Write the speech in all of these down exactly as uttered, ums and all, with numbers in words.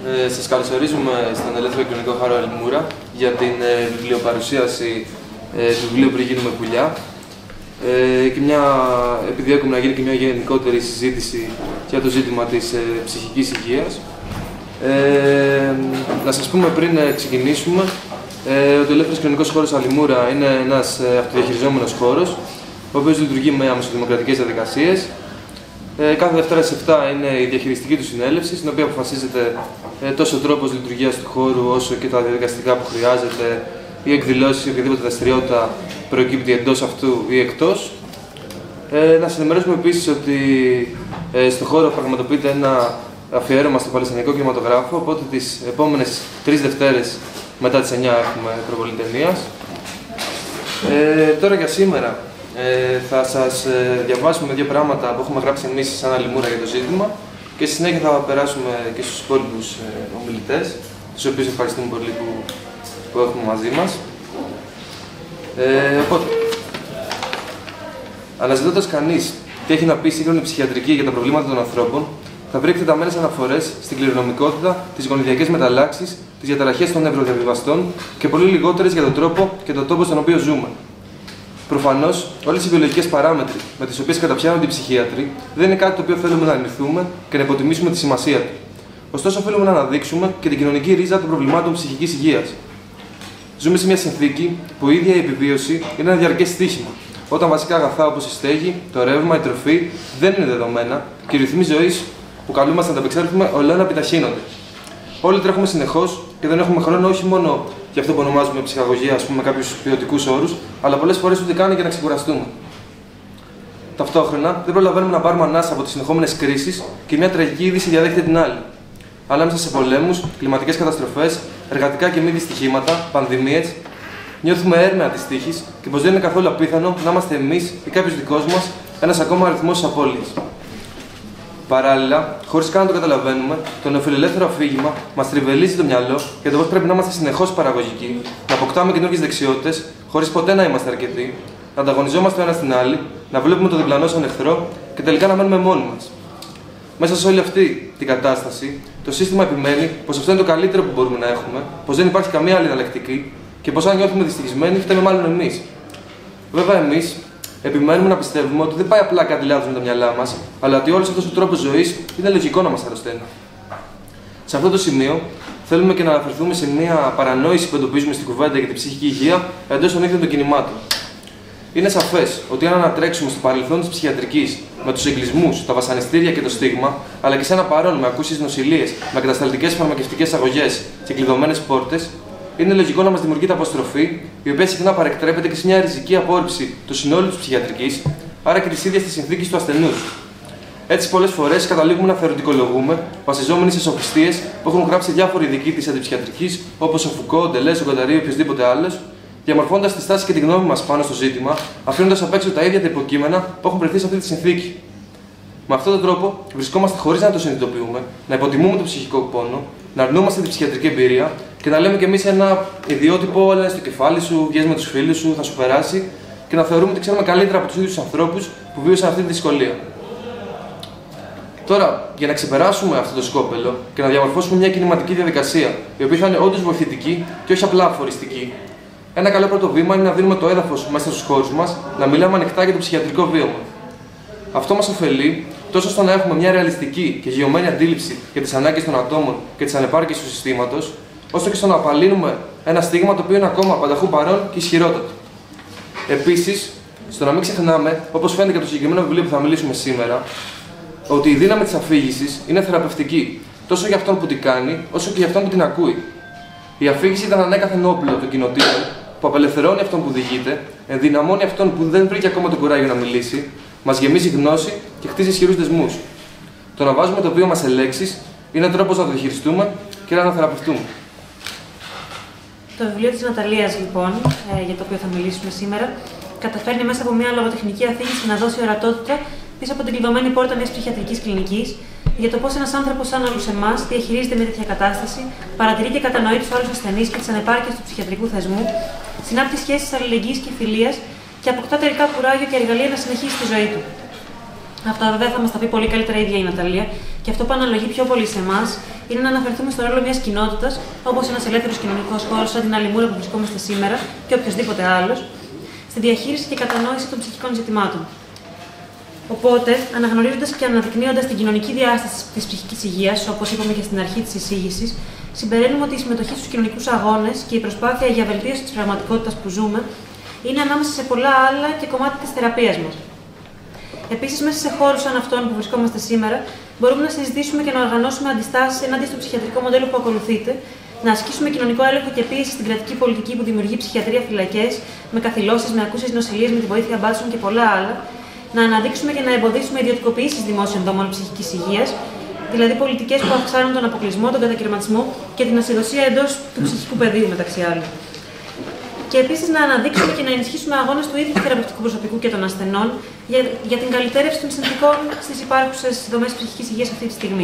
Ε, σας καλωσορίζουμε στον Ελεύθερο Κοινωνικό Χώρο Αλμούρα για την ε, βιβλιοπαρουσίαση ε, του βιβλίου «Πριν γίνουμε πουλιά». Ε, και μια, επιδιώκουμε να γίνει και μια γενικότερη συζήτηση για το ζήτημα της ε, ψυχικής υγείας. Ε, να σας πούμε πριν ε, ξεκινήσουμε ε, ότι ο Ελεύθερος Κοινωνικός Χώρος Αλμούρα είναι ένας ε, αυτοδιαχειριζόμενος χώρος, ο οποίος λειτουργεί με αμεσοδημοκρατικές διαδικασίες. Ε, κάθε Δευτέρα στις επτά είναι η διαχειριστική του συνέλευση, στην οποία αποφασίζεται ε, τόσο ο τρόπος λειτουργίας του χώρου, όσο και τα διαδικαστικά που χρειάζεται, ή εκδηλώσεις ή οποιαδήποτε δραστηριότητα προκύπτει εντός αυτού ή εκτός. Ε, να σας ενημερώσουμε επίσης ότι ε, στο χώρο πραγματοποιείται ένα αφιέρωμα στο Παλαιστινιακό Κινηματογράφο, οπότε τις επόμενες τρεις Δευτέρες μετά τις εννιά έχουμε προβολή ταινίας. Ε, τώρα για σήμερα. Ε, θα σας ε, διαβάσουμε δύο πράγματα που έχουμε γράψει εμείς σαν Αλμούρα για το ζήτημα και στη συνέχεια θα περάσουμε και στους υπόλοιπους ε, ομιλητές, τους οποίους ευχαριστούμε πολύ που, που έχουμε μαζί μας. Ε, οπότε, αναζητώντας κανείς τι έχει να πει σύγχρονη ψυχιατρική για τα προβλήματα των ανθρώπων, θα βρει εκτεταμένες αναφορές στην κληρονομικότητα, τις γονιδιακές μεταλλάξεις, τις διαταραχές των νευροδιαβιβαστών και πολύ λιγότερες για τον τρόπο και τον τόπο στον οποίο ζούμε. Προφανώς, όλες οι βιολογικές παράμετροι με τις οποίες καταπιάνονται οι ψυχίατροι δεν είναι κάτι το οποίο θέλουμε να αρνηθούμε και να υποτιμήσουμε τη σημασία του. Ωστόσο, οφείλουμε να αναδείξουμε και την κοινωνική ρίζα των προβλημάτων ψυχικής υγείας. Ζούμε σε μια συνθήκη που η ίδια η επιβίωση είναι ένα διαρκές στοίχημα, όταν βασικά αγαθά όπως η στέγη, το ρεύμα, η τροφή δεν είναι δεδομένα και οι ρυθμοί ζωής που καλούμαστε να τα απεξέλθουμε ολοένα επιταχύνονται. Όλοι τρέχουμε συνεχώς και δεν έχουμε χρόνο όχι μόνο για αυτό που ονομάζουμε ψυχαγωγία, ας πούμε, με κάποιους ποιοτικούς όρους, αλλά πολλές φορές ούτε καν για να ξεκουραστούμε. Ταυτόχρονα, δεν προλαβαίνουμε να πάρουμε ανάσα από τις συνεχόμενες κρίσεις και μια τραγική είδηση διαδέχεται την άλλη. Ανάμεσα σε πολέμους, κλιματικές καταστροφές, εργατικά και μη δυστυχήματα, πανδημίες, νιώθουμε έρμεα της τύχης και πως δεν είναι καθόλου απίθανο να είμαστε εμείς ή κάποιος δικός μας ένας ακόμα αριθμός της απώλειας. Παράλληλα, χωρίς καν να το καταλαβαίνουμε, το νεοφιλελεύθερο αφήγημα μας τριβελίζει το μυαλό για το πώς πρέπει να είμαστε συνεχώς παραγωγικοί, να αποκτάμε καινούργιες δεξιότητες, χωρίς ποτέ να είμαστε αρκετοί, να ανταγωνιζόμαστε ο ένας την άλλη, να βλέπουμε το διπλανό σαν εχθρό και τελικά να μένουμε μόνοι μας. Μέσα σε όλη αυτή την κατάσταση, το σύστημα επιμένει πως αυτό είναι το καλύτερο που μπορούμε να έχουμε, πως δεν υπάρχει καμία άλλη εναλλακτική και πως αν νιώθουμε δυστυχισμένοι, φταίμε μάλλον εμείς. Βέβαια, εμείς επιμένουμε να πιστεύουμε ότι δεν πάει απλά κάτι λάθος με τα μυαλά μας, αλλά ότι όλος αυτός ο τρόπος ζωής είναι λογικό να μας αρρωσταίνει. Σε αυτό το σημείο, θέλουμε και να αναφερθούμε σε μια παρανόηση που εντοπίζουμε στην κουβέντα για την ψυχική υγεία εντός των ίδιων των κινημάτων. Είναι σαφές ότι αν ανατρέξουμε στο παρελθόν της ψυχιατρικής με τους εγκλισμούς, τα βασανιστήρια και το στίγμα, αλλά και σε ένα παρόν με ακούσιες νοσηλείες, με κατασταλτικές φαρμακευτικές αγωγές και κλειδωμένες πόρτες, είναι λογικό να μας δημιουργείται αποστροφή, η οποία συχνά παρεκτρέπεται και σε μια ριζική απόρριψη του συνόλου της ψυχιατρικής, άρα και της ίδιας της συνθήκης του ασθενούς. Έτσι, πολλές φορές καταλήγουμε να θεωρητικολογούμε, βασιζόμενοι σε σοφιστίες που έχουν γράψει διάφοροι ειδικοί της αντιψυχιατρικής, όπως ο Φουκώ, ο Ντελές, ο Γκονταρί ή οποιοδήποτε άλλος, διαμορφώνοντας τη στάση και τη γνώμη μας πάνω στο ζήτημα, αφήνοντας απ' έξω τα ίδια τα υποκείμενα που έχουν βρεθεί σε αυτή τη συνθήκη. Με αυτόν τον τρόπο, βρισκόμαστε χωρίς να το συνειδητοποιούμε, να υποτιμούμε τον ψυχικό πόνο, να αρνούμαστε την ψυχιατρική εμπειρία και να λέμε κι εμείς ένα ιδιότυπο, έλα στο κεφάλι σου, βγες με τους φίλους σου, θα σου περάσει, και να θεωρούμε ότι ξέρουμε καλύτερα από τους ίδιους τους ανθρώπους που βίωσαν αυτή τη δυσκολία. Τώρα, για να ξεπεράσουμε αυτό το σκόπελο και να διαμορφώσουμε μια κινηματική διαδικασία, η οποία θα είναι όντως βοηθητική και όχι απλά αφοριστική, ένα καλό πρώτο βήμα είναι να δίνουμε το έδαφος μέσα στους χώρους μας, να μιλάμε ανοιχτά για το ψυχιατρικό βίωμα. Αυτό μας ωφελεί τόσο στο να έχουμε μια ρεαλιστική και γεωμένη αντίληψη για τις ανάγκες των ατόμων και τις ανεπάρκειες του συστήματος, όσο και στο να απαλύνουμε ένα στίγμα το οποίο είναι ακόμα πανταχού παρόν και ισχυρότατο. Επίσης, στο να μην ξεχνάμε, όπως φαίνεται και από το συγκεκριμένο βιβλίο που θα μιλήσουμε σήμερα, ότι η δύναμη της αφήγησης είναι θεραπευτική, τόσο για αυτόν που την κάνει, όσο και για αυτόν που την ακούει. Η αφήγηση ήταν ανέκαθεν όπλο των κοινοτήτων που απελευθερώνει αυτόν που διηγείται, ενδυναμώνει αυτόν που δεν βρήκε ακόμα το κουράγιο να μιλήσει, μας γεμίζει γνώση και χτίζει ισχυρούς δεσμούς. Το να βάζουμε το βίωμα σε λέξεις είναι τρόπος να το διαχειριστούμε και να θεραπευτούμε. Το βιβλίο της Ναταλίας, λοιπόν, ε, για το οποίο θα μιλήσουμε σήμερα, καταφέρνει μέσα από μια λογοτεχνική αφήγηση να δώσει ορατότητα πίσω από την κλειδωμένη πόρτα μιας ψυχιατρικής κλινικής για το πώς ένας άνθρωπος σαν όλους εμάς διαχειρίζεται μια τέτοια κατάσταση, παρατηρεί και κατανοεί τους άλλους ασθενείς και τις ανεπάρκειες του ψυχιατρικού θεσμού, συνάπτει σχέσεις αλληλεγγύης και φιλίας και αποκτά τελικά κουράγιο και εργαλεία να συνεχίσει τη ζωή του. Αυτά βέβαια θα μας τα πει πολύ καλύτερα η ίδια η Ναταλία, και αυτό που αναλογεί πιο πολύ σε εμάς είναι να αναφερθούμε στο ρόλο μιας κοινότητας, όπως ένας ελεύθερος κοινωνικός χώρος, σαν την Αλιμούρα που βρισκόμαστε σήμερα και οποιοδήποτε άλλος, στη διαχείριση και κατανόηση των ψυχικών ζητημάτων. Οπότε, αναγνωρίζοντας και αναδεικνύοντας την κοινωνική διάσταση της ψυχικής υγείας, όπως είπαμε και στην αρχή της εισήγησης, συμπεραίνουμε ότι η συμμετοχή στους κοινωνικούς αγώνες και η προσπάθεια για βελτίωση της πραγματικότητας που ζούμε είναι ανάμεσα σε πολλά άλλα και κομμάτι της θεραπείας μας. Επίσης, μέσα σε χώρους σαν αυτόν που βρισκόμαστε σήμερα, μπορούμε να συζητήσουμε και να οργανώσουμε αντιστάσεις ενάντια στο ψυχιατρικό μοντέλο που ακολουθείτε, να ασκήσουμε κοινωνικό έλεγχο και πίεση στην κρατική πολιτική που δημιουργεί ψυχιατρία φυλακές, με καθυλώσεις, με ακούσιες νοσηλείες, με τη βοήθεια μπάτσων και πολλά άλλα, να αναδείξουμε και να εμποδίσουμε ιδιωτικοποιήσεις δημόσιων δομών ψυχικής υγείας, δηλαδή πολιτικές που αυξάνουν τον αποκλεισμό, τον κατακαιρματισμό και την ασυδοσία εντός του ψυχικού πεδίου, μεταξύ άλλων. Και επίσης να αναδείξουμε και να ενισχύσουμε αγώνες του ίδιου του θεραπευτικού προσωπικού και των ασθενών για, για την καλυτέρευση των συνθηκών στις υπάρχουσες δομές ψυχικής υγείας αυτή τη στιγμή.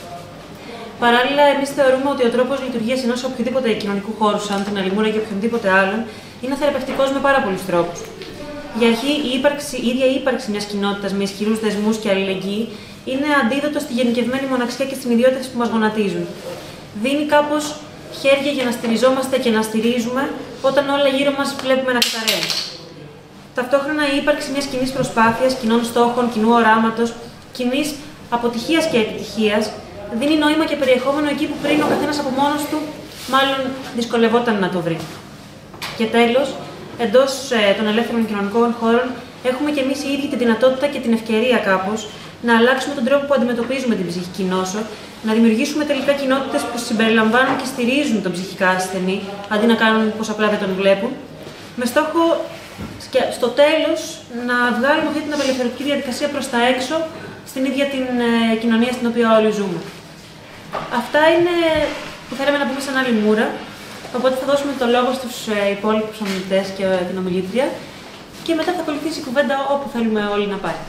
Παράλληλα, εμείς θεωρούμε ότι ο τρόπος λειτουργίας ενός οποιοδήποτε κοινωνικού χώρου, σαν την Αλιμούρα ή οποιονδήποτε άλλον, είναι θεραπευτικός με πάρα πολλούς τρόπους. Για αρχή, η, ύπαρξη, η ίδια η ύπαρξη μιας κοινότητας με ισχυρούς δεσμούς και αλληλεγγύη είναι αντίδοτο στη γενικευμένη μοναξιά και στην ιδιότητα που μας γονατίζουν. Δίνει κάπως χέρια για να στηριζόμαστε και να στηρίζουμε όταν όλα γύρω μας βλέπουμε να καταραίουν. Ταυτόχρονα, η ύπαρξη μιας κοινής προσπάθειας, κοινών στόχων, κοινού οράματος, κοινής αποτυχίας και επιτυχίας δίνει νόημα και περιεχόμενο εκεί που πριν ο καθένας από μόνος του μάλλον δυσκολευόταν να το βρει. Και τέλος, εντός ε, των ελεύθερων κοινωνικών χώρων, έχουμε και εμείς οι ίδιοι τη δυνατότητα και την ευκαιρία κάπως να αλλάξουμε τον τρόπο που αντιμετωπίζουμε την ψυχική νόσο, να δημιουργήσουμε τελικά κοινότητες που συμπεριλαμβάνουν και στηρίζουν τον ψυχικά ασθενή, αντί να κάνουν πως απλά δεν τον βλέπουν, με στόχο στο τέλος να βγάλουμε αυτή την απελευθερωτική διαδικασία προς τα έξω, στην ίδια την ε, κοινωνία στην οποία όλοι ζούμε. Αυτά είναι που θέλαμε να πούμε σαν Αλιμούρα. Οπότε θα δώσουμε το λόγο στους ε, υπόλοιπους ομιλητές και ε, την ομιλήτρια και μετά θα ακολουθήσει η κουβέντα όπου θέλουμε όλοι να πάει.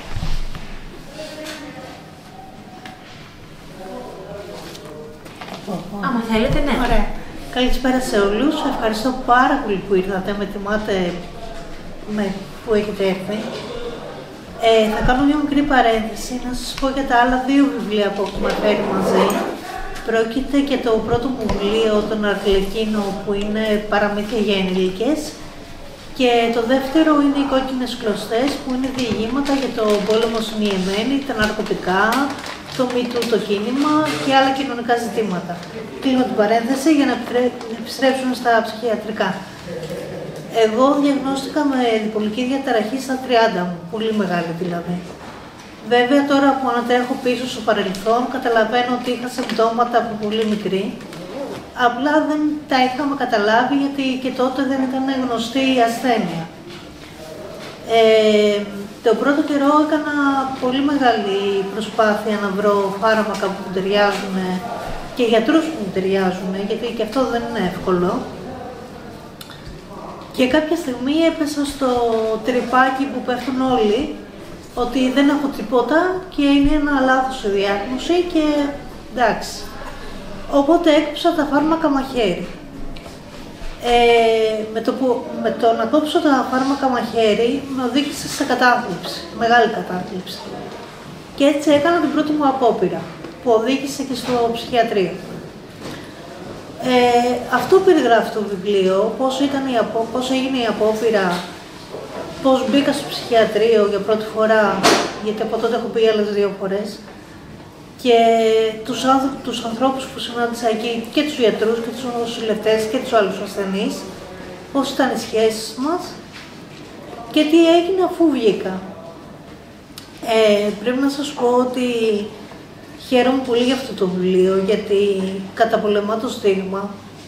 Άμα θέλετε, ναι. Ωραία. Καλησπέρα σε όλους. Ευχαριστώ πάρα πολύ που ήρθατε. Με τιμάτε με που έχετε έρθει. Ε, θα κάνω μια μικρή παρένθεση να σας πω για τα άλλα δύο βιβλία που έχουμε φέρει μαζί. Πρόκειται και το πρώτο μου βιβλίο, τον Αρλεκίνο, που είναι παραμύθια για ενήλικες. Και το δεύτερο είναι οι Κόκκινες κλωστές, που είναι διηγήματα για το πόλεμο στην Ιεμένη, τα ναρκωτικά, το μητού, το κίνημα και άλλα κοινωνικά ζητήματα. Κλείνω την παρένθεση για να επιστρέψουμε στα ψυχιατρικά. Εγώ διαγνώστηκα με διπολική διαταραχή στα τριάντα μου, πολύ μεγάλη δηλαδή. Βέβαια, τώρα που ανατρέχω πίσω στο παρελθόν, καταλαβαίνω ότι είχα συμπτώματα από πολύ μικρή. Απλά δεν τα είχαμε καταλάβει, γιατί και τότε δεν ήταν γνωστή η ασθένεια. Ε, τον πρώτο καιρό έκανα πολύ μεγάλη προσπάθεια να βρω φάρμακα που μου ταιριάζουν και γιατρούς που μου ταιριάζουν, γιατί και αυτό δεν είναι εύκολο. Και κάποια στιγμή έπεσα στο τρυπάκι που πέφτουν όλοι, ότι δεν έχω τίποτα και είναι ένα λάθος η διάγνωση και εντάξει. Οπότε έκοψα τα φάρμακα μαχαίρι. Ε, με, το που, με το να κόψω τα φάρμακα μαχαίρι με οδήγησε σε κατάθλιψη, μεγάλη κατάθλιψη. Και έτσι έκανα την πρώτη μου απόπειρα, που οδήγησε και στο ψυχιατρίο. Ε, αυτό περιγράφει το βιβλίο, πώς, ήταν η απο, πώς έγινε η απόπειρα, πώς μπήκα στο ψυχιατρίο για πρώτη φορά, γιατί από τότε έχω πει άλλες δύο φορές, και τους, άνθρω, τους ανθρώπους που συνάντησα εκεί, και τους γιατρούς και τους νοσηλευτές και τους άλλους ασθενείς, πώς ήταν οι σχέσεις μας και τι έγινε αφού βγήκα. Ε, πρέπει να σας πω ότι χαίρομαι πολύ για αυτό το βιβλίο, γιατί καταπολεμά το στίγμα,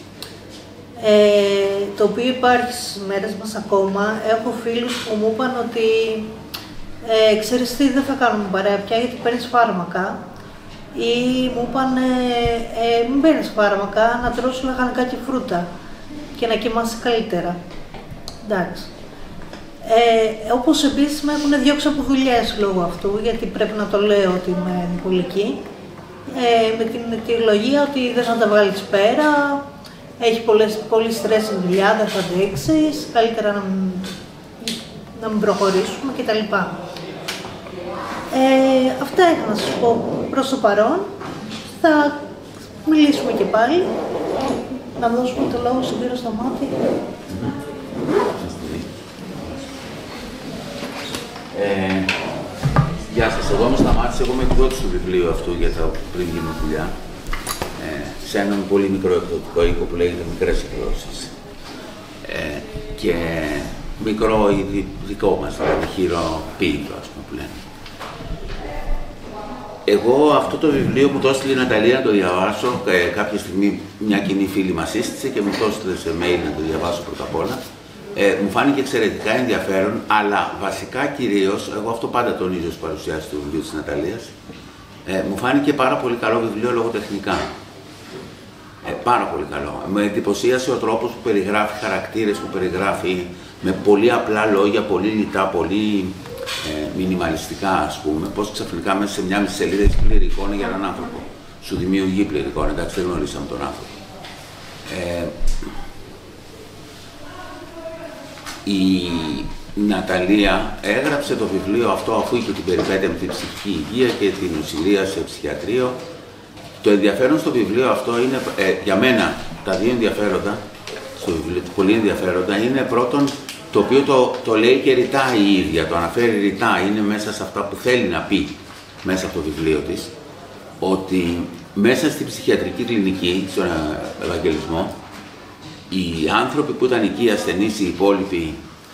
ε, το οποίο υπάρχει στις μέρες μας ακόμα. Έχω φίλους που μου είπαν ότι ε, ξέρεις τι, δεν θα κάνουμε παρέα πια γιατί παίρνεις φάρμακα, ή μου είπαν ε, ε, μην παίρνεις φάρμακα, να τρως λαχανικά και φρούτα και να κοιμάσαι καλύτερα. Εντάξει. Ε, όπως επίσης με έχουν διώξει από δουλειές λόγω αυτού, γιατί πρέπει να το λέω ότι είμαι διπολική, ε, με την αιτιολογία ότι δεν θα τα βάλεις πέρα, έχει πολλές, πολύ στρες στη δουλειά, δεν θα αντέξεις, καλύτερα να μην, να μην προχωρήσουμε κτλ. Ε, αυτά είχα να σας πω προς το παρόν. Θα μιλήσουμε και πάλι. Να δώσουμε το λόγο στον κύριο Σταμάτη. Ε, γεια σας, εγώ είμαι Σταμάτης, εγώ είμαι εκδότης του βιβλίου αυτού για τα πριν γίνουν δουλειά. Ε, σε έναν πολύ μικρό εκδοτικό οίκο που λέγεται Μικρές Εκδόσεις. Ε, και μικρό δικό μας, δηλαδή χειροποίητο, ας πούμε, που λένε. Εγώ αυτό το βιβλίο μου το έστειλε η Ναταλία να το διαβάσω. Ε, κάποια στιγμή μια κοινή φίλη μας σύστησε και μου το έστειλε σε mail να το διαβάσω πρώτα απ' όλα. Ε, μου φάνηκε εξαιρετικά ενδιαφέρον, αλλά βασικά κυρίως, εγώ αυτό πάντα τονίζω στις παρουσιάσεις του βιβλίου της Ναταλίας, ε, μου φάνηκε πάρα πολύ καλό βιβλίο λογοτεχνικά. Ε, πάρα πολύ καλό. Με εντυπωσίασε ο τρόπος που περιγράφει χαρακτήρες, που περιγράφει με πολύ απλά λόγια, πολύ λιτά, πολύ ε, μινιμαλιστικά, ας πούμε, πώς ξαφνικά μέσα σε μια μισή σελίδα έχει πλήρη εικόνα για έναν άνθρωπο. Σου δημιουργεί πλήρη εικόνα, εντάξει, δεν γνωρίσαμε τον άνθρωπο. Ε, η Ναταλία έγραψε το βιβλίο αυτό αφού είχε την περιπέτεια με την ψυχική υγεία και την ουσιρία σε ψυχιατρίο. Το ενδιαφέρον στο βιβλίο αυτό είναι, ε, για μένα, τα δύο ενδιαφέροντα, στο βιβλίο, πολύ ενδιαφέροντα, είναι πρώτον το οποίο το, το λέει και ρητά η ίδια, το αναφέρει ρητά, είναι μέσα σε αυτά που θέλει να πει μέσα από το βιβλίο της, ότι μέσα στην ψυχιατρική κλινική, στον Ευαγγελισμό, οι άνθρωποι που ήταν εκεί, οι ασθενείς, οι υπόλοιποι,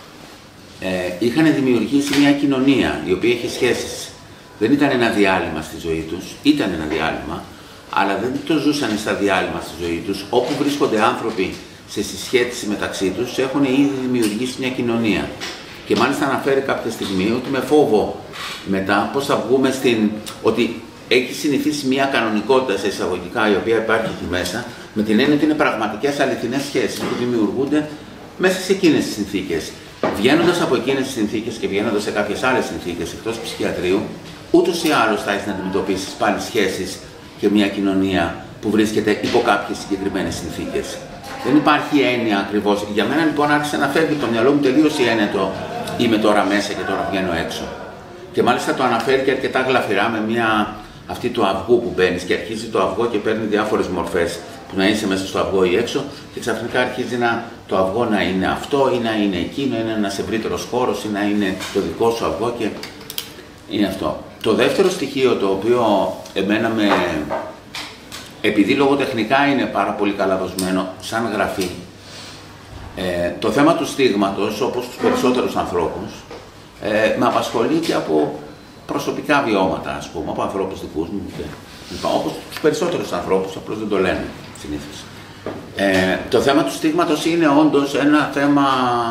ε, είχαν δημιουργήσει μια κοινωνία η οποία είχε σχέσεις. Δεν ήταν ένα διάλειμμα στη ζωή τους, ήταν ένα διάλειμμα, αλλά δεν το ζούσαν στα διάλειμμα στη ζωή τους. Όπου βρίσκονται άνθρωποι σε συσχέτιση μεταξύ τους, έχουν ήδη δημιουργήσει μια κοινωνία. Και μάλιστα αναφέρει κάποια στιγμή ότι με φόβο μετά πώς θα βγούμε στην... ότι έχει συνηθίσει μια κανονικότητα σε εισαγωγικά η οποία υπάρχει εκεί μέσα, με την έννοια ότι είναι πραγματικές αληθινές σχέσεις που δημιουργούνται μέσα σε εκείνες τις συνθήκες. Βγαίνοντας από εκείνες τις συνθήκες και βγαίνοντας σε κάποιες άλλες συνθήκες εκτός ψυχιατρίου, ούτως ή άλλως θα έχεις να αντιμετωπίσεις πάλι σχέσεις και μια κοινωνία που βρίσκεται υπό κάποιες συγκεκριμένες συνθήκες. Δεν υπάρχει έννοια ακριβώς. Για μένα λοιπόν άρχισε να φεύγει το μυαλό μου τελείως η έννοια το είμαι τώρα μέσα και τώρα βγαίνω έξω. Και μάλιστα το αναφέρει και αρκετά γλαφυρά με μια αυτή του αυγού που μπαίνει και αρχίζει το αυγό και παίρνει διάφορες μορφές. Που να είσαι μέσα στο αυγό ή έξω και ξαφνικά αρχίζει να, το αυγό να είναι αυτό ή να είναι εκείνο, είναι ένας ευρύτερος χώρος ή να είναι το δικό σου αυγό και είναι αυτό. Το δεύτερο στοιχείο το οποίο εμένα με... επειδή λογοτεχνικά είναι πάρα πολύ καλά δοσμένο σαν γραφή, ε, το θέμα του στίγματος, όπως τους περισσότερους ανθρώπους, ε, με απασχολεί και από προσωπικά βιώματα, ας πούμε, από ανθρώπους δικούς μου και λοιπόν, όπως τους περισσότερους ανθρώπους, απλώς δεν το λένε συνήθως. Ε, το θέμα του στίγματος είναι όντως ένα θέμα,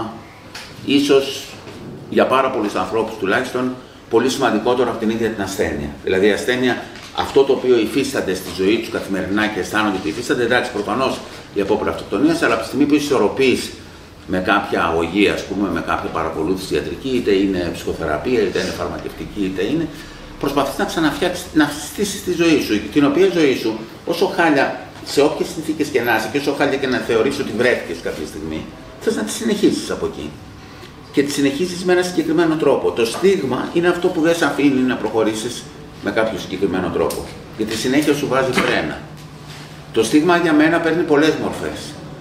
ίσως για πάρα πολλούς ανθρώπους τουλάχιστον, πολύ σημαντικότερο από την ίδια την ασθένεια. Δηλαδή η ασθένεια, αυτό το οποίο υφίστανται στη ζωή τους καθημερινά και αισθάνονται ότι υφίστανται, εντάξει, προφανώς η απόπειρα αυτοκτονίας, αλλά από τη στιγμή που ισορροπείς με κάποια αγωγή, ας πούμε, με κάποια παρακολούθηση ιατρική, είτε είναι ψυχοθεραπεία, είτε είναι φαρμακευτική, είτε είναι, προσπαθείς να ξαναφτιάξεις, να στήσεις τη ζωή σου, την οποία ζωή σου, όσο χάλια, σε όποιες συνθήκες και να είσαι και όσο χάλια και να θεωρείς ότι βρέθηκες κάποια στιγμή, θες να τη συνεχίσεις από εκεί. Και τη συνεχίσεις με ένα συγκεκριμένο τρόπο. Το στίγμα είναι αυτό που δεν σε αφήνει να προχωρήσεις με κάποιο συγκεκριμένο τρόπο. Γιατί συνέχεια σου βάζει φρένα. Το στίγμα για μένα παίρνει πολλές μορφές.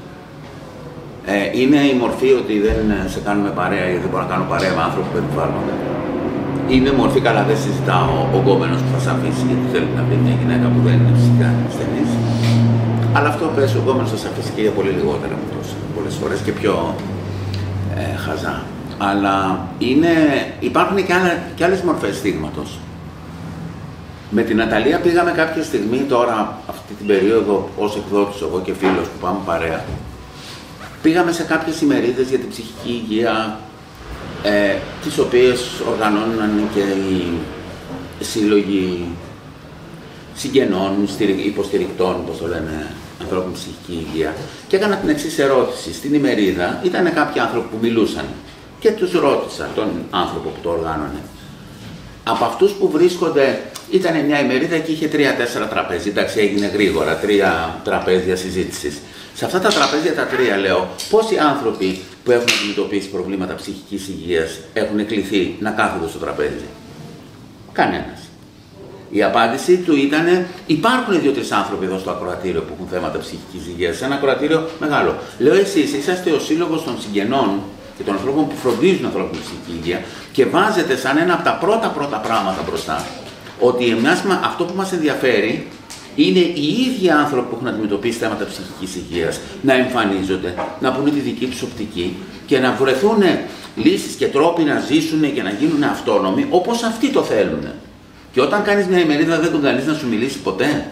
Ε, είναι η μορφή ότι δεν σε κάνουμε παρέα ή δεν μπορώ να κάνω παρέα με άνθρωπο που επιβάλλονται. Είναι μορφή, καλά, δεν συζητάω ο γκόμενος που θα σε αφήσει γιατί θέλει να βρει μια γυναίκα που δεν είναι φυσικά στενής. Αλλά αυτό πες, ο γκόμενος θα σε αφήσει και για πολύ λιγότερα από τόσο. Πολλές φορές και πιο ε, χαζά. Αλλά είναι, υπάρχουν και, άλλα, και άλλες μορφές στίγματος. Με την Ναταλία πήγαμε κάποια στιγμή τώρα, αυτή την περίοδο, ως εκδότης εγώ και φίλος που πάμε παρέα. Πήγαμε σε κάποιες ημερίδες για την ψυχική υγεία, ε, τις οποίες οργανώναν και οι σύλλογοι συγγενών, υποστηρικτών, όπως το λένε, ανθρώπων ψυχική υγεία. Και έκανα την εξής ερώτηση. Στην ημερίδα ήταν κάποιοι άνθρωποι που μιλούσαν και τους ρώτησα, τον άνθρωπο που το οργάνωνε. Από αυτούς που βρίσκονται, ήταν μια ημερίδα και είχε τρία-τέσσερα τραπέζια. Εντάξει, έγινε γρήγορα, τρία τραπέζια συζήτησης. Σε αυτά τα τραπέζια τα τρία, λέω, πόσοι άνθρωποι που έχουν αντιμετωπίσει προβλήματα ψυχικής υγείας έχουν κληθεί να κάθονται στο τραπέζι? Κανένας. Η απάντηση του ήταν: υπάρχουν δύο-τρεις άνθρωποι εδώ στο ακροατήριο που έχουν θέματα ψυχικής υγείας. Σε ένα ακροατήριο μεγάλο. Λέω: εσείς είσαστε ο σύλλογος των συγγενών και των ανθρώπων που φροντίζουν ανθρώπους με ψυχική υγεία και βάζετε σαν ένα από τα πρώτα πρώτα πράγματα μπροστά ότι εμάς, αυτό που μας ενδιαφέρει είναι οι ίδιοι άνθρωποι που έχουν αντιμετωπίσει θέματα ψυχικής υγείας να εμφανίζονται, να πούνε τη δική τους οπτική και να βρεθούν λύσεις και τρόποι να ζήσουν και να γίνουν αυτόνομοι όπως αυτοί το θέλουν. Και όταν κάνεις μια ημερίδα δεν τον καλείς να σου μιλήσει ποτέ.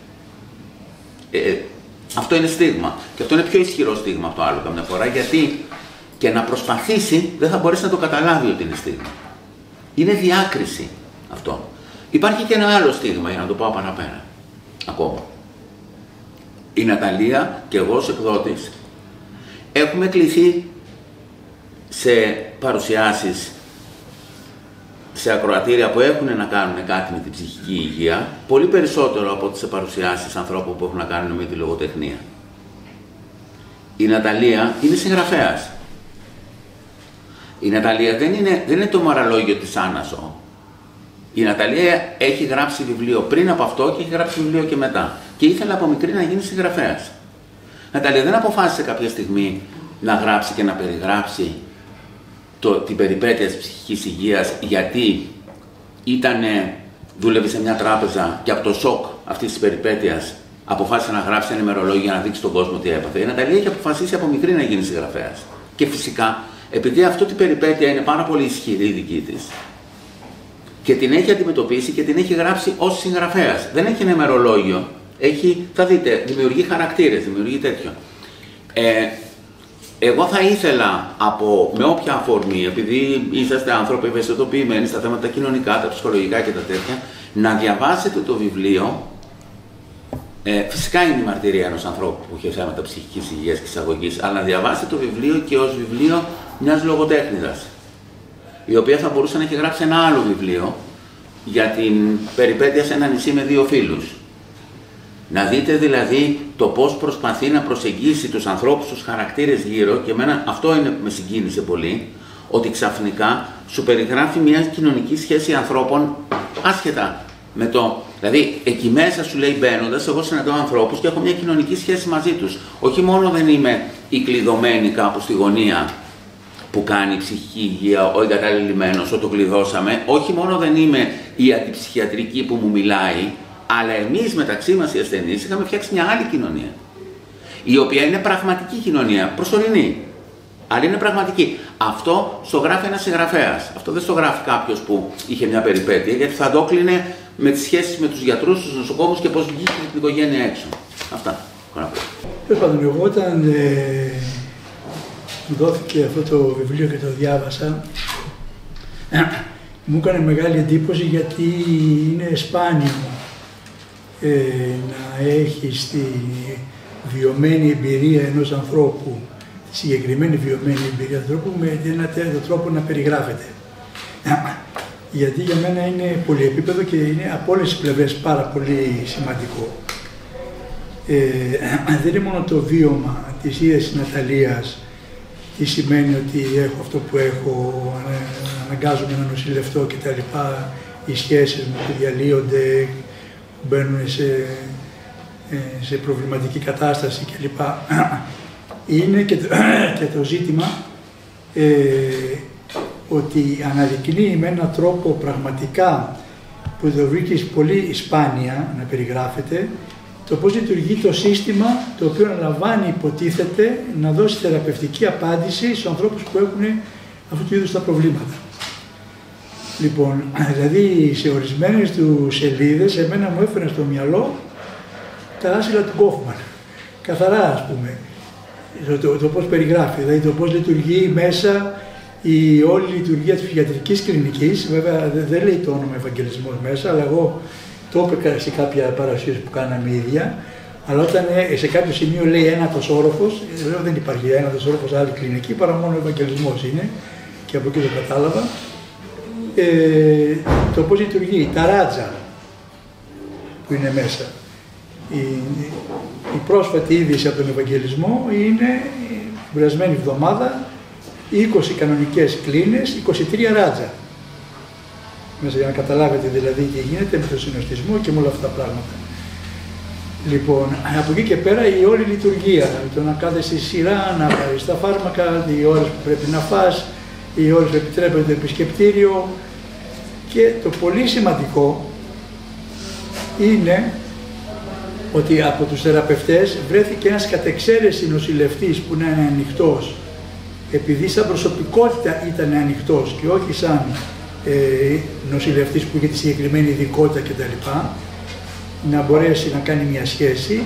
Ε, αυτό είναι στίγμα. Και αυτό είναι πιο ισχυρό στίγμα από το άλλο καμιά φορά, γιατί και να προσπαθήσει δεν θα μπορέσει να το καταλάβει ότι είναι στίγμα. Είναι διάκριση αυτό. Υπάρχει και ένα άλλο στίγμα, για να το πάω παραπέρα. Ακόμα. Η Ναταλία και εγώ ως εκδότης έχουμε κληθεί σε παρουσιάσεις, σε ακροατήρια που έχουν να κάνουν κάτι με την ψυχική υγεία, πολύ περισσότερο από τις σε παρουσιάσεις ανθρώπων που έχουν να κάνουν με τη λογοτεχνία. Η Ναταλία είναι συγγραφέας. Η Ναταλία δεν είναι, δεν είναι το μαραλόγιο της Άννασο. Η Ναταλία έχει γράψει βιβλίο πριν από αυτό και έχει γράψει βιβλίο και μετά. Και ήθελε από μικρή να γίνει συγγραφέας. Η Ναταλία δεν αποφάσισε κάποια στιγμή να γράψει και να περιγράψει το, την περιπέτεια της ψυχικής υγείας, γιατί ήτανε, δούλευε σε μια τράπεζα και από το σοκ αυτής της περιπέτειας αποφάσισε να γράψει ένα ημερολόγιο για να δείξει στον κόσμο τι έπαθε. Η Ναταλία έχει αποφασίσει από μικρή να γίνει συγγραφέας. Και φυσικά, επειδή αυτή την περιπέτεια είναι πάρα πολύ ισχυρή η δική της, και την έχει αντιμετωπίσει και την έχει γράψει ως συγγραφέας. Δεν έχει ένα ημερολόγιο, έχει, θα δείτε, δημιουργεί χαρακτήρες, δημιουργεί τέτοιο. Ε, εγώ θα ήθελα από, με όποια αφορμή, επειδή είσαστε άνθρωποι ευαισθητοποιημένοι στα θέματα κοινωνικά, τα ψυχολογικά και τα τέτοια, να διαβάσετε το βιβλίο. Ε, φυσικά είναι η μαρτυρία ενός ανθρώπου που έχει θέματα ψυχικής υγείας και εισαγωγής, αλλά να διαβάσετε το βιβλίο και ως βιβλίο μιας λογοτέχνηδας, η οποία θα μπορούσε να έχει γράψει ένα άλλο βιβλίο για την περιπέτεια σε ένα νησί με δύο φίλους. Να δείτε δηλαδή το πώς προσπαθεί να προσεγγίσει τους ανθρώπους, τους χαρακτήρες γύρω, και εμένα αυτό είναι, με συγκίνησε πολύ, ότι ξαφνικά σου περιγράφει μια κοινωνική σχέση ανθρώπων άσχετα με το... Δηλαδή, εκεί μέσα σου λέει μπαίνοντας, εγώ συναντώ ανθρώπους και έχω μια κοινωνική σχέση μαζί τους. Όχι μόνο δεν είμαι η κλειδωμένη κάπου στη γωνία που κάνει ψυχική υγεία, ο εγκαταλειμμένος, το κλειδώσαμε, όχι μόνο δεν είμαι η αντιψυχιατρική που μου μιλάει, αλλά εμείς μεταξύ μας οι ασθενείς είχαμε φτιάξει μια άλλη κοινωνία, η οποία είναι πραγματική κοινωνία, προσωρινή, αλλά είναι πραγματική. Αυτό στο γράφει ένας συγγραφέας. Αυτό δεν στο γράφει κάποιος που είχε μια περιπέτεια, γιατί θα το κλείνε με τις σχέσεις με τους γιατρούς, τους νοσοκόμους και πώς βγήκε την οικογένεια έξω. Αυτά. Τέλος πάντων, εγώ όταν ε, μου δόθηκε αυτό το βιβλίο και το διάβασα, μου έκανε μεγάλη εντύπωση, γιατί είναι σπάνιο ε, να έχεις τη βιωμένη εμπειρία ενός ανθρώπου, τη συγκεκριμένη βιωμένη εμπειρία του ανθρώπου, με έναν τέτοιο τρόπο να περιγράφεται. Γιατί για μένα είναι πολυεπίπεδο και είναι από όλες τις πλευρές πάρα πολύ σημαντικό. Ε, δεν είναι μόνο το βίωμα της ίδιας της Ναταλίας, τι σημαίνει ότι έχω αυτό που έχω, αναγκάζομαι να νοσηλευτώ κτλ. Οι σχέσεις μου που διαλύονται, μπαίνουν σε, σε προβληματική κατάσταση κλπ. Είναι και το, και το ζήτημα ε, ότι αναδεικνύει με έναν τρόπο πραγματικά που το βρήκες πολύ σπάνια να περιγράφεται, το πώς λειτουργεί το σύστημα το οποίο αναλαμβάνει, υποτίθεται, να δώσει θεραπευτική απάντηση στους ανθρώπους που έχουν αυτού του είδους τα προβλήματα. Λοιπόν, δηλαδή σε ορισμένες του σελίδες εμένα μου έφερε στο μυαλό τα άσυλα του Κόφμαν. Καθαρά, ας πούμε, το, το, το πώς περιγράφει, δηλαδή το πώς λειτουργεί μέσα η όλη λειτουργία της ψυχιατρικής κλινικής. Βέβαια δεν λέει το όνομα Ευαγγελισμός μέσα, αλλά εγώ το έπαικα σε κάποια παρουσίαση που κάναμε ίδια, αλλά όταν σε κάποιο σημείο λέει ένατος όροφος, λέω δεν υπάρχει ένατος όροφος άλλη κλινική, παρά μόνο ο Ευαγγελισμός είναι, και από εκεί το κατάλαβα. Ε, το πώς λειτουργεί, τα ράτζα που είναι μέσα. Η, η πρόσφατη είδηση από τον Ευαγγελισμό είναι την περασμένη εβδομάδα είκοσι κανονικές κλίνες, είκοσι τρία ράτζα. μέσα για να καταλάβετε δηλαδή τι γίνεται με το συνοστισμό και με όλα αυτά τα πράγματα. Λοιπόν, από εκεί και πέρα η όλη λειτουργία, το να κάθεσαι στη σειρά, να πάρεις τα φάρμακα, οι ώρες που πρέπει να φας, οι ώρες που επιτρέπεται το επισκεπτήριο, και το πολύ σημαντικό είναι ότι από τους θεραπευτές βρέθηκε ένας κατεξαίρεση νοσηλευτής που να είναι ανοιχτός, επειδή σαν προσωπικότητα ήταν ανοιχτός και όχι σαν ε, νοσηλευτής που είχε τη συγκεκριμένη ειδικότητα κτλ. Να μπορέσει να κάνει μια σχέση,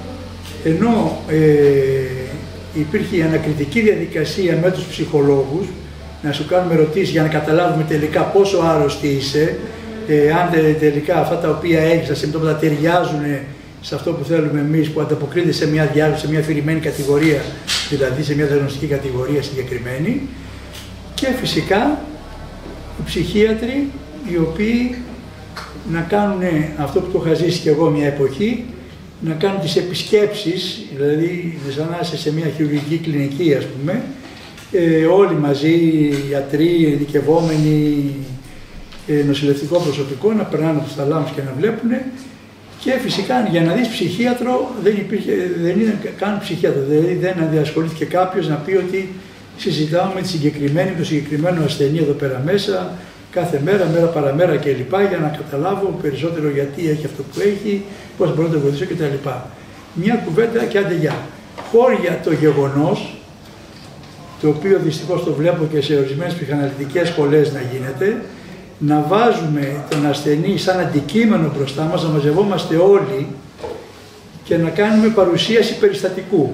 ενώ ε, υπήρχε η ανακριτική διαδικασία με τους ψυχολόγους να σου κάνουμε ερωτήσεις για να καταλάβουμε τελικά πόσο άρρωστη είσαι, ε, αν τελικά αυτά τα οποία έχεις, τα συμπτώματα ταιριάζουν σε αυτό που θέλουμε εμείς, που ανταποκρίνεται σε μια διάρκεια, σε μια αφηρημένη κατηγορία, δηλαδή σε μια διαγνωστική κατηγορία συγκεκριμένη, και φυσικά οι ψυχίατροι οι οποίοι να κάνουν αυτό που το είχα ζήσει και εγώ μια εποχή, να κάνουν τις επισκέψεις, δηλαδή σαν να είσαι σε μια χειρουργική κλινική ας πούμε, ε, όλοι μαζί, γιατροί, ειδικευόμενοι, ε, νοσηλευτικό προσωπικό, να περνάνε τους θαλάμους και να βλέπουν, και φυσικά για να δεις ψυχίατρο δεν υπήρχε, δεν είναι καν ψυχίατρο, δηλαδή δεν ασχολήθηκε κάποιος να πει ότι συζητάμε με τη συγκεκριμένη, το συγκεκριμένο ασθενή εδώ πέρα μέσα, κάθε μέρα, μέρα παραμέρα κλπ. Για να καταλάβω περισσότερο γιατί έχει αυτό που έχει, πώς μπορώ να το βοηθήσω κτλ. Μια κουβέντα και άντε γεια. Χώρια το γεγονός, το οποίο δυστυχώς το βλέπω και σε ορισμένες ψυχαναλυτικές σχολές να γίνεται, να βάζουμε τον ασθενή σαν αντικείμενο μπροστά μας, να μαζευόμαστε όλοι και να κάνουμε παρουσίαση περιστατικού.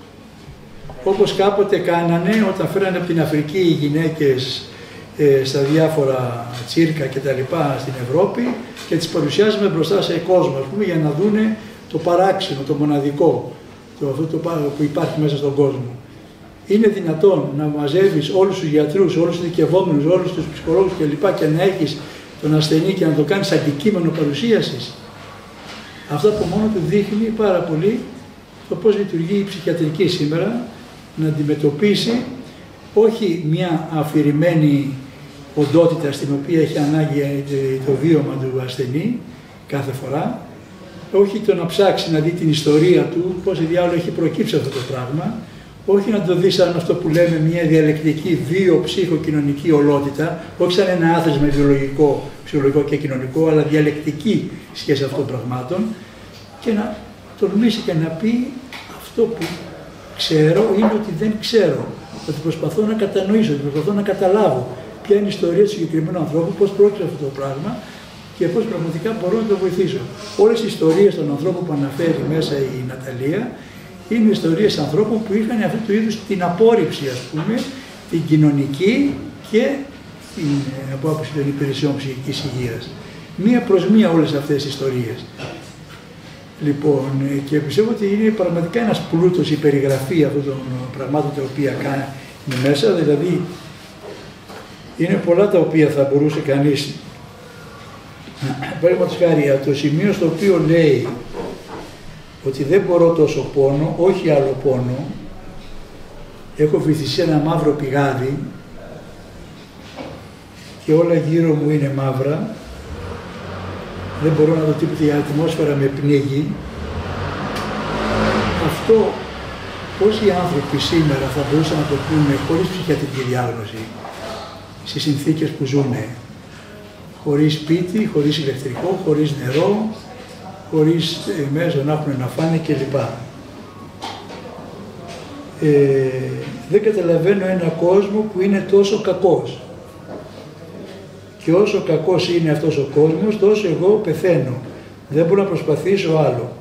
Όπως κάποτε κάνανε όταν φέρανε από την Αφρική οι γυναίκες ε, στα διάφορα τσίρκα και τα λοιπά στην Ευρώπη και τις παρουσιάζουμε μπροστά σε κόσμο, ας πούμε, για να δούνε το παράξενο, το μοναδικό, το, αυτό το, που υπάρχει μέσα στον κόσμο. Είναι δυνατόν να μαζεύεις όλους τους γιατρούς, όλους τους δικαιωμένους, όλους τους ψυχολόγους κλπ. Και να έχεις τον ασθενή και να το κάνεις αντικείμενο παρουσίασης? Αυτό από μόνο του δείχνει πάρα πολύ το πώς λειτουργεί η ψυχιατρική σήμερα, να αντιμετωπίσει όχι μια αφηρημένη οντότητα στην οποία έχει ανάγκη το βίωμα του ασθενή κάθε φορά, όχι το να ψάξει να δει την ιστορία του, πώς η διάολο έχει προκύψει αυτό το πράγμα, όχι να το δει σαν αυτό που λέμε μια διαλεκτική βίο-ψυχοκοινωνική ολότητα, όχι σαν ένα άθροισμα βιολογικό, ψυχολογικό και κοινωνικό, αλλά διαλεκτική σχέση αυτών των πραγμάτων, και να τολμήσει και να πει αυτό που ξέρω είναι ότι δεν ξέρω, ότι προσπαθώ να κατανοήσω, ότι προσπαθώ να καταλάβω ποια είναι η ιστορία του συγκεκριμένου ανθρώπου, πώς πρόκειται αυτό το πράγμα και πώς πραγματικά μπορώ να το βοηθήσω. Όλες οι ιστορίες των ανθρώπων που αναφέρει μέσα η Ναταλία είναι ιστορίες ανθρώπων που είχαν αυτού του είδους την απόρριψη, ας πούμε, την κοινωνική και την απόψη των υπηρεσιών ψυχικής υγείας. Μία προς μία όλες αυτές τις ιστορίες. Λοιπόν, και πιστεύω ότι είναι πραγματικά ένας πλούτος η περιγραφή αυτών των πραγμάτων τα οποία κάνει μέσα, δηλαδή είναι πολλά τα οποία θα μπορούσε κανείς, παραδείγματος χάρη, από το σημείο στο οποίο λέει ότι δεν μπορώ τόσο πόνο, όχι άλλο πόνο, έχω βυθιστεί σε ένα μαύρο πηγάδι και όλα γύρω μου είναι μαύρα, δεν μπορώ να δω τίποτα, η ατμόσφαιρα με πνίγει. Αυτό πώς οι άνθρωποι σήμερα θα μπορούσαν να το πούνε χωρίς ψυχιατρική διάγνωση, στις συνθήκες που ζουνε, χωρίς σπίτι, χωρίς ηλεκτρικό, χωρίς νερό, χωρίς ε, μέσο να έχουν να φάνε κλπ. Ε, δεν καταλαβαίνω ένα κόσμο που είναι τόσο κακός. Και όσο κακός είναι αυτός ο κόσμος, τόσο εγώ πεθαίνω. Δεν μπορώ να προσπαθήσω άλλο.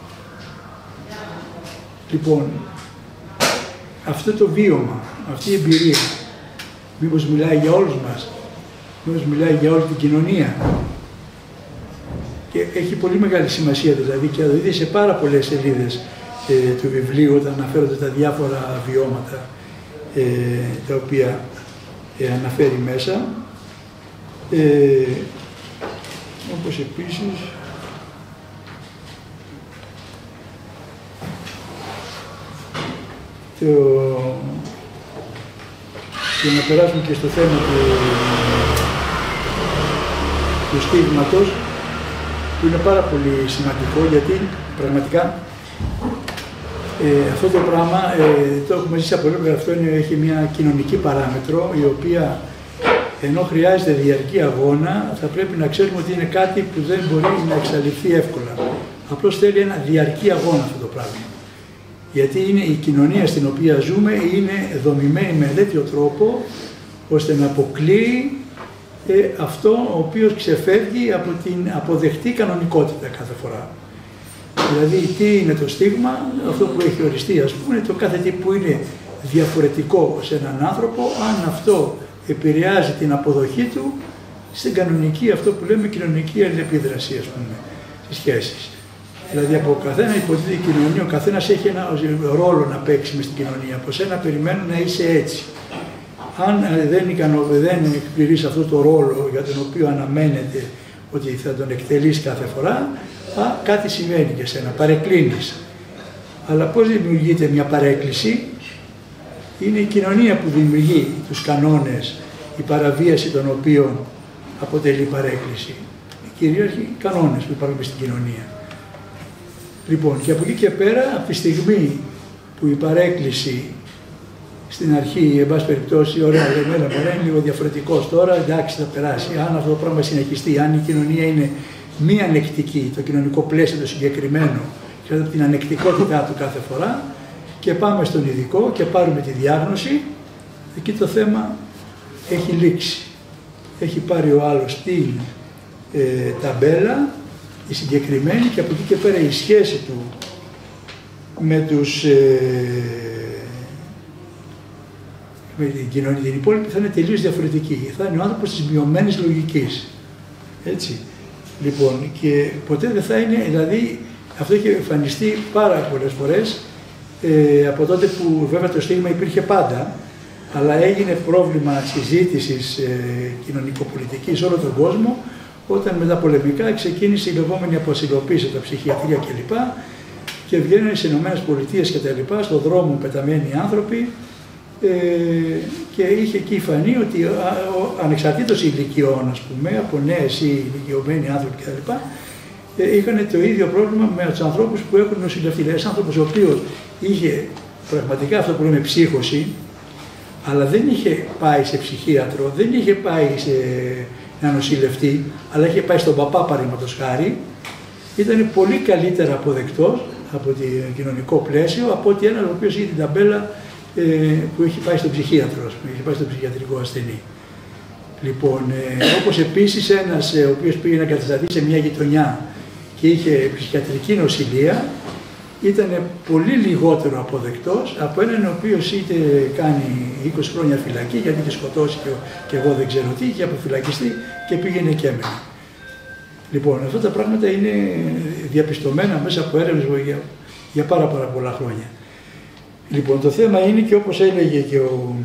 Λοιπόν, αυτό το βίωμα, αυτή η εμπειρία, μήπως μιλάει για όλους μας, μήπως μιλάει για όλη την κοινωνία. Και έχει πολύ μεγάλη σημασία δηλαδή, και θα το δείτε σε πάρα πολλές σελίδες ε, του βιβλίου όταν αναφέρονται τα διάφορα βιώματα ε, τα οποία ε, αναφέρει μέσα. Ε, όπως επίσης το, και να περάσουμε και στο θέμα του, του στίγματος, που είναι πάρα πολύ σημαντικό, γιατί πραγματικά ε, αυτό το πράγμα ε, το έχουμε ζήσει από λόγω, αυτό είναι, έχει μια κοινωνική παράμετρο, η οποία ενώ χρειάζεται διαρκή αγώνα, θα πρέπει να ξέρουμε ότι είναι κάτι που δεν μπορεί να εξαλειφθεί εύκολα. Απλώς θέλει ένα διαρκή αγώνα αυτό το πράγμα. Γιατί είναι η κοινωνία στην οποία ζούμε είναι δομημένη με τέτοιο τρόπο, ώστε να αποκλείει ε, αυτό ο οποίος ξεφεύγει από την αποδεκτή κανονικότητα κάθε φορά. Δηλαδή, τι είναι το στίγμα, αυτό που έχει οριστεί, ας πούμε, το κάθε τι που είναι διαφορετικό σε έναν άνθρωπο, αν αυτό επηρεάζει την αποδοχή του στην κανονική, αυτό που λέμε κοινωνική αλληλεπίδραση, ας πούμε, στις σχέσεις. Δηλαδή, από καθένα υποτίθεται κοινωνία, ο καθένας έχει ένα ρόλο να παίξει μες στην κοινωνία. Από σένα περιμένουν να είσαι έτσι. Αν δεν, ικανο, δεν εκπληρείς αυτό το ρόλο για τον οποίο αναμένεται ότι θα τον εκτελείς κάθε φορά, α, κάτι συμβαίνει και σένα, παρεκκλίνεις. Αλλά πώς δημιουργείται μια παρέκκληση? Είναι η κοινωνία που δημιουργεί τους κανόνες, η παραβίαση των οποίων αποτελεί παρέκκληση. Οι κυρίαρχοι κανόνες που υπάρχουν στην κοινωνία. Λοιπόν, και από εκεί και πέρα, από τη στιγμή που η παρέκκληση στην αρχή, εν πάση περιπτώσει, ωραία, λέμε, έλα, μωρέ, είναι λίγο διαφορετικός τώρα, εντάξει, θα περάσει. Αν αυτό το πράγμα συνεχιστεί, αν η κοινωνία είναι μη ανεκτική, το κοινωνικό πλαίσιο το συγκεκριμένο, και την ανεκτικότητά του κάθε φορά, και πάμε στον ειδικό και πάρουμε τη διάγνωση, εκεί το θέμα έχει λήξει. Έχει πάρει ο άλλος την ε, ταμπέλα, η συγκεκριμένη, και από εκεί και πέρα η σχέση του με τους ε, με την κοινωνία, την υπόλοιπη, θα είναι τελείως διαφορετική. Θα είναι ο άνθρωπος της μειωμένης λογικής. Έτσι. Λοιπόν, και ποτέ δεν θα είναι, δηλαδή, αυτό έχει εμφανιστεί πάρα πολλές φορές, ε, από τότε που βέβαια το στίγμα υπήρχε πάντα, αλλά έγινε πρόβλημα συζήτησης ε, κοινωνικοπολιτικής σε όλο τον κόσμο, όταν με τα πολεμικά ξεκίνησε η λεγόμενη αποσυλλοποίηση, τα ψυχιατρία κλπ. Και βγαίνουν στις ΗΠΑ και τα λοιπά, στον δρόμο πεταμένοι άνθρωποι, ε, και είχε εκεί φανεί ότι ανεξαρτήτως ηλικιών, ας πούμε, από νέες ή ηλικιωμένοι άνθρωποι κτλ., ε, είχαν το ίδιο πρόβλημα με τους ανθρώπους που έχουν νοσηλευτεί. Ένας άνθρωπος ο οποίος είχε πραγματικά αυτό που λέμε ψύχωση, αλλά δεν είχε πάει σε ψυχίατρο, δεν είχε πάει σε να νοσηλευτεί, αλλά είχε πάει στον παπά, παραδείγματος χάρη, ήταν πολύ καλύτερα αποδεκτός από το κοινωνικό πλαίσιο από ότι ένας ο οποίος είχε την ταμπέλα ε, που έχει πάει στον ψυχίατρο, ας πούμε, είχε πάει στον ψυχιατρικό ασθενή. Λοιπόν, ε, όπως επίσης ένας ε, ο οποίος πήγε να κατασταθεί σε μια γειτονιά και είχε ψυχιατρική νοσηλεία, ήταν πολύ λιγότερο αποδεκτός από έναν ο οποίος είτε κάνει είκοσι χρόνια φυλακή, γιατί είχε σκοτώσει και, και εγώ δεν ξέρω τι, είχε αποφυλακιστεί και πήγαινε και έμενε. Λοιπόν, αυτά τα πράγματα είναι διαπιστωμένα μέσα από έρευνες για, για πάρα, πάρα πολλά χρόνια. Λοιπόν, το θέμα είναι, και όπως έλεγε και ο,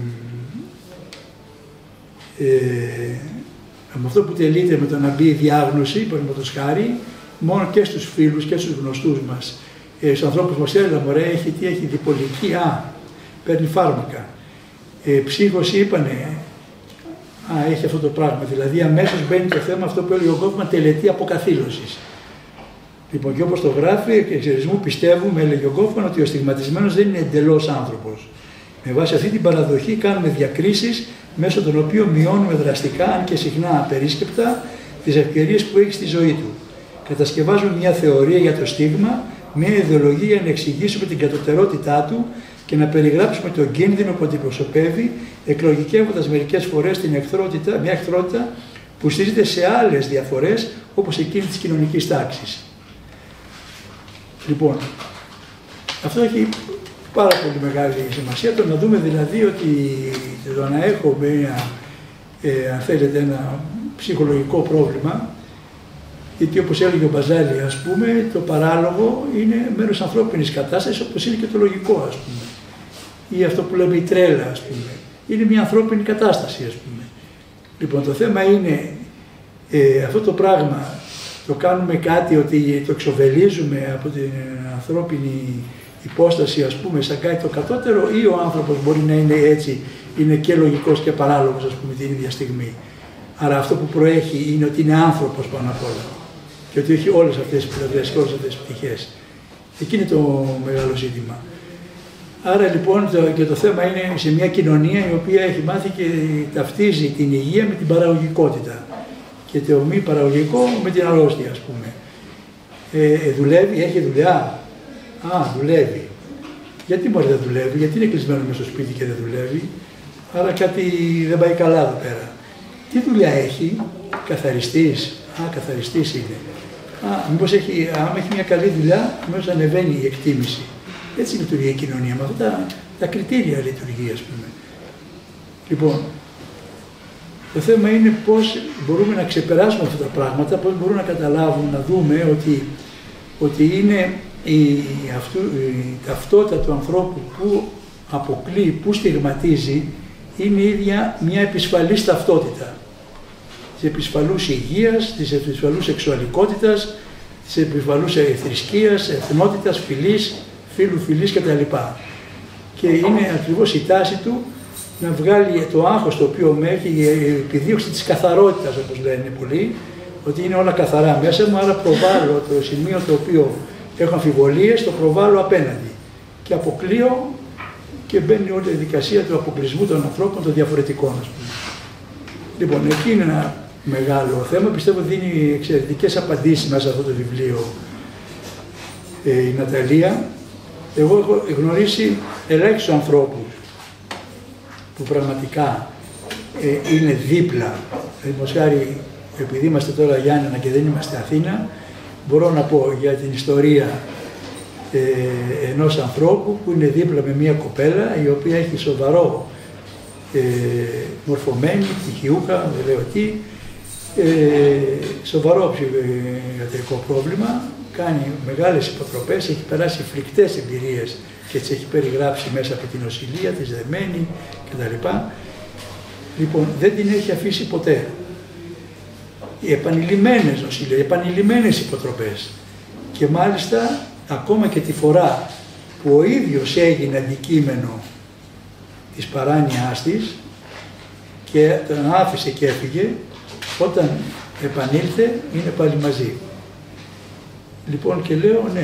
ε, με αυτό που τελείται με το να μπει η διάγνωση, παραδείγματος χάρη, μόνο και στους φίλους και στους γνωστούς μας, ε, στους ανθρώπους μας έλεγαν, μωρέ, έχει, τι έχει, διπολική, α, παίρνει φάρμακα. Ε, ψύχωση είπανε, α, έχει αυτό το πράγμα. Δηλαδή αμέσως μπαίνει το θέμα αυτό που έλεγε ο Γκόφμαν, τελετή αποκαθήλωσης. Λοιπόν, και όπως το γράφει, εκ εξαιρεσμού πιστεύουμε, έλεγε ο Γκόφμαν, ότι ο στιγματισμένος δεν είναι εντελώς άνθρωπος. Με βάση αυτή την παραδοχή κάνουμε διακρίσεις μέσω των οποίων μειώνουμε δραστικά, αν και συχνά απερίσκεπτα, τις ευκαιρίες που έχει στη ζωή του. Κατασκευάζουμε μια θεωρία για το στίγμα, μια ιδεολογία για να εξηγήσουμε την κατωτερότητά του και να περιγράψουμε τον κίνδυνο που αντιπροσωπεύει, εκλογικεύοντας μερικές φορές την εχθρότητα, μια εχθρότητα που στηρίζεται σε άλλες διαφορές, όπως εκείνη της κοινωνικής τάξης. Λοιπόν, αυτό έχει πάρα πολύ μεγάλη σημασία, το να δούμε δηλαδή ότι το να έχω μια, ε, αν θέλετε, ένα ψυχολογικό πρόβλημα, γιατί όπως έλεγε ο Μπαζάλη, ας πούμε, το παράλογο είναι μέρος ανθρώπινης κατάστασης, όπως είναι και το λογικό, ας πούμε. Ή αυτό που λέμε η τρέλα, ας πούμε. Είναι μια ανθρώπινη κατάσταση, ας πούμε. Λοιπόν, το θέμα είναι ε, αυτό το πράγμα, το κάνουμε κάτι, ότι το εξοβελίζουμε από την ανθρώπινη υπόσταση, ας πούμε, σαν κάτι το κατώτερο, ή ο άνθρωπος μπορεί να είναι έτσι, είναι και λογικός και παράλογος, ας πούμε, την ίδια στιγμή. Άρα αυτό που προέχει είναι ότι είναι άνθρωπος πάνω απ' όλα και ότι έχει όλες αυτές τις πλευρές και όλες αυτές τις πτυχές. Εκεί είναι το μεγάλο ζήτημα. Άρα λοιπόν το, και το θέμα είναι σε μια κοινωνία η οποία έχει μάθει και ταυτίζει την υγεία με την παραγωγικότητα και το μη παραγωγικό με την αρρώστια, ας πούμε. Ε, ε, δουλεύει, έχει δουλειά. Α, δουλεύει. Γιατί μόλις δεν δουλεύει, γιατί είναι κλεισμένο μέσα στο σπίτι και δεν δουλεύει. Άρα κάτι δεν πάει καλά εδώ πέρα. Τι δουλειά έχει, καθαριστής. Α, καθαριστής είναι. Α, μήπως έχει, άμα έχει μια καλή δουλειά, αμέσως ανεβαίνει η εκτίμηση. Έτσι λειτουργεί η κοινωνία, με αυτά τα, τα κριτήρια λειτουργεί, ας πούμε. Λοιπόν, το θέμα είναι πώς μπορούμε να ξεπεράσουμε αυτά τα πράγματα, πώς μπορούμε να καταλάβουμε, να δούμε ότι, ότι είναι η, αυτού, η ταυτότητα του ανθρώπου που αποκλεί, που στιγματίζει, είναι η ίδια μια επισφαλής ταυτότητα. Της επισφαλούς υγείας, της επισφαλούς σεξουαλικότητας, της επισφαλούς θρησκείας, εθνότητας, φυλής, φίλου, φυλής κτλ. Και είναι ακριβώς η τάση του να βγάλει το άγχος το οποίο με έχει, η επιδίωξη της καθαρότητας, όπως λένε πολλοί, ότι είναι όλα καθαρά μέσα μου, άρα προβάλλω το σημείο το οποίο έχω αμφιβολίες, το προβάλλω απέναντι και αποκλείω και μπαίνει όλη η διαδικασία του αποκλεισμού των ανθρώπων των διαφορετικών, ας πούμε. Λοιπόν, εκεί είναι ένα μεγάλο θέμα, πιστεύω δίνει εξαιρετικές απαντήσεις μέσα σε αυτό το βιβλίο ε, η Ναταλία. Εγώ έχω γνωρίσει ελάχιστους ανθρώπους που πραγματικά ε, είναι δίπλα. Δημοσχάρη, επειδή είμαστε τώρα Γιάννενα και δεν είμαστε Αθήνα, μπορώ να πω για την ιστορία ε, ενός ανθρώπου που είναι δίπλα με μια κοπέλα η οποία έχει σοβαρό ε, μορφωμένη, πτυχιούχα, δεν λέω τι, ε, σοβαρό ψυχιατρικό πρόβλημα, κάνει μεγάλες υποτροπές, έχει περάσει φρικτές εμπειρίες και τις έχει περιγράψει μέσα από την νοσηλεία, της δεμένη κτλ. Λοιπόν, δεν την έχει αφήσει ποτέ. Οι επανειλημμένες νοσηλεία, επανειλημμένες υποτροπές. Και μάλιστα ακόμα και τη φορά που ο ίδιος έγινε αντικείμενο της παράνοιάς της και τον άφησε και έφυγε, όταν επανήλθε είναι πάλι μαζί. Λοιπόν, και λέω ναι,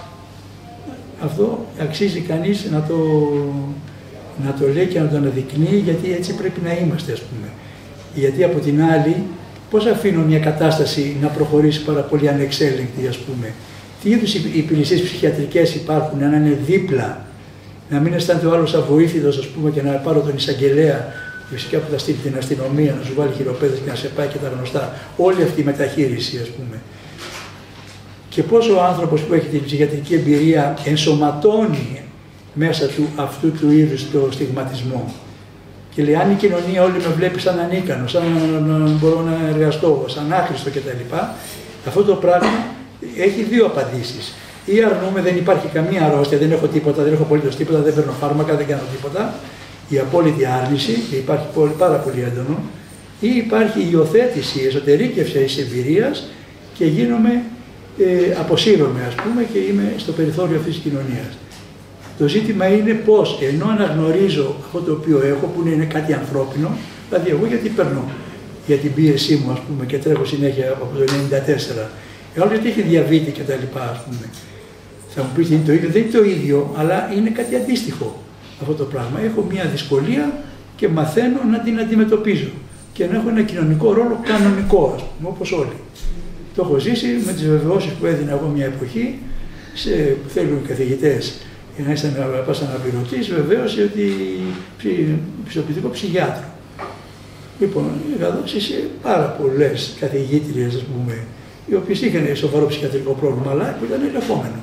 αυτό αξίζει κανείς να το, να το λέει και να το αναδεικνύει, γιατί έτσι πρέπει να είμαστε, ας πούμε. Γιατί από την άλλη, πώς αφήνω μια κατάσταση να προχωρήσει πάρα πολύ ανεξέλεγκτη, ας πούμε. Τι είδους υπηρεσίες ψυχιατρικές υπάρχουν, να είναι δίπλα, να μην αισθάνεται ο άλλος αβοήθητος, ας πούμε, και να πάρω τον εισαγγελέα, φυσικά που θα στείλει την αστυνομία, να σου βάλει χειροπέδες και να σε πάει και τα γνωστά. Όλη αυτή η μεταχείριση, ας πούμε. Και πώς ο άνθρωπος που έχει την ψυχιατρική εμπειρία ενσωματώνει μέσα του αυτού του είδους το στιγματισμό. Και λέει, αν η κοινωνία όλη με βλέπει σαν ανίκανο, σαν να μπορώ να εργαστώ, σαν άχρηστο κτλ. Αυτό το πράγμα έχει δύο απαντήσεις. Ή αρνούμε, δεν υπάρχει καμία αρρώστια, δεν έχω τίποτα, δεν έχω απολύτως τίποτα, δεν παίρνω φάρμακα, δεν κάνω τίποτα. Η απόλυτη άρνηση, και υπάρχει πάρα πολύ έντονο. Ή υπάρχει η υιοθέτηση, η εσωτερήκευση της εμπειρίας και γίνομαι, ε, αποσύρωμαι, ας πούμε, και είμαι στο περιθώριο αυτής της κοινωνίας. Το ζήτημα είναι πώς, ενώ αναγνωρίζω αυτό το οποίο έχω, που είναι κάτι ανθρώπινο, δηλαδή εγώ γιατί παίρνω για την πίεσή μου, ας πούμε, και τρέχω συνέχεια από το ενενήντα τέσσερα, εγώ γιατί έχει διαβήτη και τα λοιπά, ας πούμε. Θα μου πεις είναι το ίδιο, δεν είναι το ίδιο, αλλά είναι κάτι αντίστοιχο αυτό το πράγμα. Έχω μια δυσκολία και μαθαίνω να την αντιμετωπίζω και να έχω ένα κοινωνικό ρόλο κανονικό, ας πούμε, όπως όλοι. Το έχω ζήσει με τις βεβαιώσεις που έδινα εγώ μια εποχή, σε, που θέλουν οι καθηγητές για να είσαι να πας αναπληρωτής, βεβαίωση ότι πιστοποιητικό ψυχιάτρο. Λοιπόν, είχα δώσει σε πάρα πολλές καθηγήτριες, ας πούμε, οι οποίες είχαν σοβαρό ψυχιατρικό πρόβλημα, αλλά που ήταν ελεγχόμενο.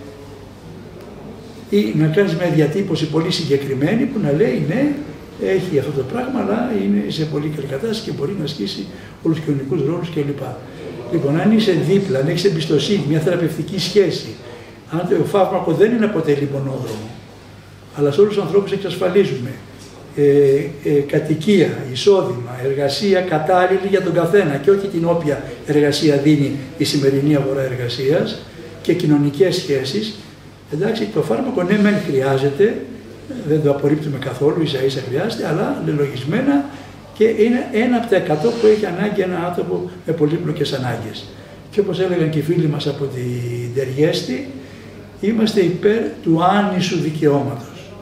Ή να κάνεις μια διατύπωση πολύ συγκεκριμένη που να λέει ναι, έχει αυτό το πράγμα, αλλά είναι σε πολύ καλή κατάσταση και μπορεί να ασκήσει όλους τους κοινωνικούς ρόλους κλπ. Λοιπόν, αν είσαι δίπλα, αν έχεις εμπιστοσύνη, μια θεραπευτική σχέση, αν το φάρμακο δεν είναι αποτελεί μονόδρομο, αλλά σε όλους τους ανθρώπους εξασφαλίζουμε ε, ε, κατοικία, εισόδημα, εργασία κατάλληλη για τον καθένα και όχι την όποια εργασία δίνει η σημερινή αγορά εργασίας και κοινωνικές σχέσεις. Εντάξει, το φάρμακο ναι μεν χρειάζεται, δεν το απορρίπτουμε καθόλου, ίσα ίσα χρειάζεται, αλλά λελογισμένα και είναι ένα από τα εκατό που έχει ανάγκη ένα άνθρωπο με πολύπλοκες ανάγκες. Και όπως έλεγαν και οι φίλοι μας από την Τεριέστη, είμαστε υπέρ του άνισου δικαιώματος.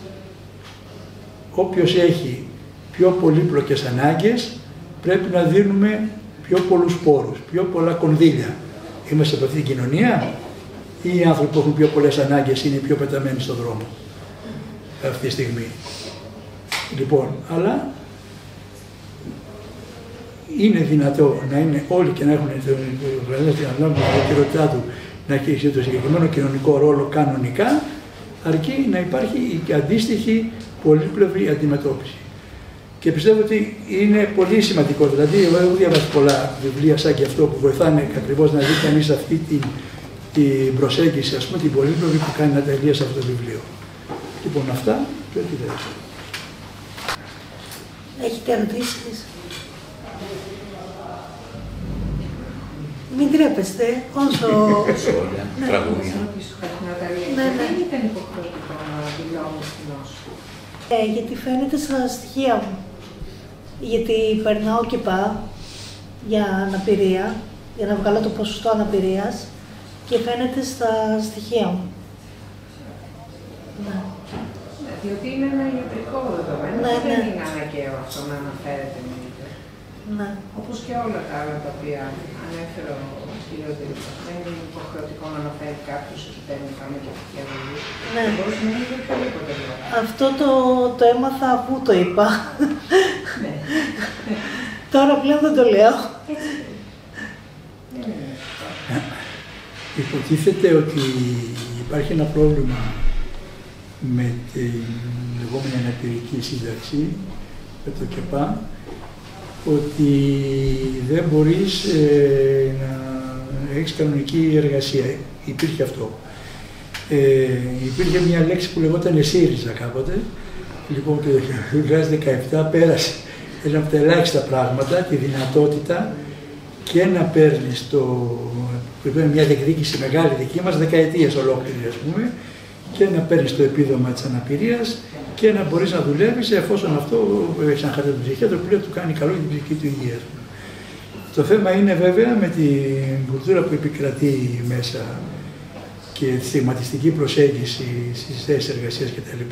Όποιος έχει πιο πολύπλοκες ανάγκες, πρέπει να δίνουμε πιο πολλούς πόρους, πιο πολλά κονδύλια. Είμαστε από αυτή την κοινωνία ή οι άνθρωποι που έχουν πιο πολλές ανάγκες είναι πιο πεταμένοι στον δρόμο αυτή τη στιγμή. Λοιπόν, αλλά είναι δυνατό να είναι όλοι και να έχουν την ιδιαιτερότητά του να έχει το συγκεκριμένο κοινωνικό ρόλο κανονικά, αρκεί να υπάρχει η αντίστοιχη πολύπλευρη αντιμετώπιση. Και πιστεύω ότι είναι πολύ σημαντικό. Δηλαδή, εγώ έχω διαβάσει πολλά βιβλία σαν και αυτό που βοηθάνε ακριβώς να δει κανείς αυτή την, την προσέγγιση, ας πούμε, την πολύπλευρη που κάνει Ναταλία σε αυτό το βιβλίο. Λοιπόν, αυτά και ό,τι δεν. Έχετε ερωτήσεις? Μην τρέπεστε, όσο... Σχόλια, τραγούδια. Ναι, ναι. Δεν ήταν υποχρεωτικό να δηλώνω στην νόσο. Ε, γιατί φαίνεται στα στοιχεία μου. Γιατί περνάω και πάω για αναπηρία, για να βγάλω το ποσοστό αναπηρίας και φαίνεται στα στοιχεία μου. Ναι. Διότι είναι ένα ιατρικό δεδομένο, Ναι, δεν ναι. είναι αναγκαίο αυτό να αναφέρεται με είτε. Ναι. Όπως και όλα τα άλλα τα οποία ανέφερε ο κ. Δήμος. Δεν είναι υποχρεωτικό να αναφέρει κάποιος ότι παίρνει πάμε και αυτή η Ναι. Μπορεί να είναι για οποιοδήποτε λόγο. Αυτό το, το έμαθα αφού το είπα. Ναι. Τώρα πλέον δεν το λέω. Δεν είναι αυτό. Υποτίθεται ότι υπάρχει ένα πρόβλημα με την λεγόμενη αναπηρική σύνταξη, με το ΚΕΠΑ, ότι δεν μπορείς ε, να έχεις κανονική εργασία. Υπήρχε αυτό. Ε, υπήρχε μια λέξη που λεγόταν ΣΥΡΙΖΑ κάποτε. Λοιπόν, και το δύο χιλιάδες δεκαεπτά πέρασε ένα από τα ελάχιστα πράγματα, τη δυνατότητα και να παίρνεις το... που μια διεκδίκηση μεγάλη δική μας, δεκαετίες ολόκληρη, ας πούμε, και να παίρνεις το επίδομα της αναπηρίας και να μπορείς να δουλεύεις εφόσον αυτό έχει ένα χαρτί του ψυχίατρο που λέει του κάνει καλό για την ψυχική του υγεία. Το θέμα είναι βέβαια με την κουλτούρα που επικρατεί μέσα και τη στιγματιστική προσέγγιση στις θέσεις εργασίας κτλ.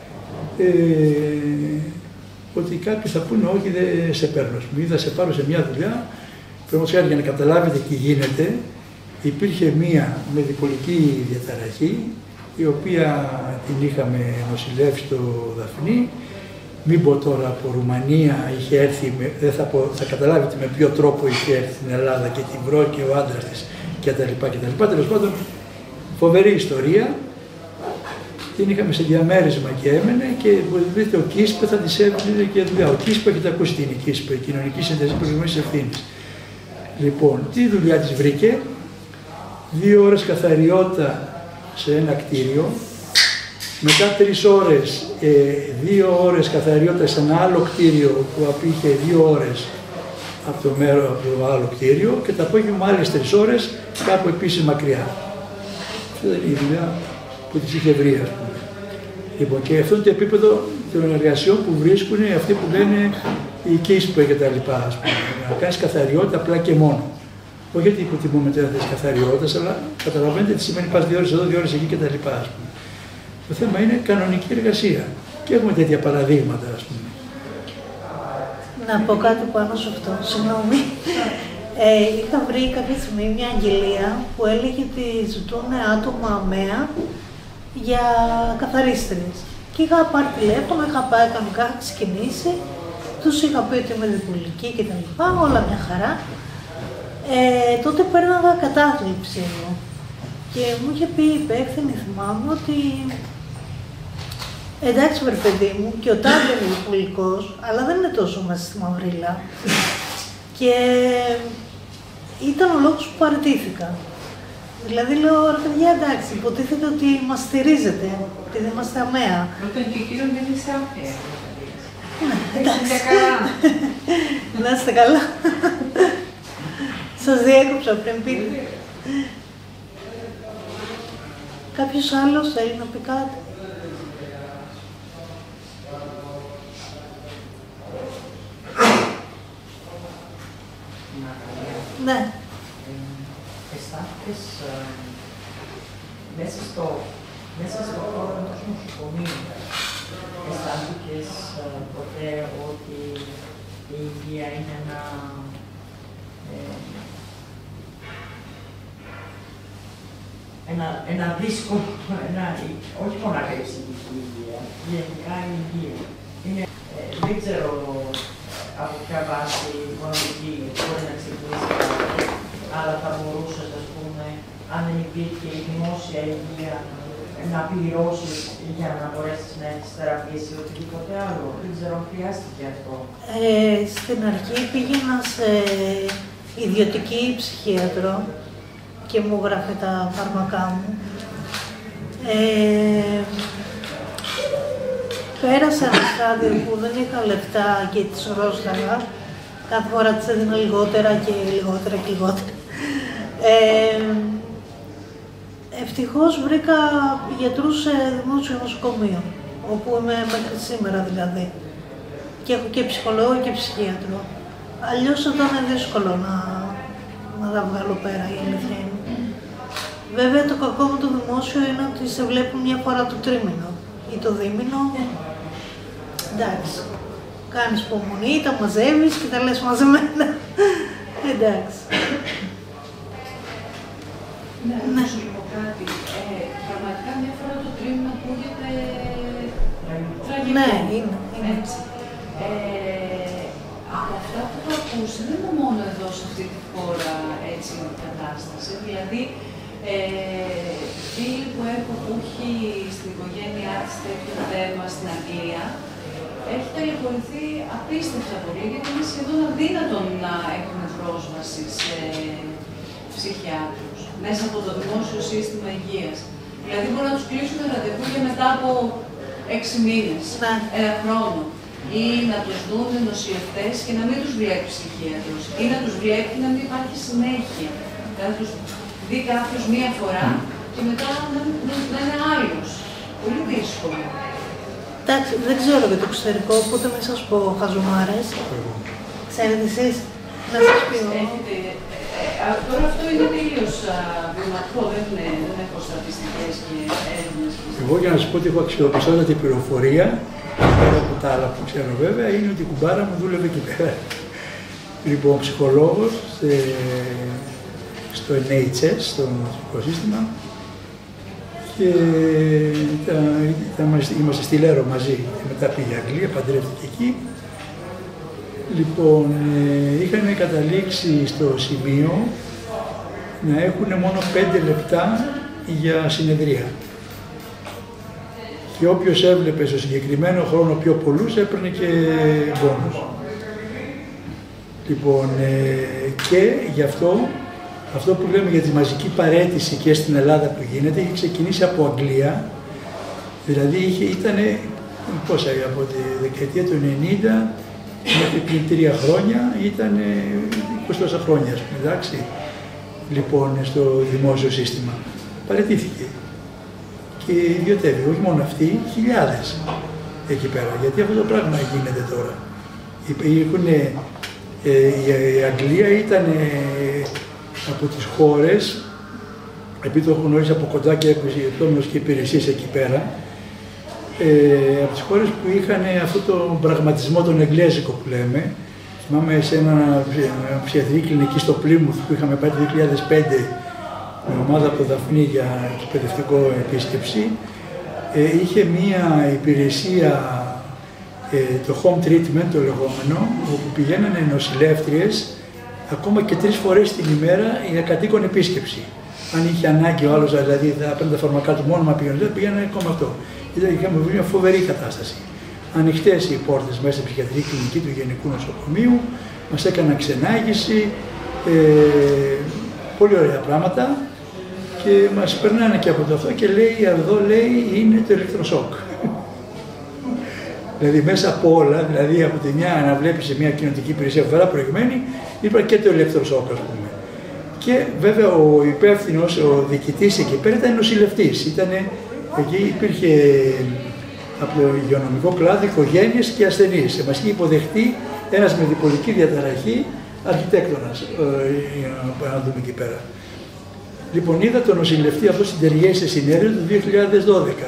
Ε, ότι κάποιοι θα πούνε όχι δεν σε παίρνω, ή θα σε πάρω σε μια δουλειά. Πρέπει για να καταλάβετε τι γίνεται, υπήρχε μία με διπολική διαταραχή, η οποία την είχαμε νοσηλεύσει στο Δαφνί. Μην πω τώρα από Ρουμανία, είχε έρθει, με, δεν θα, πω, θα καταλάβετε με ποιο τρόπο είχε έρθει στην Ελλάδα και την βρω και ο άντρας της κτλ. κτλ. Τέλος πάντων, φοβερή ιστορία. Την είχαμε σε διαμέρισμα και έμενε και δείτε ο ΚΙΣΠΕ θα της έβγαινε και δουλειά. Ο ΚΙΣΠΕ, έχετε ακούσει τι είναι η ΚΙΣΠΕ, η Κοινωνική Συνδεσμή Προσωπικής Ευθύνης. Λοιπόν, τι δουλειά της βρήκε, δύο ώρες καθαριότητα σε ένα κτίριο, μετά τρεις ώρες, ε, δύο ώρες καθαριότητα σε ένα άλλο κτίριο που απήχε δύο ώρες από το, μέρο, από το άλλο κτίριο και τα απόγευμα άλλες τρεις ώρες κάπου επίσης μακριά. Αυτή ήταν η δουλειά που της είχε βρει, ας πούμε. Λοιπόν, και αυτό είναι το επίπεδο των εργασιών που βρίσκουν αυτοί που λένε οι ΚΙΣΠΕ και τα λοιπά, ας πούμε. Να κάνεις καθαριότητα απλά και μόνο. Όχι γιατί υποτιμούμε τέτοια θέση καθαριότητας, αλλά καταλαβαίνετε τι σημαίνει πας δύο ώρες εδώ, δύο ώρες εκεί και τα λοιπά, ας πούμε. Το θέμα είναι κανονική εργασία. Και έχουμε τέτοια παραδείγματα, ας πούμε. Να πω κάτι πάνω σε αυτό, συγγνώμη. Ε, είχα βρει κάποια στιγμή μια αγγελία που έλεγε ότι ζητούν άτομα ΑΜΕΑ για καθαρίστρες. Και είχα πάρει τηλέφωνο, είχα πάει κανονικά, είχα ξεκινήσει, τους είχα πει ότι είμαι διπολική και τα λοιπά, όλα μια χαρά. Ε, τότε παίρναγα κατάθλιψη εγώ. Και μου είχε πει η υπεύθυνη, θυμάμαι, ότι εντάξει βρε παιδί μου, και ο τάδε είναι διπολικός, αλλά δεν είναι τόσο μέσα στη μαυρίλα. Και ήταν ο λόγος που παραιτήθηκα. Δηλαδή λέω, ρε παιδιά, εντάξει, υποτίθεται ότι μας στηρίζετε, επειδή είμαστε ΑΜΕΑ. Όταν και εκείνον δεν είσαι ΑΜΕΑ. Ναι, εντάξει. καλά. Να είστε καλά. Σας διέκοψα πριν πείτε. Κάποιος άλλος θέλει να πει κάτι? μέσα στο, μέσα στο χώρο ενός νοσοκομείου αισθάνθηκες ποτέ ότι η υγεία είναι ένα ε, ένα, ένα δύσκολο, ένα, όχι μόνο η ψυχική υγεία, γενικά η υγεία. Είναι, ε, δεν ξέρω από ποια βάση οικονομική μπορεί να ξεκινήσει κάτι, αλλά θα μπορούσε, ας πούμε, αν δεν υπήρχε η δημόσια υγεία, να πληρώσεις για να μπορέσεις να έχεις θεραπείες ή οτιδήποτε άλλο. Δεν ξέρω αν χρειάστηκε αυτό. Ε, στην αρχή πήγαινα σε ιδιωτική ψυχίατρο και μου γράφε τα φάρμακά μου. Ε, πέρασα ένα στάδιο που δεν είχα λεφτά και τις ορόσταγα. Κάθε φορά τις έδινα λιγότερα και λιγότερα και λιγότερα. Ε, ευτυχώς βρήκα γιατρούς σε δημόσιο νοσοκομείο, όπου είμαι μέχρι σήμερα δηλαδή. Και έχω και ψυχολόγο και ψυχίατρο. Αλλιώς εδώ είναι δύσκολο να, να τα βγάλω πέρα, η αλήθεια είναι. Βέβαια το κακό με το δημόσιο είναι ότι σε βλέπουν μια φορά το τρίμηνο ή το δίμηνο. Εντάξει, κάνεις υπομονή, τα μαζεύεις και τα λες μαζεμένα. Εντάξει. Ναι, ναι. Σου πω κάτι. Ε, πραγματικά μια φορά το τρίμηνο ακούγεται τραγικό. Ναι, είναι. είναι. Έτσι. Ε, από αυτά που έχω ακούσει, δεν είναι μόνο εδώ σε αυτή τη χώρα έτσι η κατάσταση. Δηλαδή, ε, φίλοι που έχω που έχει στην οικογένειά της τέτοιο θέμα στην Αγγλία, έχει ταλαιπωρηθεί απίστευτα πολύ, γιατί είναι σχεδόν αδύνατο να έχουν πρόσβαση σε ψυχιάτρους μέσα από το δημόσιο σύστημα υγείας. Δηλαδή, μπορούν να τους κλείσουν ραντεβού για μετά από έξι μήνες, ναι. ένα χρόνο. Ή να τους δουν νοσηλευτές και να μην τους βλέπει ψυχίατρος. Ή να τους βλέπει και να μην υπάρχει συνέχεια. Να τους δει κάποιος μία φορά και μετά να, να, να είναι άλλος. Πολύ δύσκολο. Εντάξει, δεν ξέρω για το εξωτερικό, οπότε μην σας πω χαζομάρες. Ξέρετε εσείς, να σας πει. Έχετε, ε, τώρα αυτό είναι τελείως βιωματικό, δεν, δεν έχω στατιστικές και έρευνες. Εγώ για να σας πω ότι έχω αξιοπιστότατη πληροφορία, πέρα από τα άλλα που ξέρω βέβαια, είναι ότι η κουμπάρα μου δούλευε εκεί πέρα. Λοιπόν, ψυχολόγος σε, στο εν έιτς ες, στο νοσοκομικό σύστημα, και τα, τα, είμαστε στη Λέρο μαζί και μετά πήγε Αγγλία, παντρεύτηκε εκεί. Λοιπόν, ε, είχαν καταλήξει στο σημείο να έχουν μόνο πέντε λεπτά για συνεδρία. Και όποιος έβλεπε στο συγκεκριμένο χρόνο πιο πολλούς έπαιρνε και μπόνους. Λοιπόν, ε, και γι' αυτό, αυτό που λέμε για τη μαζική παραίτηση και στην Ελλάδα που γίνεται, είχε ξεκινήσει από Αγγλία, δηλαδή είχε, ήτανε, πόσα, από τη δεκαετία του ενενήντα μέχρι πριν τρία χρόνια, ήταν είκοσι τόσα χρόνια, ας πούμε, εντάξει, λοιπόν, στο δημόσιο σύστημα. Παραιτήθηκε. Και ιδιωτεύει, όχι μόνο αυτοί, χιλιάδες εκεί πέρα. Γιατί αυτό το πράγμα γίνεται τώρα. Υπάρχουν, ε, η Αγγλία ήταν ε, από τις χώρες, επειδή το έχω γνωρίσει από κοντά και έχω και υπηρεσίες εκεί πέρα, ε, από τις χώρες που είχαν αυτό το πραγματισμό τον εγγλέζικο που λέμε. Θυμάμαι σε ένα ψυχιατρική κλινική στο Πλίμουθ που είχαμε πάει το δύο χιλιάδες πέντε με ομάδα από το Δαφνί για εκπαιδευτικό επίσκεψη, ε, είχε μία υπηρεσία, ε, το home treatment το λεγόμενο, όπου πηγαίνανε νοσηλεύτριες ακόμα και τρεις φορές την ημέρα για κατοίκον επίσκεψη. Αν είχε ανάγκη ο άλλος, δηλαδή θα παίρνει τα φαρμακά του μόνο, μα πήγαινε, πήγαινε ακόμα αυτό. Ήταν, είχαμε βρει μια φοβερή κατάσταση. Ανοιχτές οι πόρτες μέσα στην ψυχιατρική κλινική του Γενικού Νοσοκομείου, μας έκαναν ξενάγηση, ε, πολύ ωραία πράγματα. Και μας περνάνε και από το αυτό και λέει, εδώ λέει, είναι το ηλεκτροσόκ. Δηλαδή μέσα από όλα, δηλαδή από τη μια να βλέπεις σε μια κοινωνική υπηρεσία φορά προηγμένη, είπα και το ηλεκτροσόκ, ας πούμε. Και βέβαια ο υπεύθυνος, ο διοικητής εκεί πέρα ήταν νοσηλευτής. Ήτανε, εκεί υπήρχε από το υγειονομικό κλάδο οικογένειες και ασθενείς. Μας είχε υποδεχτεί ένας με διπολική διαταραχή, αρχιτέκτονας, ε, να δούμε εκεί πέρα. Λοιπόν, είδα τον νοσηλευτή αυτό στην Ταιριέ σε συνέδριο του δύο χιλιάδες δώδεκα.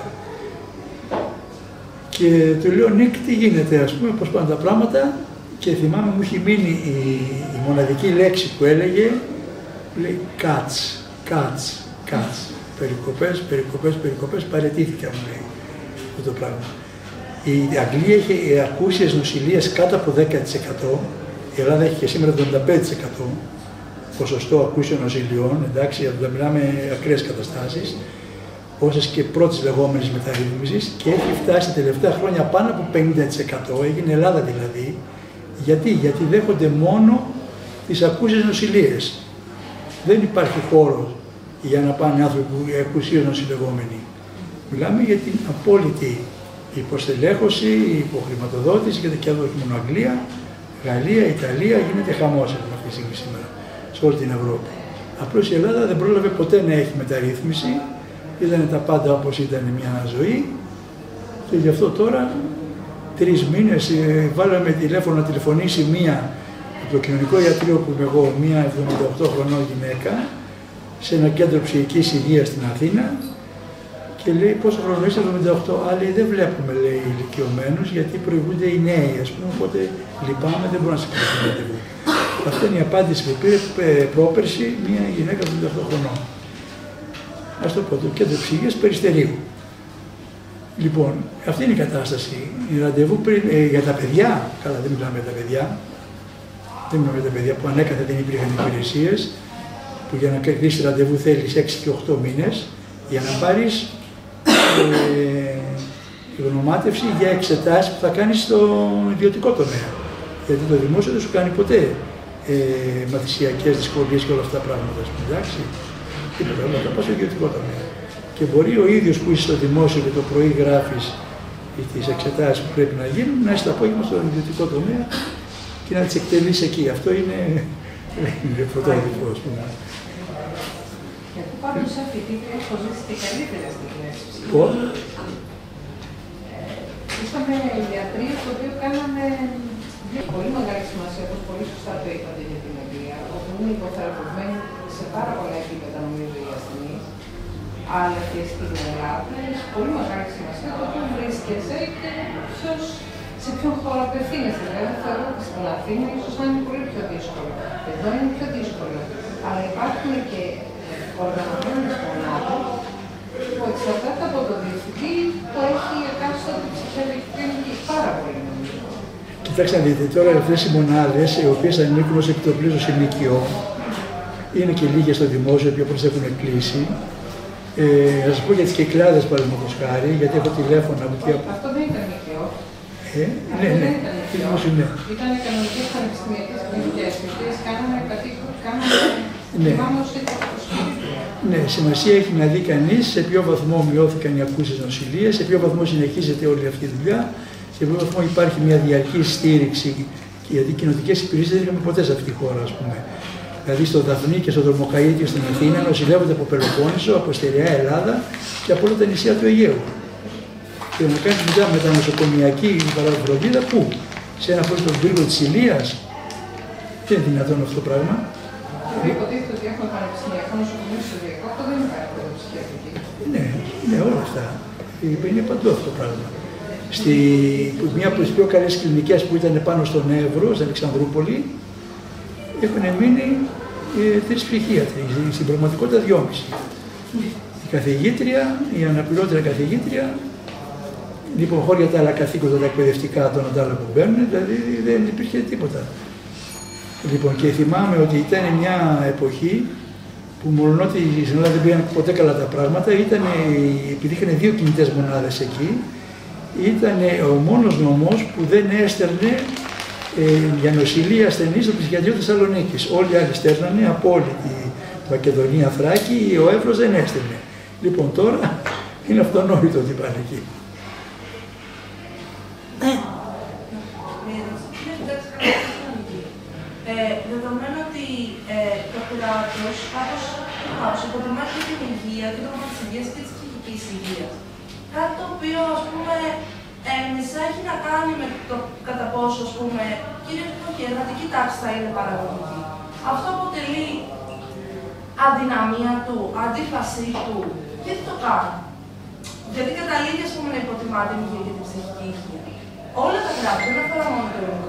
Και του λέω, Νίκ, τι γίνεται, ας πούμε, πώς πάνε τα πράγματα. Και θυμάμαι, μου έχει μείνει η, η μοναδική λέξη που έλεγε, λέει cuts, cuts, cuts. Περικοπές, περικοπές, περικοπές, παραιτήθηκα, μου λέει αυτό το πράγμα. Η Αγγλία είχε ακούσιες νοσηλείες κάτω από δέκα τοις εκατό, η Ελλάδα έχει και σήμερα εβδομήντα πέντε τοις εκατό ποσοστό ακούσιων νοσηλειών, εντάξει, εδώ μιλάμε ακραίες καταστάσεις, όσες και πρώτης λεγόμενης μεταρρύθμισης, και έχει φτάσει τελευταία χρόνια πάνω από πενήντα τοις εκατό, έγινε Ελλάδα δηλαδή. Γιατί, γιατί δέχονται μόνο τις ακούσιες νοσηλείες. Δεν υπάρχει χώρο για να πάνε άνθρωποι ακουσίως νοσηλευόμενοι. Μιλάμε για την απόλυτη υποστελέχωση, υποχρηματοδότηση, και εδώ όχι μόνο Αγγλία, Γαλλία, Ιταλία, γίνεται χαμός αυτή τη στιγμή σήμερα σε όλη την Ευρώπη. Απλώς η Ελλάδα δεν πρόλαβε ποτέ να έχει μεταρρύθμιση, ήταν τα πάντα όπως ήταν μια ζωή, και γι' αυτό τώρα τρεις μήνες βάλαμε τηλέφωνο να τηλεφωνήσει μία από το κοινωνικό ιατρείο που είμαι εγώ, μία εβδομήντα οκτώ χρονών γυναίκα, σε ένα κέντρο ψυχικής υγείας στην Αθήνα, και λέει πόσο χρόνο είσαι, εβδομήντα οκτώ. Άλλοι δεν βλέπουμε, λέει, ηλικιωμένους, γιατί προηγούνται οι νέοι, ας πούμε, οπότε λυπάμαι, δεν μπορώ να σε κάνω ραντεβού. Αυτή είναι η απάντηση που πήρε πρόπερση μία γυναίκα εβδομήντα οκτώ χρονών. Ας το πω, το κέντρο ψυχικής Περιστερίου. Λοιπόν, αυτή είναι η κατάσταση. Η ραντεβού πριν, ε, για τα παιδιά, καλά, δεν μιλάμε για τα παιδιά, δεν μιλάμε για τα παιδιά που ανέκαθεν δεν υπήρχαν υπηρεσίες, που για να κλείσει ραντεβού θέλεις έξι και οκτώ μήνες για να πάρεις ε, γνωμάτευση για εξετάσεις που θα κάνεις στο ιδιωτικό τομέα. Γιατί το δημόσιο δεν σου κάνει ποτέ ε, μαθησιακές δυσκολίες και όλα αυτά τα πράγματα, εντάξει. Τίποτα, όλα τα πας στο ιδιωτικό τομέα. Και μπορεί ο ίδιος που είσαι στο δημόσιο και το πρωί γράφεις τις εξετάσεις που πρέπει να γίνουν, να είσαι το απόγευμα στο ιδιωτικό τομέα και να τις εκτελείς εκεί. Αυτό είναι πρωτότυπο, ας πούμε. Γιατί πάντως σαν φοιτήτρια έχω ζήσει και καλύτερα στιγμές. Πώς? Είχαμε ιατρίες το οποίο κάναμε πολύ μεγάλη σημασία, όπως πολύ σωστά το είπατε για την εμπειρία, όπου είναι υποθεραπευμένοι σε πάρα πολλά επίπεδα, νομίζω, οι ασθενείς, αλλά και στην Ελλάδα έχει πολύ μεγάλη σημασία το οποίο βρίσκεσαι και ποιος, σε ποιον χώρο απευθύνεσαι. Δηλαδή, θεωρώ ότι στην Αθήνα ίσως να είναι πολύ πιο δύσκολο. Εδώ είναι πιο δύσκολο. Αλλά υπάρχουν και οργανωμένες μονάδες που εξαρτάται από το διευθυντή που έχει εκάστοτε ψυχιατρική κλινική. Πάρα πολύ, νομίζω. Κοιτάξτε να δείτε, τώρα αυτές οι μονάδες, οι οποίες ανήκουν ως επιτοπλίζος σε νοικιό, είναι και λίγες στο δημόσιο, οι οποίες έχουν κλείσει. Ε, να σας πω για τις Κυκλάδες, παραδείγματος χάρη, γιατί έχω τηλέφωνα από εκεί. Αυτό δεν ήταν νοικιό. Ε, ναι, ναι, ναι. Ήταν κανονικές πανεπιστημιακές κλινικές, οι οποίες κάνανε κατοίκους, κάνανε ναι. Ναι, σημασία έχει να δει κανείς σε ποιο βαθμό μειώθηκαν οι ακούσιες νοσηλείες, σε ποιο βαθμό συνεχίζεται όλη αυτή η δουλειά, σε ποιο βαθμό υπάρχει μια διαρκή στήριξη, γιατί οι κοινοτικές υπηρεσίες δεν είχαμε ποτέ σε αυτή τη χώρα, ας πούμε. Δηλαδή στο Δαφνί και στο Δρομοκαΐτιο στην Αθήνα νοσηλεύονται από Πελοπόννησο, από Στεριά Ελλάδα και από όλα τα νησιά του Αιγαίου. Και να κάνεις μετά με τα νοσοκομιακή παραφροντίδα, πού? Σε ένα χώρο στον πύργο της Ηλίας. Δεν είναι δυνατόν αυτό το πράγμα. Υποτίθεται ότι έχουμε πανεπιστημιακό νοσοκομείο στο Αιγαίο, αυτό δεν υπάρχει εδώ ψυχιατρική. Ναι, ναι, όλα αυτά. Είναι παντού αυτό το πράγμα. Στη, μία από τις πιο καλές κλινικές που ήταν πάνω στον Εύρο, στην Αλεξανδρούπολη, έχουν μείνει ε, τρεις ψυχίατροι, στην πραγματικότητα δυόμιση. Η καθηγήτρια, η αναπληρώτρια καθηγήτρια, λοιπόν, χώρια τα άλλα καθήκοντα, τα εκπαιδευτικά των αντάλλων που μπαίνουν, δηλαδή δεν υπήρχε τίποτα. Λοιπόν, και θυμάμαι ότι ήταν μια εποχή που μόλον ότι στην Ελλάδα δεν πήγαν ποτέ καλά τα πράγματα, ήταν, επειδή είχαν δύο κινητές μονάδες εκεί, ήταν ο μόνος νομός που δεν έστερνε ε, για νοσηλεία ασθενείς στο ψυχιατρίο Θεσσαλονίκης. Όλοι οι άλλοι στέρνανε από όλη τη Μακεδονία, Θράκη, ο Εύρος δεν έστελνε. Λοιπόν, τώρα είναι αυτονόητο ότι πάνε εκεί. Ε, δεδομένου ότι ε, το κράτος κάπως υποτιμάται την υγεία και το κομμάτι της υγείας και της ψυχικής υγείας. Κάτι το οποίο, ας πούμε, ε, έχει να κάνει με το κατά πόσο, ας πούμε, κυρίως και η εργατική τάξη θα είναι παραγωγική. Αυτό αποτελεί αδυναμία του, αντίφασή του, γιατί το κάνει. Γιατί καταλήγει, ας πούμε, να υποτιμά την υγεία και την ψυχική υγεία. Όλα τα κράτη, δεν αφορά μόνο το ελληνικό.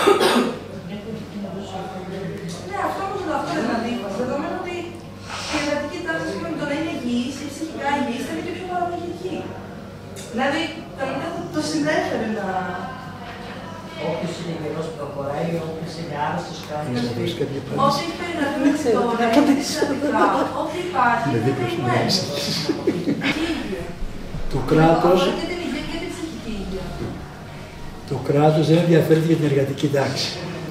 Ναι, αυτό όμως αυτό είναι αντίφαση. Δεδομένου ότι η εργατική τάξη με το να είναι υγιής ή ψυχικά υγιής θα είναι και πιο παραγωγική. Δηλαδή, κανονικά το συνέφερε να. Όποιος είναι γερός προχωράει, όποιος είναι άρρωστος κάνει. Όσοι έχει περιγραφεί τώρα, είναι συστατικά, ό,τι υπάρχει, είναι περιμένει. Το κράτος, και την υγεία και την ψυχική υγεία. Το κράτος δεν ενδιαφέρεται για την εργατική τάξη.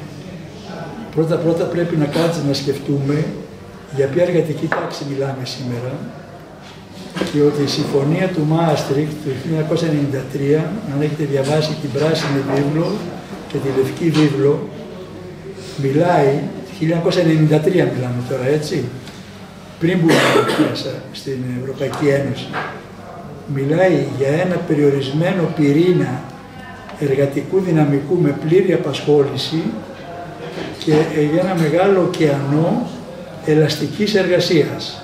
Πρώτα πρώτα πρέπει να κάτσουμε να σκεφτούμε για ποια εργατική τάξη μιλάμε σήμερα και ότι η συμφωνία του Μάστριχτ του χίλια εννιακόσια ενενήντα τρία, αν έχετε διαβάσει την πράσινη βίβλο και τη λευκή βίβλο, μιλάει, χίλια εννιακόσια ενενήντα τρία μιλάμε τώρα, έτσι, πριν μπούμε μέσα στην Ευρωπαϊκή Ένωση, μιλάει για ένα περιορισμένο πυρήνα εργατικού δυναμικού με πλήρη απασχόληση και για ένα μεγάλο ωκεανό ελαστικής εργασίας.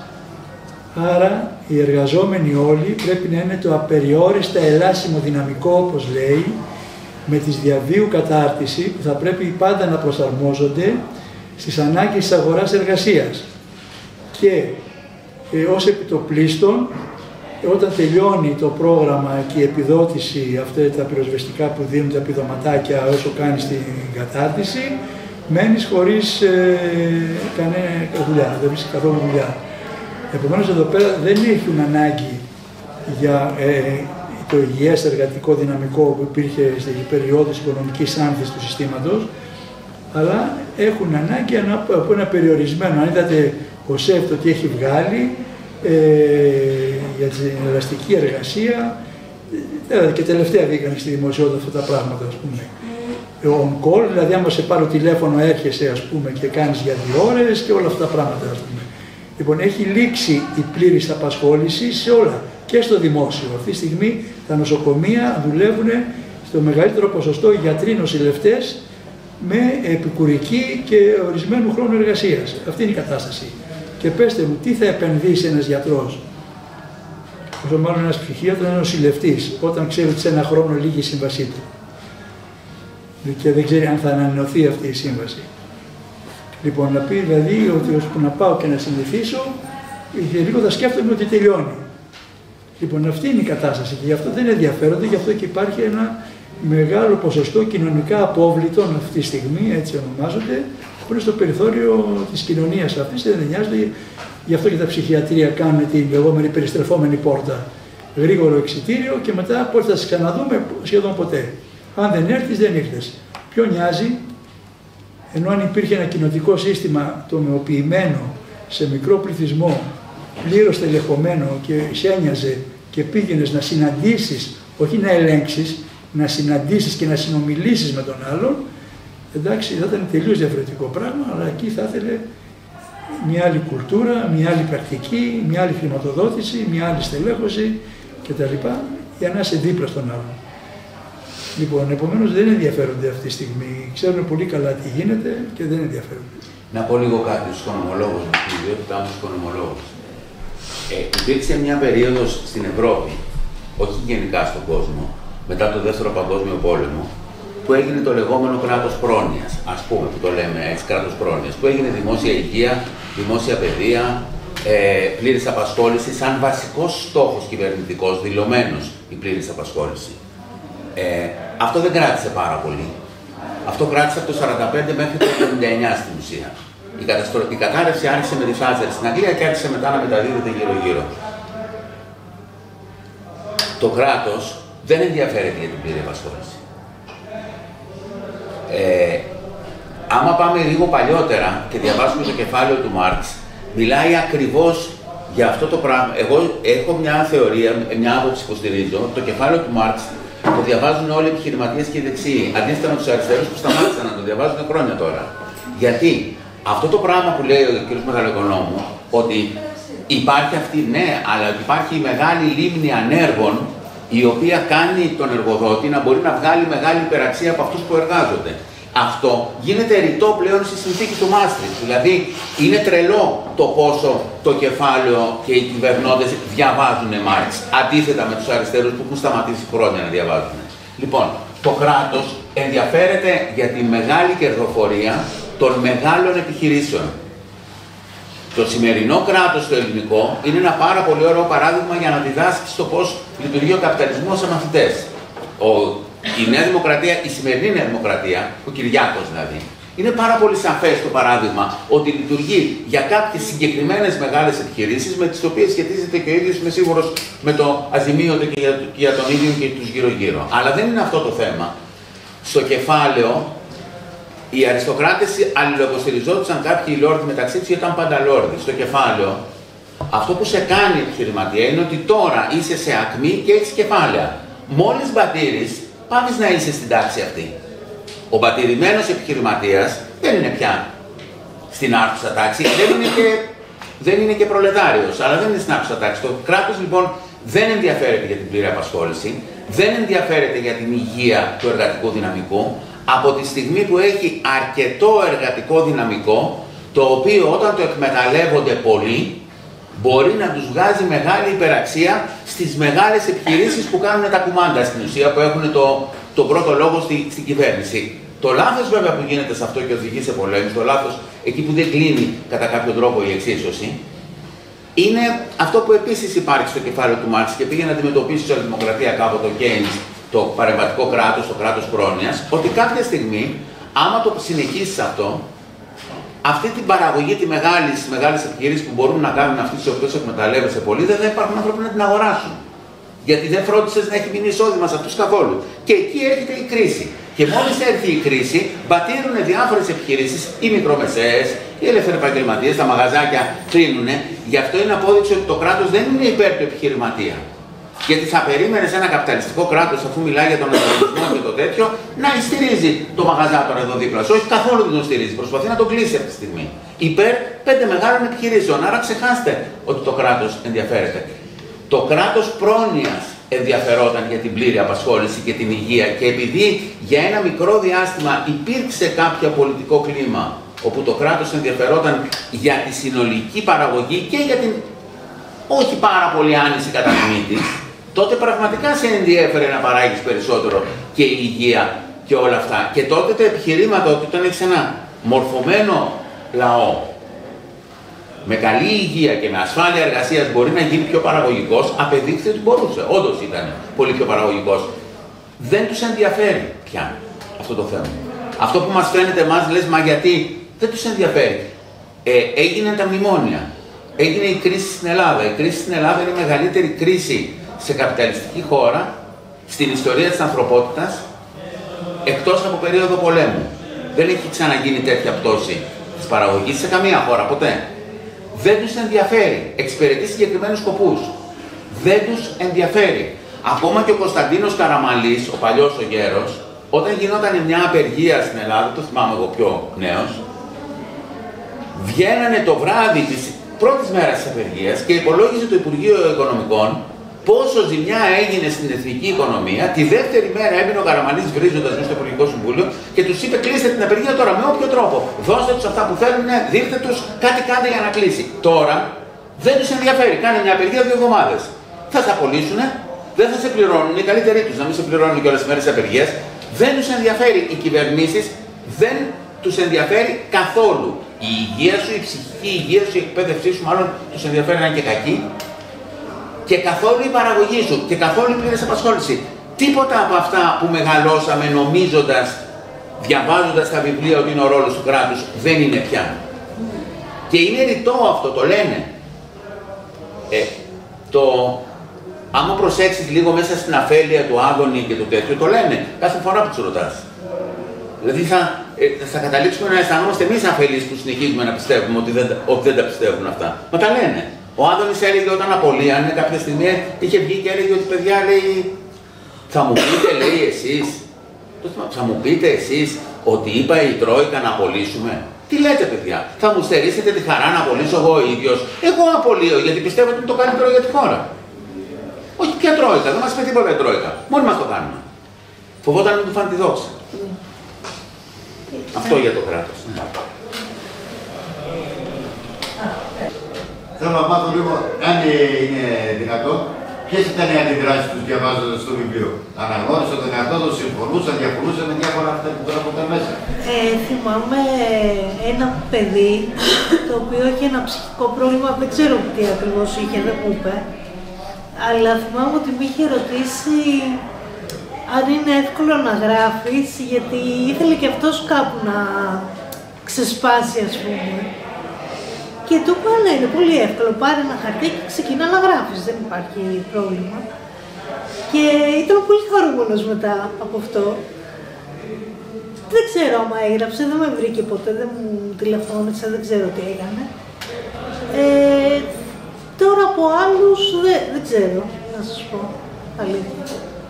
Άρα οι εργαζόμενοι όλοι πρέπει να είναι το απεριόριστα ελάσιμο δυναμικό, όπως λέει, με τις διαβίου κατάρτιση που θα πρέπει πάντα να προσαρμόζονται στις ανάγκες της αγοράς εργασίας. Και ε, ως επιτοπλίστων, όταν τελειώνει το πρόγραμμα και η επιδότηση, αυτά τα πυροσβεστικά που δίνουν τα επιδοματάκια όσο κάνεις την κατάρτιση, μένεις χωρίς ε, κανένα δουλειά, δεν βρίσκεις καθόλου δουλειά. Επομένως εδώ πέρα δεν έχουν ανάγκη για ε, το υγιές εργατικό δυναμικό που υπήρχε στην περίοδο της οικονομικής άνθησης του συστήματος, αλλά έχουν ανάγκη από ένα περιορισμένο. Αν είδατε ο ΣΕΦ το τι έχει βγάλει ε, για την ελαστική εργασία, ε, και τελευταία βγήκαν στη δημοσιότητα αυτά τα πράγματα, ας πούμε. On call, δηλαδή άμα σε πάρω τηλέφωνο έρχεσαι, ας πούμε, και κάνεις για δύο ώρες και όλα αυτά τα πράγματα, ας πούμε. Λοιπόν, έχει λήξει η πλήρης απασχόληση σε όλα και στο δημόσιο. Αυτή τη στιγμή τα νοσοκομεία δουλεύουν στο μεγαλύτερο ποσοστό γιατροί, νοσηλευτές με επικουρική και ορισμένου χρόνου εργασίας. Αυτή είναι η κατάσταση. Και πέστε μου, τι θα επενδύσει ένας γιατρός, όσο μάλλον ένας ψυχίατρος, ένας νοσηλευτής, όταν ξέρει ότι σε ένα χρόνο λύγει η σύμβασή του και δεν ξέρει αν θα ανανεωθεί αυτή η σύμβαση. Λοιπόν, να πει δηλαδή ότι ώσπου να πάω και να συνηθίσω, και λίγο θα σκέφτομαι ότι τελειώνει. Λοιπόν, αυτή είναι η κατάσταση και γι' αυτό δεν ενδιαφέρονται, γι' αυτό και υπάρχει ένα μεγάλο ποσοστό κοινωνικά απόβλητων αυτή τη στιγμή, έτσι ονομάζονται, που είναι στο περιθώριο της κοινωνίας αυτής, δεν νοιάζονται, γι' αυτό και τα ψυχιατρία κάνουν την λεγόμενη περιστρεφόμενη πόρτα. Γρήγορο εξιτήριο και μετά πώς θα σας ξαναδούμε, σχεδόν ποτέ. Αν δεν έρθεις, δεν ήρθες. Ποιο νοιάζει? Ενώ αν υπήρχε ένα κοινοτικό σύστημα τομεοποιημένο σε μικρό πληθυσμό, πλήρως τελεχωμένο και σε ένοιαζε και πήγαινες να συναντήσεις, όχι να ελέγξεις, να συναντήσεις και να συνομιλήσεις με τον άλλον, εντάξει, θα ήταν τελείως διαφορετικό πράγμα, αλλά εκεί θα ήθελε μια άλλη κουλτούρα, μια άλλη πρακτική, μια άλλη χρηματοδότηση, μια άλλη στελέχωση κτλ. Για να είσαι δίπλα στον άλλον. Λοιπόν, επομένως δεν ενδιαφέρονται αυτή τη στιγμή. Ξέρουν πολύ καλά τι γίνεται και δεν ενδιαφέρονται. Να πω λίγο κάτι στους οικονομολόγους, την ιδιότητά μου στους οικονομολόγους. Ε, υπήρξε μια περίοδος στην Ευρώπη, όχι γενικά στον κόσμο, μετά το Δεύτερο Παγκόσμιο Πόλεμο, που έγινε το λεγόμενο κράτος πρόνοιας, ας πούμε, που το λέμε έτσι, κράτος πρόνοιας, που έγινε δημόσια υγεία, δημόσια παιδεία, ε, πλήρης απασχόληση, σαν βασικός στόχος κυβερνητικός, δηλωμένος η πλήρης απασχόληση. Ε, αυτό δεν κράτησε πάρα πολύ. Αυτό κράτησε από το σαράντα πέντε μέχρι το εβδομήντα εννιά στην ουσία. Η, καταστρο... η κατάρρευση άρχισε με τη Θάτσερ στην Αγγλία και άρχισε μετά να μεταδίδεται γύρω-γύρω. Το κράτος δεν ενδιαφέρεται για την πλήρη απασχόληση. Ε, άμα πάμε λίγο παλιότερα και διαβάσουμε το κεφάλαιο του Μάρξ, μιλάει ακριβώς για αυτό το πράγμα. Εγώ έχω μια θεωρία, μια άποψη που στηρίζω, το κεφάλαιο του Μάρξ το διαβάζουν όλοι οι επιχειρηματίες και οι δεξιοί, αντίθετα με τους αριστερούς που σταμάτησαν να το διαβάζουν χρόνια τώρα. Γιατί αυτό το πράγμα που λέει ο κ. Μεγαλοοικονόμου, ότι υπάρχει αυτή, ναι, αλλά υπάρχει η μεγάλη λίμνη ανέργων, η οποία κάνει τον εργοδότη να μπορεί να βγάλει μεγάλη υπεραξία από αυτούς που εργάζονται. Αυτό γίνεται ρητό πλέον στη συνθήκη του Μάστριχτ. Δηλαδή, είναι τρελό το πόσο το κεφάλαιο και οι κυβερνώντες διαβάζουν Μάρξ, αντίθετα με τους αριστερούς που έχουν σταματήσει χρόνια να διαβάζουν. Λοιπόν, το κράτος ενδιαφέρεται για τη μεγάλη κερδοφορία των μεγάλων επιχειρήσεων. Το σημερινό κράτος το ελληνικό είναι ένα πάρα πολύ ωραίο παράδειγμα για να διδάσκει στο πώς λειτουργεί ο καπιταλισμός σε μαθητές. Ο, η Νέα Δημοκρατία, η σημερινή Νέα Δημοκρατία, ο Κυριάκος δηλαδή, είναι πάρα πολύ σαφές το παράδειγμα ότι λειτουργεί για κάποιες συγκεκριμένες μεγάλες επιχειρήσεις με τις οποίες σχετίζεται και ο ίδιος, είμαι σίγουρος, με το αζημίωτο και για, και για τον ίδιο και τους γύρω-γύρω. Αλλά δεν είναι αυτό το θέμα. Στο κεφάλαιο, οι αριστοκράτες αλληλοϊποστηριζόντουσαν κάποιοι λόρδοι μεταξύ τους, ήταν πάντα λόρδοι. Στο κεφάλαιο, αυτό που σε κάνει επιχειρηματία είναι ότι τώρα είσαι σε ακμή και έχεις κεφάλαια. Μόλις μπατήρεις, πάβεις να είσαι στην τάξη αυτή. Ο μπατηρημένος επιχειρηματίας δεν είναι πια στην άρχουσα τάξη, δεν είναι και, δεν είναι και προλετάριος, αλλά δεν είναι στην άρχουσα τάξη. Το κράτος λοιπόν δεν ενδιαφέρεται για την πλήρη απασχόληση, δεν ενδιαφέρεται για την υγεία του εργατικού δυναμικού, από τη στιγμή που έχει αρκετό εργατικό δυναμικό, το οποίο όταν το εκμεταλλεύονται πολλοί, μπορεί να τους βγάζει μεγάλη υπεραξία στις μεγάλες επιχειρήσεις που κάνουν τα κουμάντα στην ουσία, που έχουν το, το πρώτο λόγο στη, στην κυβέρνηση. Το λάθος βέβαια που γίνεται σε αυτό και οδηγεί σε πολέμους, το λάθος εκεί που δεν κλείνει κατά κάποιο τρόπο η εξίσωση, είναι αυτό που επίσης υπάρχει στο κεφάλαιο του Μάρξ και πήγε να αντιμετωπίσει η σοσιαλδημοκρατία κάποτε ο Κέινς, το παρεμβατικό κράτος, το κράτος πρόνοιας, ότι κάποια στιγμή, άμα το συνεχίσεις αυτό, αυτή την παραγωγή, τη μεγάλη, τις μεγάλες επιχειρήσεις που μπορούν να κάνουν αυτές τις οποίες εκμεταλλεύεσαι πολύ, δεν θα υπάρχουν άνθρωποι να την αγοράσουν. Γιατί δεν φρόντισες να έχει μείνει εισόδημα σε αυτούς καθόλου. Και εκεί έρχεται η κρίση. Και μόλις έρθει η κρίση, μπατήρουν διάφορες επιχειρήσεις, οι μικρομεσαίες, οι ελευθεροπαγγελματίες, τα μαγαζάκια κλείνουν. Γι' αυτό είναι απόδειξη ότι το κράτος δεν είναι υπέρ του επιχειρηματία. Γιατί θα περίμενε ένα καπιταλιστικό κράτος, αφού μιλάει για τον ανταγωνισμό και το τέτοιο, να στηρίζει το μαγαζάτορα εδώ δίπλα. Όχι, καθόλου δεν τον στηρίζει. Προσπαθεί να τον κλείσει αυτή τη στιγμή. Υπέρ πέντε μεγάλων επιχειρήσεων. Άρα ξεχάστε ότι το κράτος ενδιαφέρεται. Το κράτος πρόνοιας ενδιαφερόταν για την πλήρη απασχόληση και την υγεία, και επειδή για ένα μικρό διάστημα υπήρξε κάποιο πολιτικό κλίμα όπου το κράτος ενδιαφερόταν για τη συνολική παραγωγή και για την όχι πάρα πολύ άνηση κατανομή της, τότε πραγματικά σε ενδιέφερε να παράγεις περισσότερο και η υγεία και όλα αυτά. Και τότε τα επιχειρήματα ότι όταν έχεις ένα μορφωμένο λαό με καλή υγεία και με ασφάλεια εργασίας μπορεί να γίνει πιο παραγωγικός, απεδείχθηκε ότι μπορούσε. Όντως ήταν πολύ πιο παραγωγικός. Δεν τους ενδιαφέρει πια αυτό το θέμα. Αυτό που μας φαίνεται εμάς, λες, μα γιατί, δεν τους ενδιαφέρει. Ε, έγιναν τα μνημόνια. Έγινε η κρίση στην Ελλάδα. Η κρίση στην Ελλάδα είναι η μεγαλύτερη κρίση σε καπιταλιστική χώρα στην ιστορία της ανθρωπότητας, εκτός από περίοδο πολέμου. Δεν έχει ξαναγίνει τέτοια πτώση της παραγωγής σε καμία χώρα ποτέ. Δεν τους ενδιαφέρει. Εξυπηρετεί συγκεκριμένους σκοπούς. Δεν τους ενδιαφέρει. Ακόμα και ο Κωνσταντίνος Καραμανλής, ο παλιός ο γέρος, όταν γινόταν μια απεργία στην Ελλάδα, το θυμάμαι εγώ πιο νέος, βγαίνανε το βράδυ της πρώτης μέρας της απεργίας και υπολόγιζε το Υπουργείο Οικονομικών πόσο ζημιά έγινε στην εθνική οικονομία. Τη δεύτερη μέρα έμπαινε ο Καραμανλής βρίζοντας μέσα στο Υπουργικό Συμβούλιο και τους είπε: κλείστε την απεργία τώρα με όποιο τρόπο. Δώστε τους αυτά που θέλουν, δείχτε τους, κάτι κάντε για να κλείσει. Τώρα δεν τους ενδιαφέρει. Κάνε μια απεργία δύο εβδομάδες. Θα σε απολύσουν, δεν θα σε πληρώνουν. Οι καλύτεροι τους να μην σε πληρώνουν και όλες τις μέρες της απεργίας. Δεν τους ενδιαφέρει. Οι κυβερνήσεις δεν τους ενδιαφέρει καθόλου. Η υγεία σου, η ψυχική υγεία σου, η εκπαίδευσή σου, μάλλον τους ενδιαφέρει να είναι και κακή. Και καθόλου η παραγωγή σου και καθόλου η πλήρης απασχόληση. Τίποτα από αυτά που μεγαλώσαμε νομίζοντας, διαβάζοντας τα βιβλία ότι είναι ο ρόλος του κράτους, δεν είναι πια. Και είναι ρητό αυτό, το λένε. Ε, το, άμα προσέξεις λίγο μέσα στην αφέλεια του Άδωνη και του τέτοιου, το λένε κάθε φορά που τους ρωτάς. Δηλαδή θα, ε, θα καταλήξουμε να αισθανόμαστε εμείς αφελείς που συνεχίζουμε να πιστεύουμε ότι δεν, ότι δεν τα πιστεύουν αυτά. Μα τα λένε. Ο Άδωνης έλεγε όταν απολύανε κάποια στιγμή, είχε βγει και έλεγε ότι παιδιά, λέει, θα μου πείτε, λέει, εσείς, θα μου πείτε εσείς ότι είπα η Τρόικα να απολύσουμε. Τι λέτε, παιδιά, θα μου στερήσετε τη χαρά να απολύσω εγώ ο ίδιος. Εγώ απολύω γιατί πιστεύω ότι είναι το καλύτερο για τη χώρα. Όχι πια Τρόικα, δεν μας είπε τίποτα η Τρόικα. Μόνοι μας το κάνουμε. Φοβόταν να του φάνε τη δόξα. Αυτό για το κράτος. Θέλω να μάθω λίγο, αν είναι δυνατόν, ποιες ήταν οι αντιδράσεις τους διαβάζοντας το βιβλίο. Αναγνώρισαν τον εαυτό τους, συμφωνούσαν, διαφωνούσαν με διάφορα αυτά που τώρα από τα μέσα. Ε, θυμάμαι ένα παιδί το οποίο είχε ένα ψυχικό πρόβλημα, δεν ξέρω τι ακριβώς είχε, δεν μου είπε. Αλλά θυμάμαι ότι με είχε ρωτήσει αν είναι εύκολο να γράφεις, γιατί ήθελε και αυτός κάπου να ξεσπάσει, ας πούμε. Και του είπα, ναι, είναι πολύ εύκολο, πάρε ένα χαρτί και ξεκινά να γράφεις, δεν υπάρχει πρόβλημα. Και ήταν πολύ χαρούμενος μετά από αυτό. Δεν ξέρω άμα έγραψε, δεν με βρήκε ποτέ, δεν μου τηλεφώνησε, δεν ξέρω τι έκανε. Ε, τώρα από άλλους δεν, δεν ξέρω, να σας πω, αλήθεια.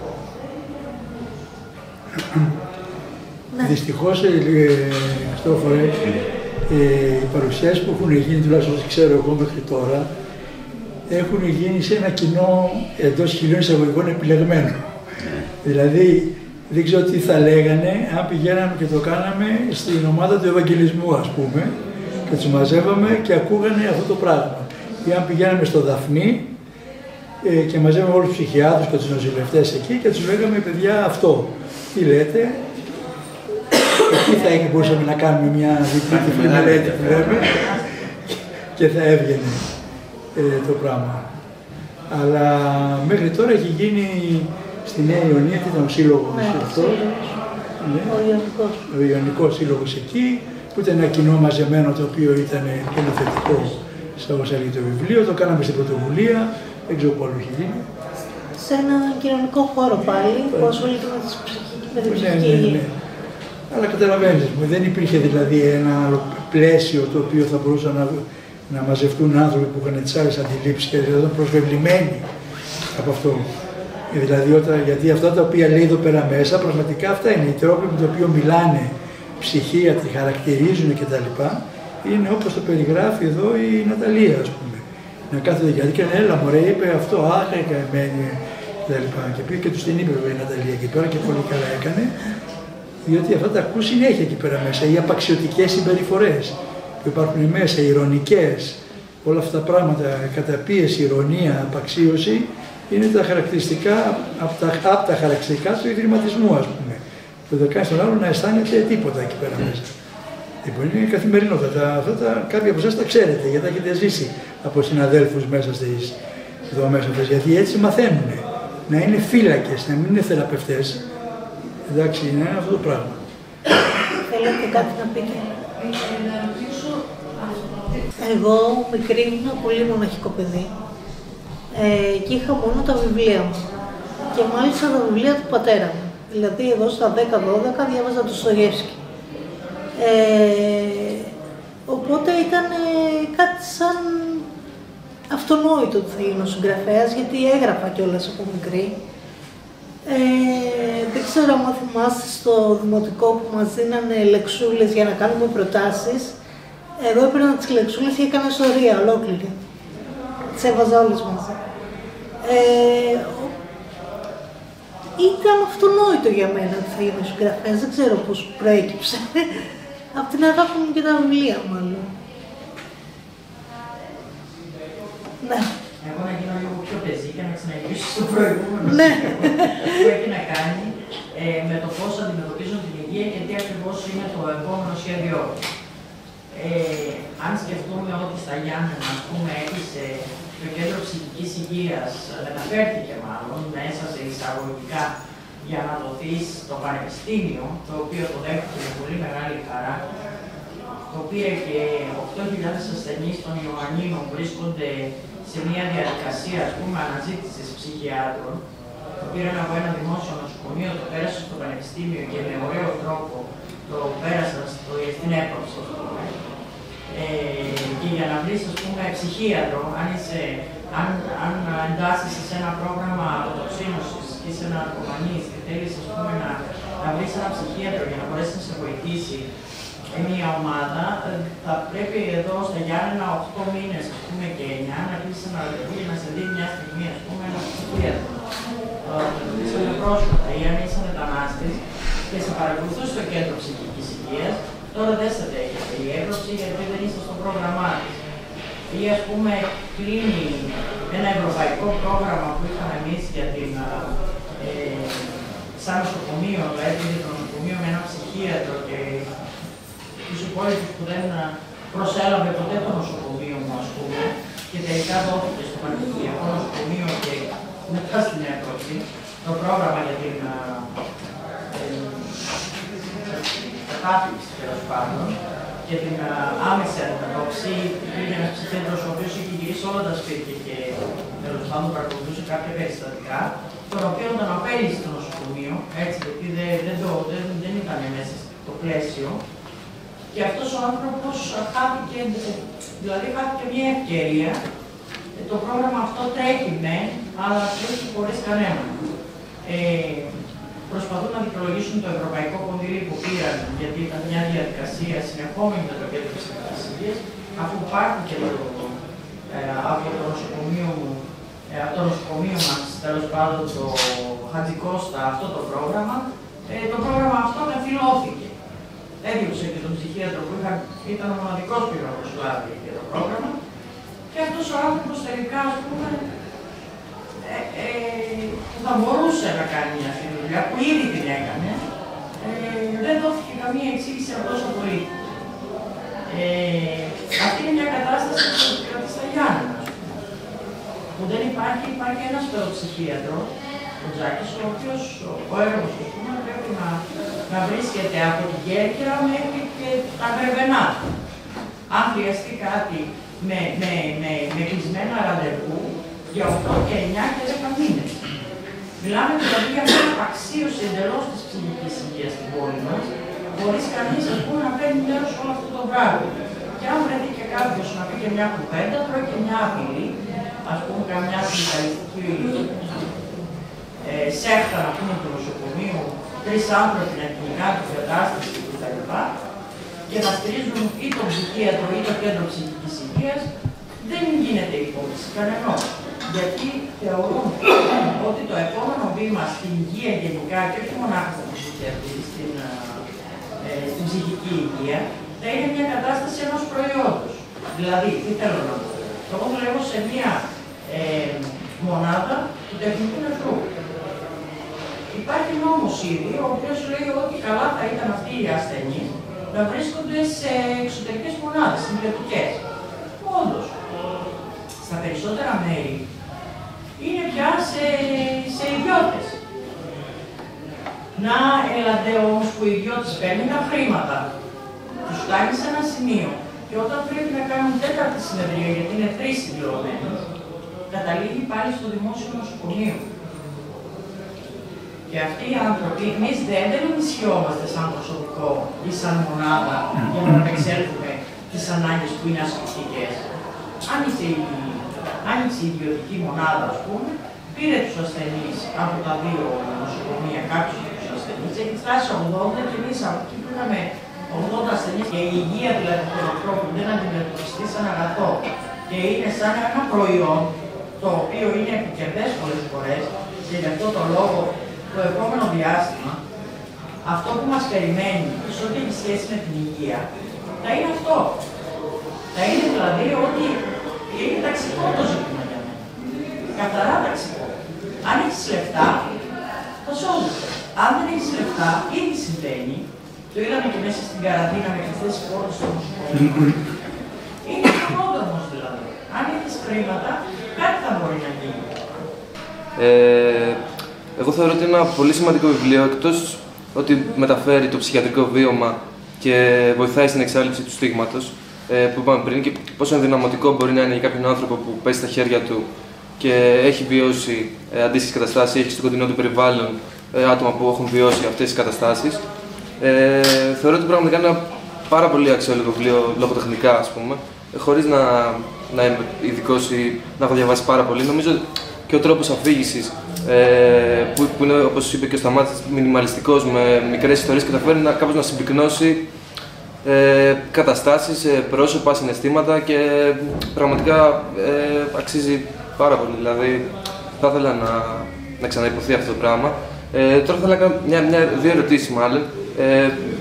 Ναι. Δυστυχώς, Χριστόφορε, ε, οι παρουσιάσεις που έχουν γίνει, τουλάχιστον όσο ξέρω εγώ μέχρι τώρα, έχουν γίνει σε ένα κοινό εντός χιλίων εισαγωγικών επιλεγμένο. Δηλαδή, δεν ξέρω τι θα λέγανε αν πηγαίναμε και το κάναμε στην ομάδα του Ευαγγελισμού, ας πούμε, και τους μαζεύαμε και ακούγανε αυτό το πράγμα. Ή αν πηγαίναμε στο Δαφνί ε, και μαζεύαμε όλους τους ψυχιάτρους και τους νοσηλευτές εκεί και τους λέγαμε, παιδιά, αυτό. Τι λέτε, εκεί θα μπορούσαμε να κάνουμε μια διπλή τυφλή μελέτη που λέμε και θα έβγαινε ε, το πράγμα. Αλλά μέχρι τώρα έχει γίνει στη Νέα Ιωνία, τι ήταν ο σύλλογος ναι, αυτό, ναι, ο, Ιωνικός. ο Ιωνικός σύλλογος εκεί, που ήταν ένα κοινό μαζεμένο το οποίο ήταν πολύ θετικό στα όσα λέει το βιβλίο, το κάναμε στην πρωτοβουλία, δεν ξέρω πού άλλο έχει γίνει. Σε ένα κοινωνικό χώρο πάλι, που ασχολείται με την ψυχική υγεία. Αλλά καταλαβαίνεις, δεν υπήρχε δηλαδή ένα άλλο πλαίσιο το οποίο θα μπορούσαν να, να μαζευτούν άνθρωποι που είχαν τις άλλες αντιλήψεις και δηλαδή ήταν προσβεβλημένοι από αυτό. Δηλαδή, όταν, γιατί αυτά τα οποία λέει εδώ πέρα μέσα, πραγματικά αυτά είναι οι τρόποι με τον οποίο μιλάνε, ψυχίατροι, χαρακτηρίζουν κτλ. Είναι όπως το περιγράφει εδώ η Ναταλία, ας πούμε. Να κάθεται γιατί και να έλα μωρέ, είπε αυτό, άχα, καημένη κτλ. Και πήγε και τους την είπε η Ναταλία εκεί πέρα και πολύ καλά έκανε. Διότι αυτά τα ακούς συνέχεια εκεί πέρα μέσα, οι απαξιωτικές συμπεριφορές που υπάρχουν μέσα, οι ειρωνικές, όλα αυτά τα πράγματα, καταπίεση, ηρωνία, απαξίωση, είναι τα χαρακτηριστικά, από τα, από τα χαρακτηριστικά του ιδρυματισμού, ας πούμε. Το δεν κάνει στον άλλο να αισθάνεται τίποτα εκεί πέρα μέσα. Λοιπόν, είναι καθημερινότατα. Αυτά τα, κάποιοι από εσάς τα ξέρετε, γιατί τα έχετε ζήσει από συναδέλφους μέσα στις δομές αυτές. Γιατί έτσι μαθαίνουν. Να είναι φύλακες, να μην είναι θεραπευτές. Εντάξει, είναι αυτό το πράγμα. Θέλετε κάτι να πείτε? Εγώ μικρή ήμουν πολύ μοναχικό παιδί ε, και είχα μόνο τα βιβλία μου. Και μάλιστα τα βιβλία του πατέρα μου. Δηλαδή εγώ στα δέκα δώδεκα διάβαζα το Στογεύσκι. Ε, οπότε ήταν ε, κάτι σαν αυτονόητο ότι θα γίνω συγγραφέας, γιατί έγραφα κιόλας από μικρή. Ε, δεν ξέρω αν θυμάστε στο δημοτικό που μας δίνανε λεξούλες για να κάνουμε προτάσεις. Εγώ έπαιρνα τις λεξούλες και έκανα ιστορία ολόκληρη. Τις έβαζα όλες μαζί. Ε, ήταν αυτονόητο για μένα ότι θα γίνω συγγραφέας, δεν ξέρω πώς προέκυψε. Από την αγάπη μου και τα βιβλία μάλλον. Ναι. Εγώ να γίνω λίγο πιο πεζή και να ξαναγυρίσω στο προηγούμενο ναι. που έχει να κάνει ε, με το πώς αντιμετωπίζουν την υγεία και τι ακριβώς είναι το επόμενο σχέδιό. Ε, αν σκεφτούμε ότι στα Γιάννενα, ας πούμε, έκλεισε το κέντρο ψυχικής υγείας, μεταφέρθηκε μάλλον μέσα σε εισαγωγικά για να δοθεί στο πανεπιστήμιο, το οποίο το δέχτηκε με πολύ μεγάλη χαρά, το οποίο και οκτώ χιλιάδες ασθενείς των Ιωαννίνων βρίσκονται σε μια διαδικασία, ας πούμε, αναζήτησης ψυχιάτρων. Το πήραν από ένα δημόσιο νοσοκομείο, το πέρασαν στο πανεπιστήμιο και με ωραίο τρόπο το πέρασαν στο, στην έπαυση, ας πούμε. Ε, και για να βρεις, ας πούμε, ψυχίατρο, αν, είσαι, αν, αν εντάσσεσαι σε ένα πρόγραμμα αποτοξίνωσης και είσαι ναρκωμανής και θέλεις, ας πούμε, να, να βρεις ένα ψυχίατρο για να μπορέσει να σε βοηθήσει μια ομάδα, θα πρέπει εδώ στα Γιάννενα οκτώ μήνες, ας πούμε, και εννιά να κλείσεις ένα ραντεβού για να σε δει μια στιγμή, ας πούμε, ένα ψυχίατρο. Το ρωτήσαμε πρόσφατα, ή αν είσαι μετανάστης και σε παρακολουθούσε στο κέντρο ψυχικής υγείας. ψυχίας, τώρα δεν σας δέχεται η Ευρώπη γιατί δεν είστε στο πρόγραμμά της. Ή ας πούμε κλείνει ένα ευρωπαϊκό πρόγραμμα που είχαμε εμείς για την, ε, σαν νοσοκομείο, το έτοιμο το νοσοκομείο με ένα ψυχίατρο και τους υπόλοιπους που δεν προσέλαβε ποτέ το νοσοκομείο μου, ας πούμε, και τελικά δόθηκε στο πανεπιστημιακό νοσοκομείο και μετά στην Ευρώπη το πρόγραμμα για την κατάφυξη τέλος πάντων και την άμεση αντιμετώπιση. Υπήρχε ένας ψυχίατρος ο οποίος είχε γυρίσει όλα τα σπίτια και τέλος πάντων παρακολουθούσε κάποια περιστατικά, τον οποίο τον απέλυσε στο νοσοκομείο, έτσι, γιατί δεν, δεν, το, δεν, δεν ήταν μέσα στο πλαίσιο. Και αυτός ο άνθρωπος χάθηκε, δηλαδή χάθηκε μια ευκαιρία. Το πρόγραμμα αυτό τρέχει μεν, αλλά τρέχει χωρίς κανέναν. Ε, προσπαθούν να δικαιολογήσουν το ευρωπαϊκό κονδύλι που πήραν, γιατί ήταν μια διαδικασία συνεχόμενη με το κέντρο ψυχικής υγείας, αφού πάρθηκε το, ε, από το νοσοκομείο μου, ε, από το νοσοκομείο μας, τέλος πάντων το Χατζικώστα, αυτό το πρόγραμμα, ε, το πρόγραμμα αυτό καθυλώθηκε. Έδιωξε και τον ψυχίατρο που είχα, ήταν ο μοναδικός που είχα προσλάβει για το πρόγραμμα, και αυτός ο άνθρωπος τελικά, ας πούμε, ε, ε, που θα μπορούσε να κάνει αυτή τη δουλειά, που ήδη την έκανε, ε, δεν δόθηκε καμία εξήγηση από τόσο πολύ. Ε, αυτή είναι μια κατάσταση που κρατεί στα Γιάννενα, που δεν υπάρχει, υπάρχει ένας παιδοψυχίατρος, ο Τζάκης, ο οποίος ο έργος του πούμε, πρέπει να, να βρίσκεται από την Κέρκυρα μέχρι και τα Γρεβενά. Αν χρειαστεί κάτι με, με, με, με κλεισμένα ραντεβού για οκτώ και εννιά και δέκα μήνες. Μιλάμε δηλαδή για μια απαξίωση εντελώς της ψυχικής υγείας στην πόλη μας, χωρίς κανείς ας πούμε, να παίρνει μέρος σε όλο αυτό το πράγμα. Και αν βρεθεί και κάποιος να πει και μια κουβέντα, τρώει και μια απειλή, ας πούμε καμιά συνδικαλιστική ε, σέχτα να πούμε του νοσοκομείου, τρεις άνθρωποι να κυνηγάνε την κατάσταση κτλ. Και να στηρίζουν ή τον ψυχίατρο ή το κέντρο ψυχικής υγείας, δεν γίνεται υπόθεση κανενός. Γιατί θεωρούν ότι το επόμενο βήμα στην υγεία γενικά και όχι μονάχα στην ψυχιατρική, στην, ε, στην ψυχική υγεία, θα είναι μια κατάσταση ενός προϊόντος. Δηλαδή, τι θέλω να πω. Εγώ δουλεύω σε μια ε, μονάδα του τεχνικού νεφρού. Υπάρχει νόμος ήδη, ο οποίος λέει ότι καλά θα ήταν αυτοί οι ασθενείς να βρίσκονται σε εξωτερικές μονάδες, συμπληρωτικές. Όντως, στα περισσότερα μέρη είναι πια σε, σε ιδιώτες. Να έλατε όμως που οι ιδιώτες παίρνουν τα χρήματα, τους φτάνει σε ένα σημείο και όταν πρέπει να κάνουν τέταρτη συνεδρία, γιατί είναι τρεις συμπληρωμένες, καταλήγει πάλι στο δημόσιο νοσοκομείο. Και αυτοί οι άνθρωποι, εμείς δεν, δεν ενισχυόμαστε σαν προσωπικό ή σαν μονάδα για να επεξέλθουμε τις ανάγκες που είναι ασφυκτικές. Άνοιξε η, άνοιξε η ιδιωτική μονάδα, ας πούμε, πήρε τους ασθενείς από τα δύο νοσοκομεία, κάποιους από τους ασθενείς, έχει φτάσει ογδόντα και εμείς από εκεί που είχαμε ογδόντα ασθενείς και η υγεία δηλαδή του ανθρώπου δεν αντιμετωπιστεί σαν αγαθό και είναι σαν ένα προϊόν το οποίο είναι επικερδές πολλές φορές και γι' αυτό το λόγο το επόμενο διάστημα, αυτό που μας περιμένει, σε ό,τι έχει σχέση με την υγεία, θα είναι αυτό. Θα είναι δηλαδή ότι είναι ταξικό το ζήτημα για μένα. Καθαρά ταξικό. Αν έχεις λεφτά, θα σώζεσαι. Αν δεν έχεις λεφτά, ήδη συμβαίνει, το είδαμε και μέσα στην καραντίνα με κλειστές πόρτες στο νοσοκομείο. Είναι μονόδρομος δηλαδή. Αν έχεις χρήματα, κάτι θα μπορεί να γίνει. Ε... Εγώ θεωρώ ότι είναι ένα πολύ σημαντικό βιβλίο, εκτός ότι μεταφέρει το ψυχιατρικό βίωμα και βοηθάει στην εξάλληψη του στίγματος, που είπαμε πριν, και πόσο ενδυναμωτικό μπορεί να είναι για κάποιον άνθρωπο που πέσει στα χέρια του και έχει βιώσει αντίστοιχες καταστάσεις, έχει στο κοντινό του περιβάλλον άτομα που έχουν βιώσει αυτές τις καταστάσεις. Ε, θεωρώ ότι πραγματικά είναι ένα πάρα πολύ αξιόλογο βιβλίο, λογοτεχνικά ας πούμε, χωρίς να, να είμαι ειδικός ή να έχω διαβάσει πάρα πολύ. Νομίζω και ο τρόπος αφήγησης, ε, που, που είναι, όπως είπε και ο Σταμάτης, μινιμαλιστικός, με μικρές ιστορίες, καταφέρει να, κάπως να συμπυκνώσει ε, καταστάσεις, ε, πρόσωπα, συναισθήματα και πραγματικά ε, αξίζει πάρα πολύ. Δηλαδή, θα ήθελα να, να ξαναϋποθεί αυτό το πράγμα. Ε, τώρα θέλω να κάνω μια, μια, δύο ερωτήσεις μάλλον. Ε,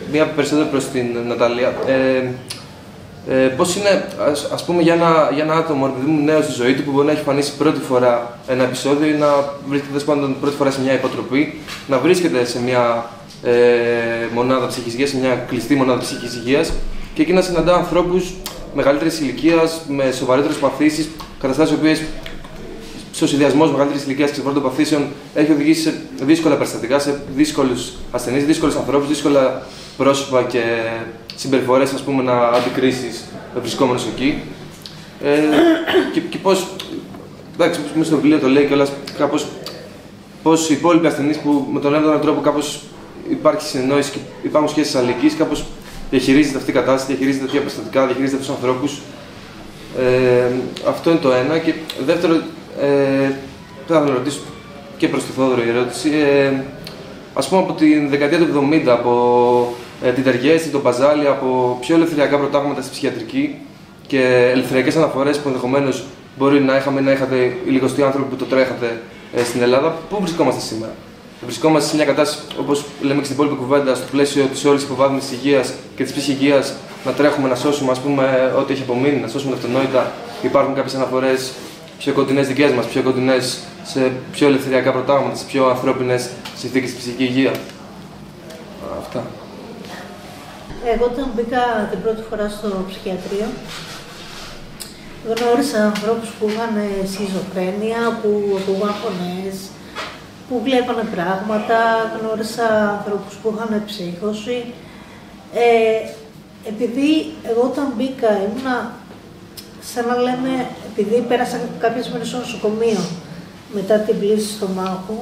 μία περισσότερο προς την Ναταλία. Ε, ε, πώς είναι, ας, ας πούμε, για ένα, για ένα άτομο επειδή νέο στη ζωή του που μπορεί να έχει εμφανίσει πρώτη φορά ένα επεισόδιο ή να βρίσκεται πάντων πρώτη φορά σε μια υποτροπή, να βρίσκεται σε μια ε, μονάδα ψυχικής υγείας, σε μια κλειστή μονάδα ψυχικής υγείας και εκεί να συναντά ανθρώπους μεγαλύτερης ηλικίας, με σοβαρότερες παθήσεις, καταστάσεις οι οποίες ο συνδυασμός μεγαλύτερης ηλικίας και σοβαρών παθήσεων έχει οδηγήσει σε δύσκολα περιστατικά, σε δύσκολους ασθενείς, δύσκολους ανθρώπους, δύσκολα πρόσωπα και συμπεριφορές, ας πούμε, να αντικρίσεις βρισκόμενος εκεί. Ε, και, και πώς, εντάξει, μέσα στο βιβλίο το λέει κιόλας, κάπως πώς οι υπόλοιποι ασθενείς που με τον έναν τρόπο κάπως υπάρχει συνεννόηση και υπάρχουν σχέσεις αλληλεγγύης, κάπως διαχειρίζεται αυτή η κατάσταση, διαχειρίζεται τέτοια περιστατικά, διαχειρίζεται αυτούς τους ανθρώπους. Ε, αυτό είναι το ένα. Και δεύτερο, ε, θα να ρωτήσω και προς τον Θόδωρο η ερώτηση. Ε, ας πούμε από τη δεκαετία του εβδομήντα, από ε, την Τεργέστη, τον Μπαζάλη, από πιο ελευθεριακά προτάγματα στη ψυχιατρική και ελευθεριακές αναφορές που ενδεχομένως μπορεί να είχαμε να είχατε οι λιγοστοί άνθρωποι που το τρέχατε ε, στην Ελλάδα, πού βρισκόμαστε σήμερα? Βρισκόμαστε σε μια κατάσταση, όπως λέμε και στην υπόλοιπη κουβέντα, στο πλαίσιο της όλης υποβάθμισης της υγείας και της ψυχικής υγείας, να τρέχουμε να σώσουμε, ας πούμε, ό,τι έχει απομείνει, να σώσουμε τα αυτονόητα. Υπάρχουν κάποιες αναφορές πιο κοντινές δικές μας, πιο κοντινές σε πιο ελευθεριακά προτάγματα, σε πιο ανθρώπινες συνθήκες στη ψυχική υγεία. Αυτά. Εγώ όταν μπήκα την πρώτη φορά στο ψυχιατρίο, γνώρισα ανθρώπους που είχαν σχιζοφρένεια, που ακούγαν φωνές, που βλέπανε πράγματα, γνώρισα ανθρώπους που είχαν ψύχωση. Ε, επειδή εγώ όταν μπήκα ήμουνα, σαν να λέμε, επειδή πέρασα κάποιες μέρες στο νοσοκομείο μετά την πλήση στο μάχο,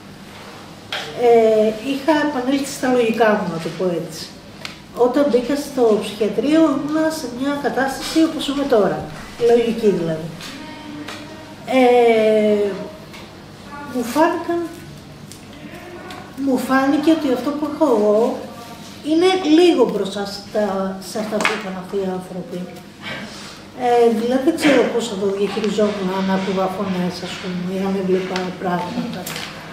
ε, είχα επανέλθει στα λογικά μου, να το πω έτσι. Όταν μπήκα στο ψυχιατρίο ήμουνα σε μια κατάσταση όπως είμαι τώρα, λογική δηλαδή. Ε, μου φάνηκαν, μου φάνηκε ότι αυτό που έχω εγώ είναι λίγο μπροστά σε αυτά που είχαν αυτοί οι άνθρωποι. Ε, δηλαδή δεν ξέρω πώς θα το διαχειριζόμουν αν άκουγα φωνές, ας πούμε, ή αν έβλεπα πράγματα.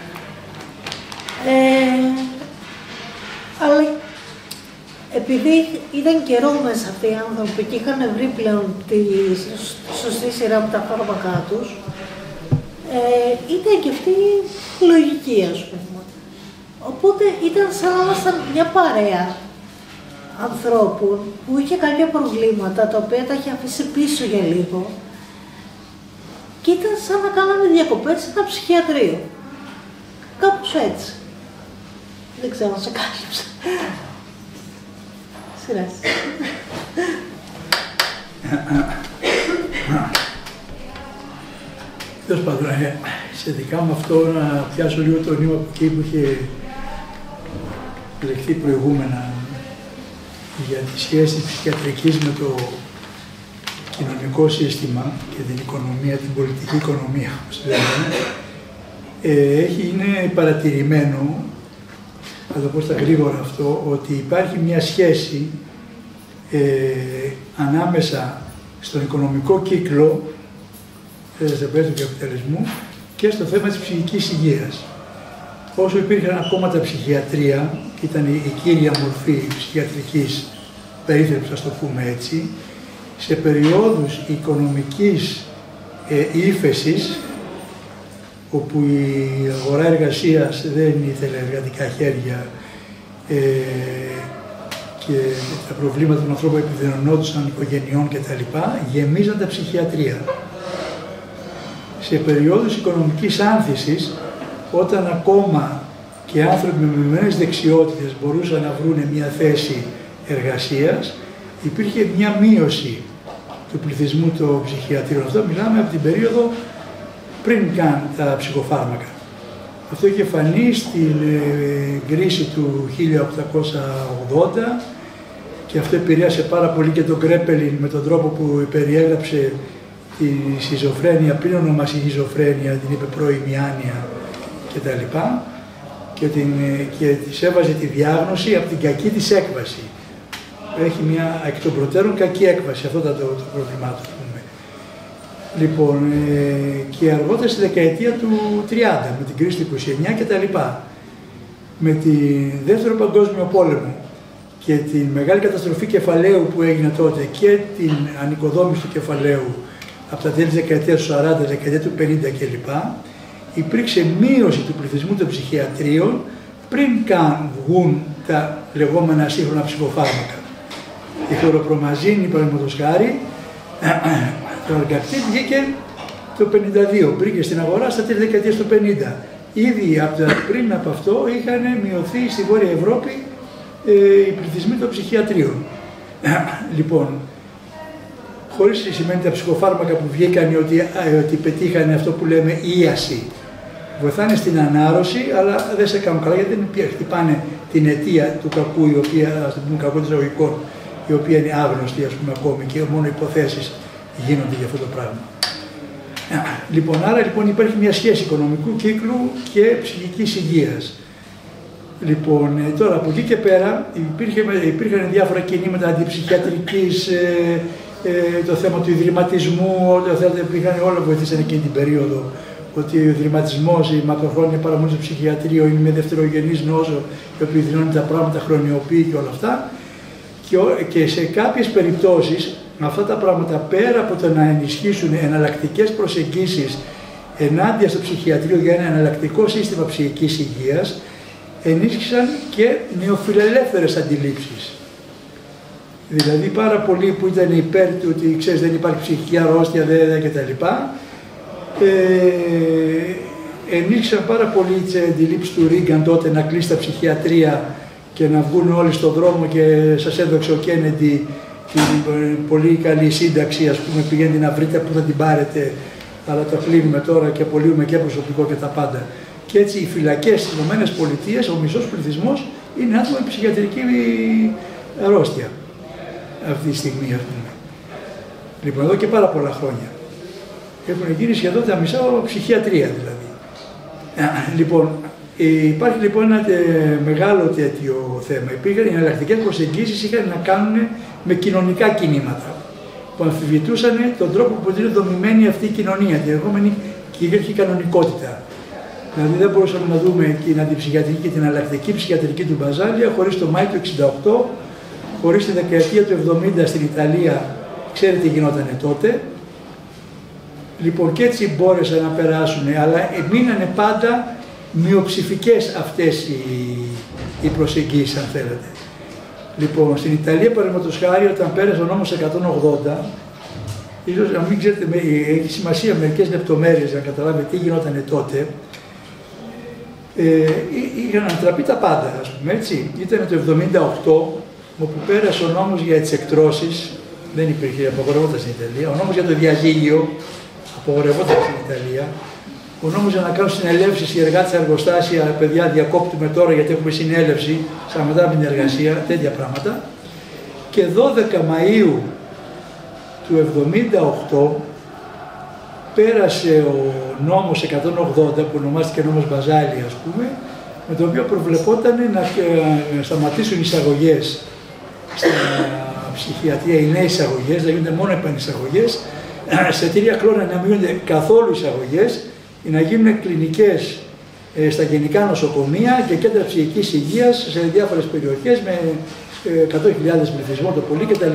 Ε, αλλά επειδή ήταν καιρό μέσα αυτοί οι άνθρωποι και είχαν βρει πλέον τη σωστή σειρά με τα φάρμακά τους, ε, ήταν και αυτή λογική, ας πούμε. Οπότε ήταν σαν να ήμασταν μια παρέα ανθρώπων που είχε κάποια προβλήματα, τα οποία τα είχε αφήσει πίσω για λίγο και ήταν σαν να κάναμε διακοπές σε ένα ψυχιατρίο. Κάπως έτσι. Δεν ξέρω αν σε κάλυψα. Σειράς. Τέλος πάντων, σχετικά με αυτό να πιάσω λίγο το νήμα που είχε λεχθεί προηγούμενα για τη σχέση της ψυχιατρικής με το κοινωνικό σύστημα και την οικονομία, την πολιτική οικονομία, όπως λέμε, ε, έχει, είναι παρατηρημένο, θα το πω στα γρήγορα αυτό, ότι υπάρχει μια σχέση ε, ανάμεσα στον οικονομικό κύκλο, στο πλαίσιο του καπιταλισμού, και στο θέμα της ψυχικής υγείας. Όσο υπήρχαν ακόμα τα ψυχιατρία, ήταν η κύρια μορφή ψυχιατρικής περίθαλψης, ας το πούμε έτσι, σε περιόδους οικονομικής ε, ύφεσης, όπου η αγορά εργασίας δεν ήθελε εργατικά χέρια ε, και τα προβλήματα των ανθρώπων επιδεινωνόντουσαν οικογενειών κτλ., γεμίζαν τα ψυχιατρία. Σε περιόδους οικονομικής άνθησης, όταν ακόμα και άνθρωποι με μειωμένες δεξιότητες μπορούσαν να βρουν μια θέση εργασίας, υπήρχε μια μείωση του πληθυσμού των ψυχιατρίων. Αυτό μιλάμε από την περίοδο πριν καν τα ψυχοφάρμακα. Αυτό είχε φανεί στην κρίση του χίλια οκτακόσια ογδόντα και αυτό επηρέασε πάρα πολύ και τον Γκρέπελιν με τον τρόπο που περιέγραψε τη σχιζοφρένεια, πριν ονομάσει σχιζοφρένεια, την είπε πρώιμη άνοια κτλ. Και, την, και της έβαζε τη διάγνωση από την κακή της έκβαση. Έχει μια εκ των προτέρων κακή έκβαση, αυτό ήταν το, το πρόβλημά του. Λοιπόν, ε, και αργότερα στη δεκαετία του τριάντα, με την κρίση του είκοσι εννιά κτλ. Με τη Δεύτερο Παγκόσμιο Πόλεμο και την μεγάλη καταστροφή κεφαλαίου που έγινε τότε και την ανοικοδόμηση του κεφαλαίου από τα τέλη της δεκαετίας του σαράντα, δεκαετία του πενήντα κλπ. Υπήρξε μείωση του πληθυσμού των ψυχιατρίων πριν καν βγουν τα λεγόμενα σύγχρονα ψυχοφάρμακα. Η χλωροπρομαζίνη, παραδείγματος χάρη, το Αλγκακτίν βγήκε το πενήντα δύο, μπήκε στην αγορά στα τέλη δεκαετίας του πενήντα. Ήδη από τα, πριν από αυτό είχαν μειωθεί στη Βόρεια Ευρώπη ε, οι πληθυσμοί των ψυχιατρίων. Λοιπόν, χωρίς σημαίνει τα ψυχοφάρμακα που βγήκαν ότι, ότι πετύχανε αυτό που λέμε ίαση. Βοηθάνε στην ανάρρωση, αλλά δεν σε κάνουν καλά γιατί δεν χτυπάνε την αιτία του κακού, η οποία, ας το πούμε, κακό των εισαγωγικών, η οποία είναι άγνωστη, ας πούμε, ακόμη και μόνο υποθέσεις γίνονται για αυτό το πράγμα. Λοιπόν, άρα λοιπόν υπάρχει μια σχέση οικονομικού κύκλου και ψυχικής υγείας. Λοιπόν, τώρα από εκεί και πέρα υπήρχε, υπήρχαν διάφορα κινήματα αντιψυχιατρικής, ε, ε, το θέμα του ιδρυματισμού, ό,τι θέλετε, υπήρχαν, όλα βοηθήσαν εκείνη την περίοδο, ότι ο ιδρυματισμός, η μακροχρόνια παραμονή στο ψυχιατρίο είναι μια δευτερογενής νόσο, η οποία ιδρυνώνει τα πράγματα, χρονιοποιεί και όλα αυτά. Και, και σε κάποιες περιπτώσεις, αυτά τα πράγματα πέρα από το να ενισχύσουν εναλλακτικές προσεγγίσεις ενάντια στο ψυχιατρίο για ένα εναλλακτικό σύστημα ψυχικής υγείας, ενίσχυσαν και νεοφιλελεύθερες αντιλήψεις. Δηλαδή πάρα πολλοί που ήταν υπέρ του ότι ξέρεις δεν υπάρχει ψυχική αρρώστια, δεν κτλ. Ε, ενίσχυσαν πάρα πολύ τις αντιλήψεις του Ρίγκαν τότε να κλείσει τα ψυχιατρία και να βγουν όλοι στον δρόμο και σας έδωξε ο Κέννεντι την πολύ καλή σύνταξη, ας πούμε, πηγαίνετε να βρείτε που θα την πάρετε, αλλά το κλείνουμε τώρα και απολύουμε και προσωπικό και τα πάντα. Και έτσι οι φυλακές στις ΗΠΑ, ο μισός πληθυσμός είναι άτομα με ψυχιατρική αρρώστια αυτή τη στιγμή, ας πούμε. Λοιπόν, εδώ και πάρα πολλά χρόνια. Έχουν γίνει σχεδόν τα μισά ψυχιατρία δηλαδή. Λοιπόν, υπάρχει λοιπόν ένα τε, μεγάλο τέτοιο θέμα. Υπήρχαν οι εναλλακτικές προσεγγίσεις, είχαν να κάνουν με κοινωνικά κινήματα που αμφισβητούσαν τον τρόπο που είναι δομημένη αυτή η κοινωνία, την λεγόμενη κυρίαρχη κανονικότητα. Δηλαδή δεν μπορούσαμε να δούμε την αντιψυχιατρική και την εναλλακτική ψυχιατρική του Μπαζάλια χωρίς το Μάη του εξήντα οκτώ, χωρίς τη δεκαετία του εβδομήντα στην Ιταλία, ξέρετε τι γινόταν τότε. Λοιπόν, και έτσι μπόρεσαν να περάσουν, αλλά μείνανε πάντα μειοψηφικές αυτές οι, οι προσεγγίσεις, αν θέλετε. Λοιπόν, στην Ιταλία, παραδείγματος χάρη, όταν πέρασε ο νόμος εκατόν ογδόντα, ίσως να μην ξέρετε, έχει σημασία μερικές λεπτομέρειες για να καταλάβετε τι γινόταν τότε, ε, είχαν ανατραπεί τα πάντα, ας πούμε, έτσι. Ήταν το εβδομήντα οκτώ, όπου πέρασε ο νόμος για τις εκτρώσεις, δεν υπήρχε, απαγορευόταν στην Ιταλία, ο νόμος για το διαζύγιο, απογορευόταν στην Ιταλία. Ο νόμος για να κάνουν συνελεύσεις οι εργάτες εργοστάσια, παιδιά διακόπτουμε τώρα γιατί έχουμε συνέλευση, σταματάμε την εργασία, τέτοια πράγματα. Και δώδεκα Μαΐου του εβδομήντα οκτώ πέρασε ο νόμος εκατόν ογδόντα, που ονομάστηκε νόμος Μπαζάλη, ας πούμε, με το οποίο προβλεπόταν να σταματήσουν οι εισαγωγές στην ψυχιατρία, οι νέες εισαγωγές, να γίνονται μόνο επανεισαγωγές, σε εταιρεία κλώνα να μην γίνονται καθόλου εισαγωγές, να γίνουν κλινικές ε, στα γενικά νοσοκομεία και κέντρα ψυχικής υγείας σε διάφορες περιοχές με ε, εκατό χιλιάδες πληθυσμό το πολύ κτλ.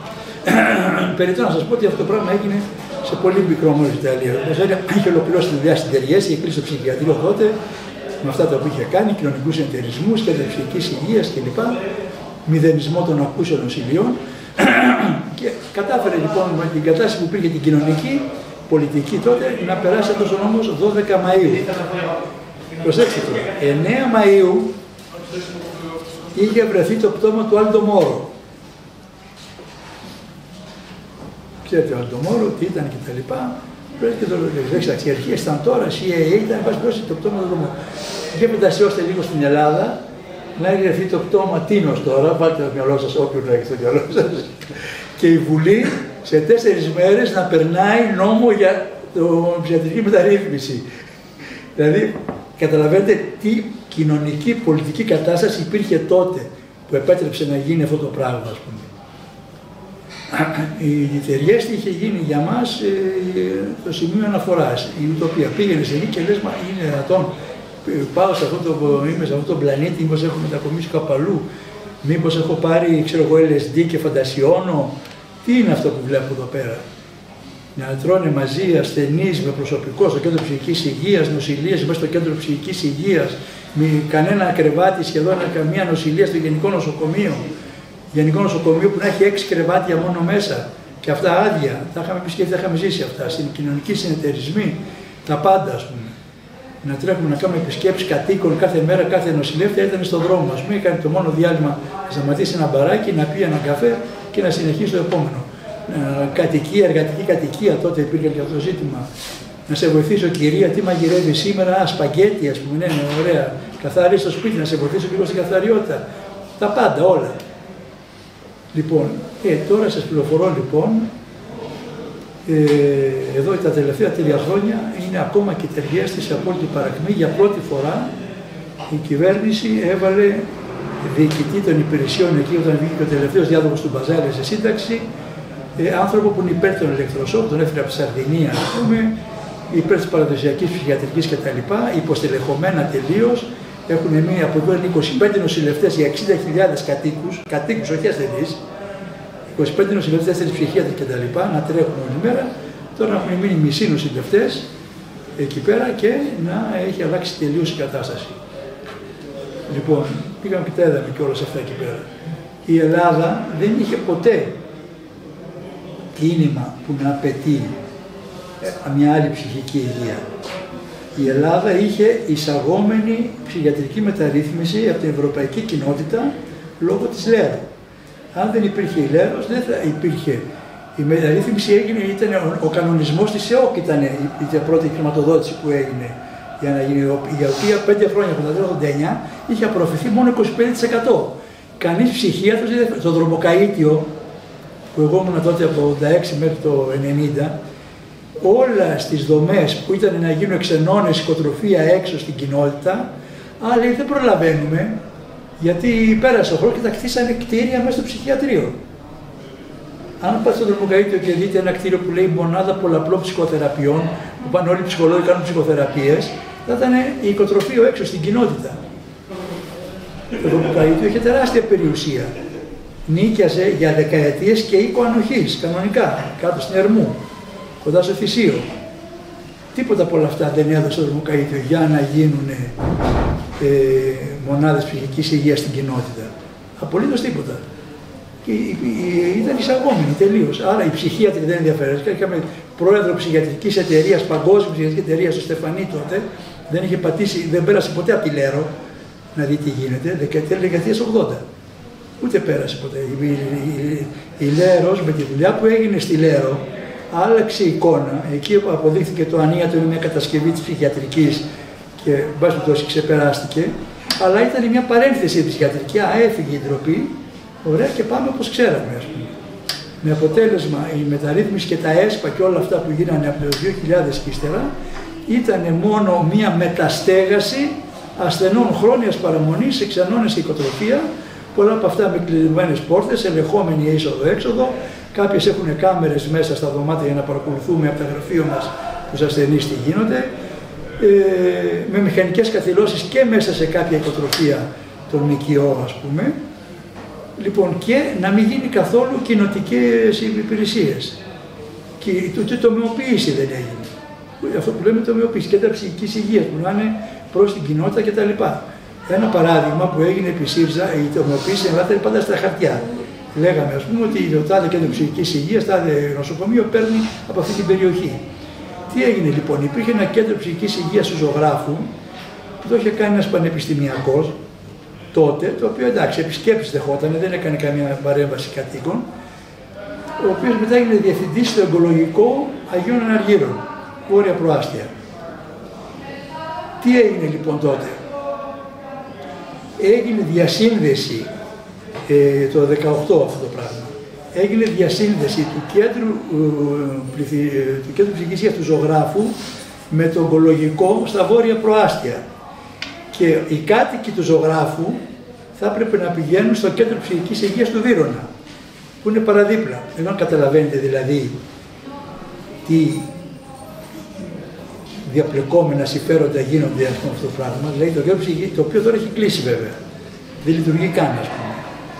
Περιττώ να σας πω ότι αυτό το πράγμα έγινε σε πολύ μικρό μέρος της Ιταλίας. Ο είχε ολοκληρώσει τη δουλειά στην Τεριές, είχε κλείσει το ψυχιατρίο τότε με αυτά τα που είχε κάνει, κοινωνικούς εντερισμούς, κέντρα ψυχικής υγείας κλπ. Μηδενισμό των ακούσεων νοσηλειών. Και κατάφερε λοιπόν με την κατάσταση που υπήρχε την κοινωνική, πολιτική τότε, να περάσει αυτός ο νόμος δώδεκα Μαΐου. Προσέξτε τώρα, εννέα Μαΐου είχε βρεθεί το πτώμα του Άλντο Μόρο. Ξέρετε ο Άλντο Μόρο, τι ήταν και τα λοιπά. Πρέπει και το λέξει, οι αρχές ήταν τώρα, η σι άι έι ήταν, πάση προς το πτώμα του Άλντο Μόρο. Και μετασιώστε λίγο στην Ελλάδα, να έχει βρεθεί το πτώμα Τίνος τώρα, βάλτε το μυαλό σας όποιον να έχει το μυαλό σας. Και η Βουλή σε τέσσερις μέρες να περνάει νόμο για την ψυχιατρική μεταρρύθμιση. Δηλαδή, καταλαβαίνετε τι κοινωνική, πολιτική κατάσταση υπήρχε τότε που επέτρεψε να γίνει αυτό το πράγμα, ας πούμε. Η Τεριέστη είχε γίνει για μας ε, το σημείο αναφοράς, η ουτοπία. Πήγαινε σε εκεί και λες, μα είναι δυνατόν, πάω σε αυτό το, είμαι σε αυτό το πλανήτη, μήπως έχω μετακομίσει κάπου αλλού. Μήπως έχω πάρει, ξέρω εγώ, ελ ες ντι και φαντασιώνω. Τι είναι αυτό που βλέπω εδώ πέρα? Να τρώνε μαζί ασθενείς με προσωπικό στο κέντρο ψυχικής υγείας, νοσηλείες μέσα στο κέντρο ψυχικής υγείας, με κανένα κρεβάτι, σχεδόν καμία νοσηλεία στο γενικό νοσοκομείο. Γενικό νοσοκομείο που να έχει έξι κρεβάτια μόνο μέσα και αυτά άδεια. Τα είχαμε επισκεφτεί, τα είχαμε ζήσει αυτά. Στην κοινωνική συνεταιρισμοί, τα πάντα, ας πούμε. Να τρέχουμε να κάνουμε επισκέψεις κατοίκων κάθε μέρα, κάθε νοσηλεύτρια ήταν στον δρόμο. Ας πούμε, έκανε το μόνο διάλειμμα να σταματήσει ένα μπαράκι, να πει ένα καφέ και να συνεχίσει το επόμενο. Κατοικία, εργατική κατοικία, τότε υπήρχε και αυτό το ζήτημα. Να σε βοηθήσω, κυρία, τι μαγειρεύει σήμερα? Α, σπαγκέτι, ας πούμε, ναι, ναι, ωραία. Καθαρίζει το σπίτι, να σε βοηθήσω λίγο στην καθαριότητα. Τα πάντα, όλα. Λοιπόν, ε, τώρα σας πληροφορώ λοιπόν, ε, εδώ τα τελευταία τρία χρόνια είναι ακόμα και ταιριέστη σε απόλυτη παρακμή. Για πρώτη φορά η κυβέρνηση έβαλε διοικητή των υπηρεσιών εκεί, όταν βγήκε ο τελευταίος διάδοχος του Μπαζάλη σε σύνταξη, ε, άνθρωπο που είναι υπέρ των ηλεκτροσόκ, τον έφερε από τη Σαρδινία, ας πούμε, υπέρ της παραδοσιακής ψυχιατρικής κτλ. Υποστελεχωμένα τελείως. Έχουν μείνει από εδώ είκοσι πέντε νοσηλευτές για εξήντα χιλιάδες κατοίκους, κατοίκους, όχι ασθενείς, είκοσι πέντε νοσηλευτές, τέσσερις ψυχίατροι κτλ. Να τρέχουν όλη μέρα. Τώρα έχουν μείνει μισοί νοσηλευτές εκεί πέρα και να έχει αλλάξει τελείως η κατάσταση. Λοιπόν, πήγαμε και τα είδαμε και όλα αυτά εκεί πέρα. Η Ελλάδα δεν είχε ποτέ κίνημα που να απαιτεί μια άλλη ψυχική υγεία. Η Ελλάδα είχε εισαγόμενη ψυχιατρική μεταρρύθμιση από την ευρωπαϊκή κοινότητα λόγω της ΛΕΡΟ. Αν δεν υπήρχε η ΛΕΡΟ, δεν θα υπήρχε. Η μεταρρύθμιση έγινε, ήταν ο, ο κανονισμός της ΕΟΚ ήταν η, η πρώτη χρηματοδότηση που έγινε, για να γίνει, η οποία πέντε χρόνια από το ογδόντα εννιά είχε απορροφηθεί μόνο είκοσι πέντε τοις εκατό. Κανείς ψυχίατρος, το δρομοκαΐτιο, που εγώ ήμουν τότε από το ογδόντα έξι μέχρι το ενενήντα, όλα στις δομές που ήταν να γίνουν εξενώνες, οικοτροφία έξω στην κοινότητα, αλλά δεν προλαβαίνουμε, γιατί πέρασε ο χρόνος και τα κτίσανε κτίρια μέσα στο ψυχιατρίο. Αν πάτε στο δρομοκαΐτιο και δείτε ένα κτίριο που λέει μονάδα πολλαπλών ψυχοθεραπείων, που πάνε όλοι οι ψυχολόγοι κάνουν ψυχοθεραπείες, θα ήταν η οικοτροφείο έξω στην κοινότητα. Το δρομοκαΐτιο είχε τεράστια περιουσία. Νίκιαζε για δεκαετίες και οίκο ανοχής, κανονικά, κάτω στην Ερμού, κοντά στο Θησίο. Τίποτα από όλα αυτά δεν έδωσε το δρομοκαΐτιο για να γίνουν ε, μονάδες ψυχικής υγείας στην κοινότητα. Απολύτως τίποτα. Και, ε, ήταν εισαγόμενοι τελείως. Άρα οι ψυχίατροι δεν ενδιαφέρονται. Είχαμε πρόεδρο ψυχιατρικής εταιρείας, παγκόσμια ψυχιατρική εταιρεία στο Στεφανί τότε. Δεν είχε πατήσει, δεν πέρασε ποτέ από τη ΛΕΡΟ να δει τι γίνεται. Δεκαετίες ογδόντα. Ούτε πέρασε ποτέ. Η, η, η, η ΛΕΡΟΣ με τη δουλειά που έγινε στη ΛΕΡΟ άλλαξε η εικόνα. Εκεί αποδείχθηκε το ανίατο είναι μια κατασκευή της ψυχιατρικής και μπας περιπτώσει ξεπεράστηκε. Αλλά ήταν μια παρένθεση ψυχιατρική. Α, έφυγε η ντροπή. Ωραία, και πάμε όπως ξέραμε, ας πούμε. Με αποτέλεσμα η μεταρρύθμιση και τα ΕΣΠΑ και όλα αυτά που γίνανε από το δύο χιλιάδες και ύστερα ήταν μόνο μια μεταστέγαση ασθενών χρόνιας παραμονής σε ξενώνες και οικοτροφία. Πολλά από αυτά με κλειδωμένες πόρτες, ελεγχόμενη είσοδο-έξοδο. Κάποιες έχουν κάμερες μέσα στα δωμάτια για να παρακολουθούμε από τα γραφεία μας τους ασθενείς τι γίνονται. Ε, με μηχανικές καθυλώσεις και μέσα σε κάποια οικοτροφία των ΜΚΟ, ας πούμε. Λοιπόν, και να μην γίνει καθόλου κοινοτικές υπηρεσίες. Και ούτε τομεοποίηση δεν έγινε. Αυτό που λέμε τομεοποίηση, κέντρα ψυχικής υγείας που να είναι προς την κοινότητα κτλ. Ένα παράδειγμα που έγινε επί ΣΥΡΙΖΑ, η τομεοποίηση στην Ελλάδα είναι πάντα στα χαρτιά. Λέγαμε, ας πούμε, ότι το τάδε κέντρο ψυχικής υγείας, τάδε νοσοκομείο παίρνει από αυτή την περιοχή. Τι έγινε λοιπόν, υπήρχε ένα κέντρο ψυχικής υγείας του Ζωγράφου, που το είχε κάνει ένας πανεπιστημιακός τότε, το οποίο εντάξει, επισκέψεις δεχόταν, δεν έκανε καμία παρέμβαση κατοίκων, ο οποίος μετά έγινε διευθυντής στο εγκολογικό Αγίων Αναργύρων, Βόρεια Προάστια. Τι έγινε λοιπόν τότε? Έγινε διασύνδεση ε, το δεκαοκτώ αυτό το πράγμα. Έγινε διασύνδεση του κέντρου, ε, του κέντρου ψυχικής υγείας του Ζωγράφου με το ογκολογικό στα Βόρεια Προάστια. Και οι κάτοικοι του Ζωγράφου θα έπρεπε να πηγαίνουν στο κέντρο ψυχικής υγείας του Βύρωνα, που είναι παραδίπλα. Ενώ καταλαβαίνετε δηλαδή τι διαπλεκόμενα συμφέροντα γίνονται, ας πούμε, αυτό το πράγμα. Δηλαδή το κέντρο ψυχικής, το οποίο τώρα έχει κλείσει βέβαια. Δεν λειτουργεί καν, ας πούμε.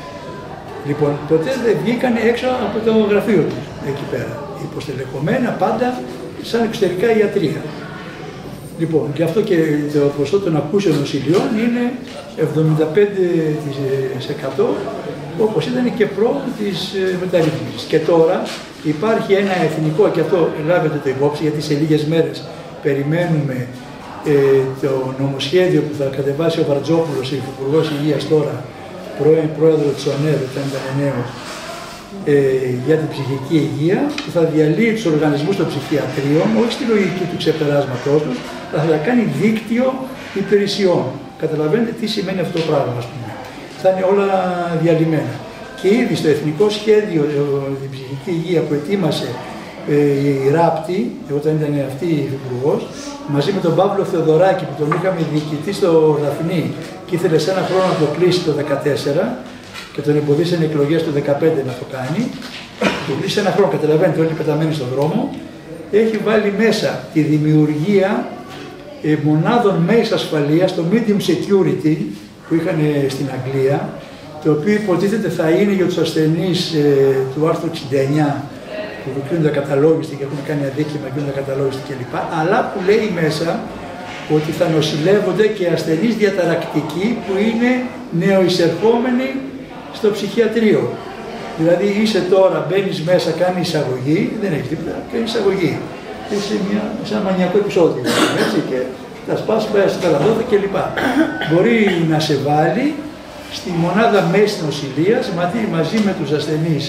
Λοιπόν, τότε βγήκαν έξω από το γραφείο του εκεί πέρα. Υποστελεχωμένα πάντα σαν εξωτερικά ιατρία. Λοιπόν, και αυτό και το ποσό των ακούσεων νοσηλειών είναι εβδομήντα πέντε τοις εκατό, όπως ήταν και προ της μεταρρύθμισης. Και τώρα υπάρχει ένα εθνικό, και αυτό λάβετε το υπόψη, γιατί σε λίγες μέρες περιμένουμε ε, το νομοσχέδιο που θα κατεβάσει ο Βαρτζόπουλος, ο Υπουργός Υγείας τώρα, πρώην πρόεδρο της ΟΝΕΔ, όταν ήταν νέος, ε, για την ψυχική υγεία, που θα διαλύει τους οργανισμούς των ψυχιατρίων, όχι στη λογική του ξεπεράσματός τους, αλλά θα κάνει δίκτυο υπηρεσιών. Καταλαβαίνετε τι σημαίνει αυτό το πράγμα, ας πούμε. Θα είναι όλα διαλυμένα. Και ήδη στο εθνικό σχέδιο για την ψυχική υγεία που ετοίμασε ε, η Ράπτη, όταν ήταν αυτή η υπουργός, μαζί με τον Παύλο Θεοδωράκη που τον είχαμε διοικητή στο Δαφνί και ήθελε σε ένα χρόνο να το κλείσει το δύο χιλιάδες δεκατέσσερα και τον εμποδίσανε εκλογές του δύο χιλιάδες δεκαπέντε να το κάνει. Το κλείσει ένα χρόνο, καταλαβαίνετε, όλοι πεταμένοι στον δρόμο. Έχει βάλει μέσα τη δημιουργία ε, μονάδων μέης ασφαλείας, το medium security που είχαν ε, στην Αγγλία, το οποίο υποτίθεται θα είναι για τους ασθενείς ε, του άρθρου εξήντα εννιά που δικαιούνται ακαταλόγιστοι και έχουν κάνει αδίκημα και είναι ακαταλόγιστοι κλπ. Αλλά που λέει μέσα ότι θα νοσηλεύονται και ασθενείς διαταρακτικοί που είναι νεοεισερχόμενοι στο ψυχιατρίο. Δηλαδή είσαι τώρα, μπαίνεις μέσα, κάνει εισαγωγή, δεν έχει τίποτα, κάνει εισαγωγή. Είσαι μια, σαν μανιακό επεισόδιο, έτσι, και τα σπάς, πάει στην καλαδότα κλπ. Μπορεί να σε βάλει στη μονάδα μέσης νοσηλείας μαζί, μαζί με τους ασθενείς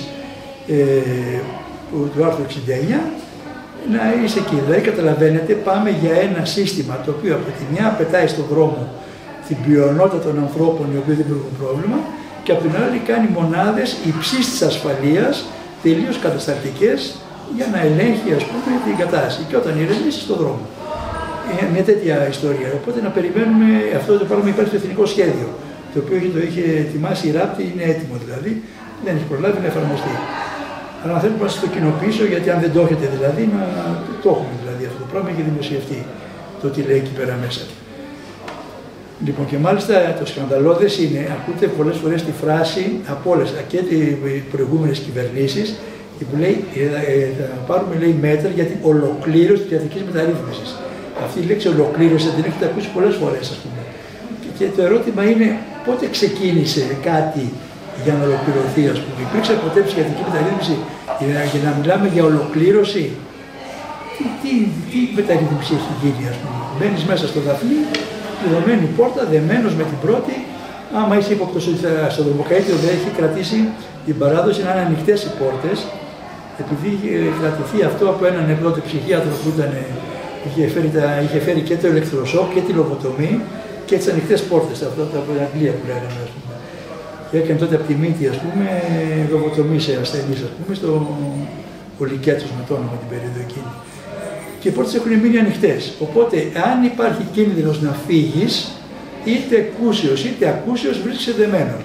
ε, του άρθρου εξήντα εννιά να είσαι εκεί. Δηλαδή καταλαβαίνετε, πάμε για ένα σύστημα το οποίο από τη μια πετάει στον δρόμο την πλειονότητα των ανθρώπων οι οποίοι δεν έχουν πρόβλημα και από την άλλη κάνει μονάδες υψής της ασφαλείας, τελείως κατασταλτικές, για να ελέγχει, ας πούμε, την κατάσταση και όταν ηρεμήσει στον δρόμο. Είναι μια τέτοια ιστορία. Οπότε να περιμένουμε, αυτό το πράγμα υπάρχει στο εθνικό σχέδιο, το οποίο το είχε ετοιμάσει η Ράπτη, είναι έτοιμο δηλαδή, δεν έχει προλάβει να εφαρμοστεί. Αλλά θέλω να σας το κοινοποιήσω, γιατί αν δεν το έχετε δηλαδή, να το έχουμε δηλαδή αυτό το πράγμα, έχει δημοσιευτεί το τι λέει εκεί πέρα μέσα. Λοιπόν, και μάλιστα το σκανδαλώδες είναι, ακούτε πολλές φορές τη φράση από όλες και οι προηγούμενες κυβερνήσεις, που λέει, ε, θα πάρουμε λέει, μέτρα για την ολοκλήρωση της ιατρικής μεταρρύθμισης. Αυτή η λέξη ολοκλήρωση την έχετε ακούσει πολλές φορές, ας πούμε. Και, και το ερώτημα είναι πότε ξεκίνησε κάτι για να ολοκληρωθεί, ας πούμε. Υπήρξε ποτέ ψυχιατρική μεταρρύθμιση για, για να μιλάμε για ολοκλήρωση. Τι, τι, τι μεταρρύθμιση έχει γίνει, ας πούμε. Μπαίνεις μέσα στο Δαφνί, κλειδωμένη πόρτα, δεμένος με την πρώτη. Άμα είσαι ύποπτος ότι στο δρομοκαίτιο δεν έχει κρατήσει την παράδοση να είναι ανοιχτές οι πόρτες, επειδή είχε κρατηθεί αυτό από έναν εκδότη ψυχίατρο που ήταν, είχε, φέρει τα, είχε φέρει και το ηλεκτροσόκ και τη λογοτομή και τις ανοιχτές πόρτες, αυτό από την Αγγλία που λέγανε, ας πούμε. Και έκανε τότε από τη μύτη, ας πούμε, λογοτομή σε ασθενείς, ας πούμε, στο Ολυκέτσος με το όνομα την περίοδο εκείνη. Και οι πόρτες έχουν μείνει ανοιχτές. Οπότε, αν υπάρχει κίνδυνος να φύγεις, είτε εκούσιος είτε ακούσιος, βρίσκεσαι δεμένος.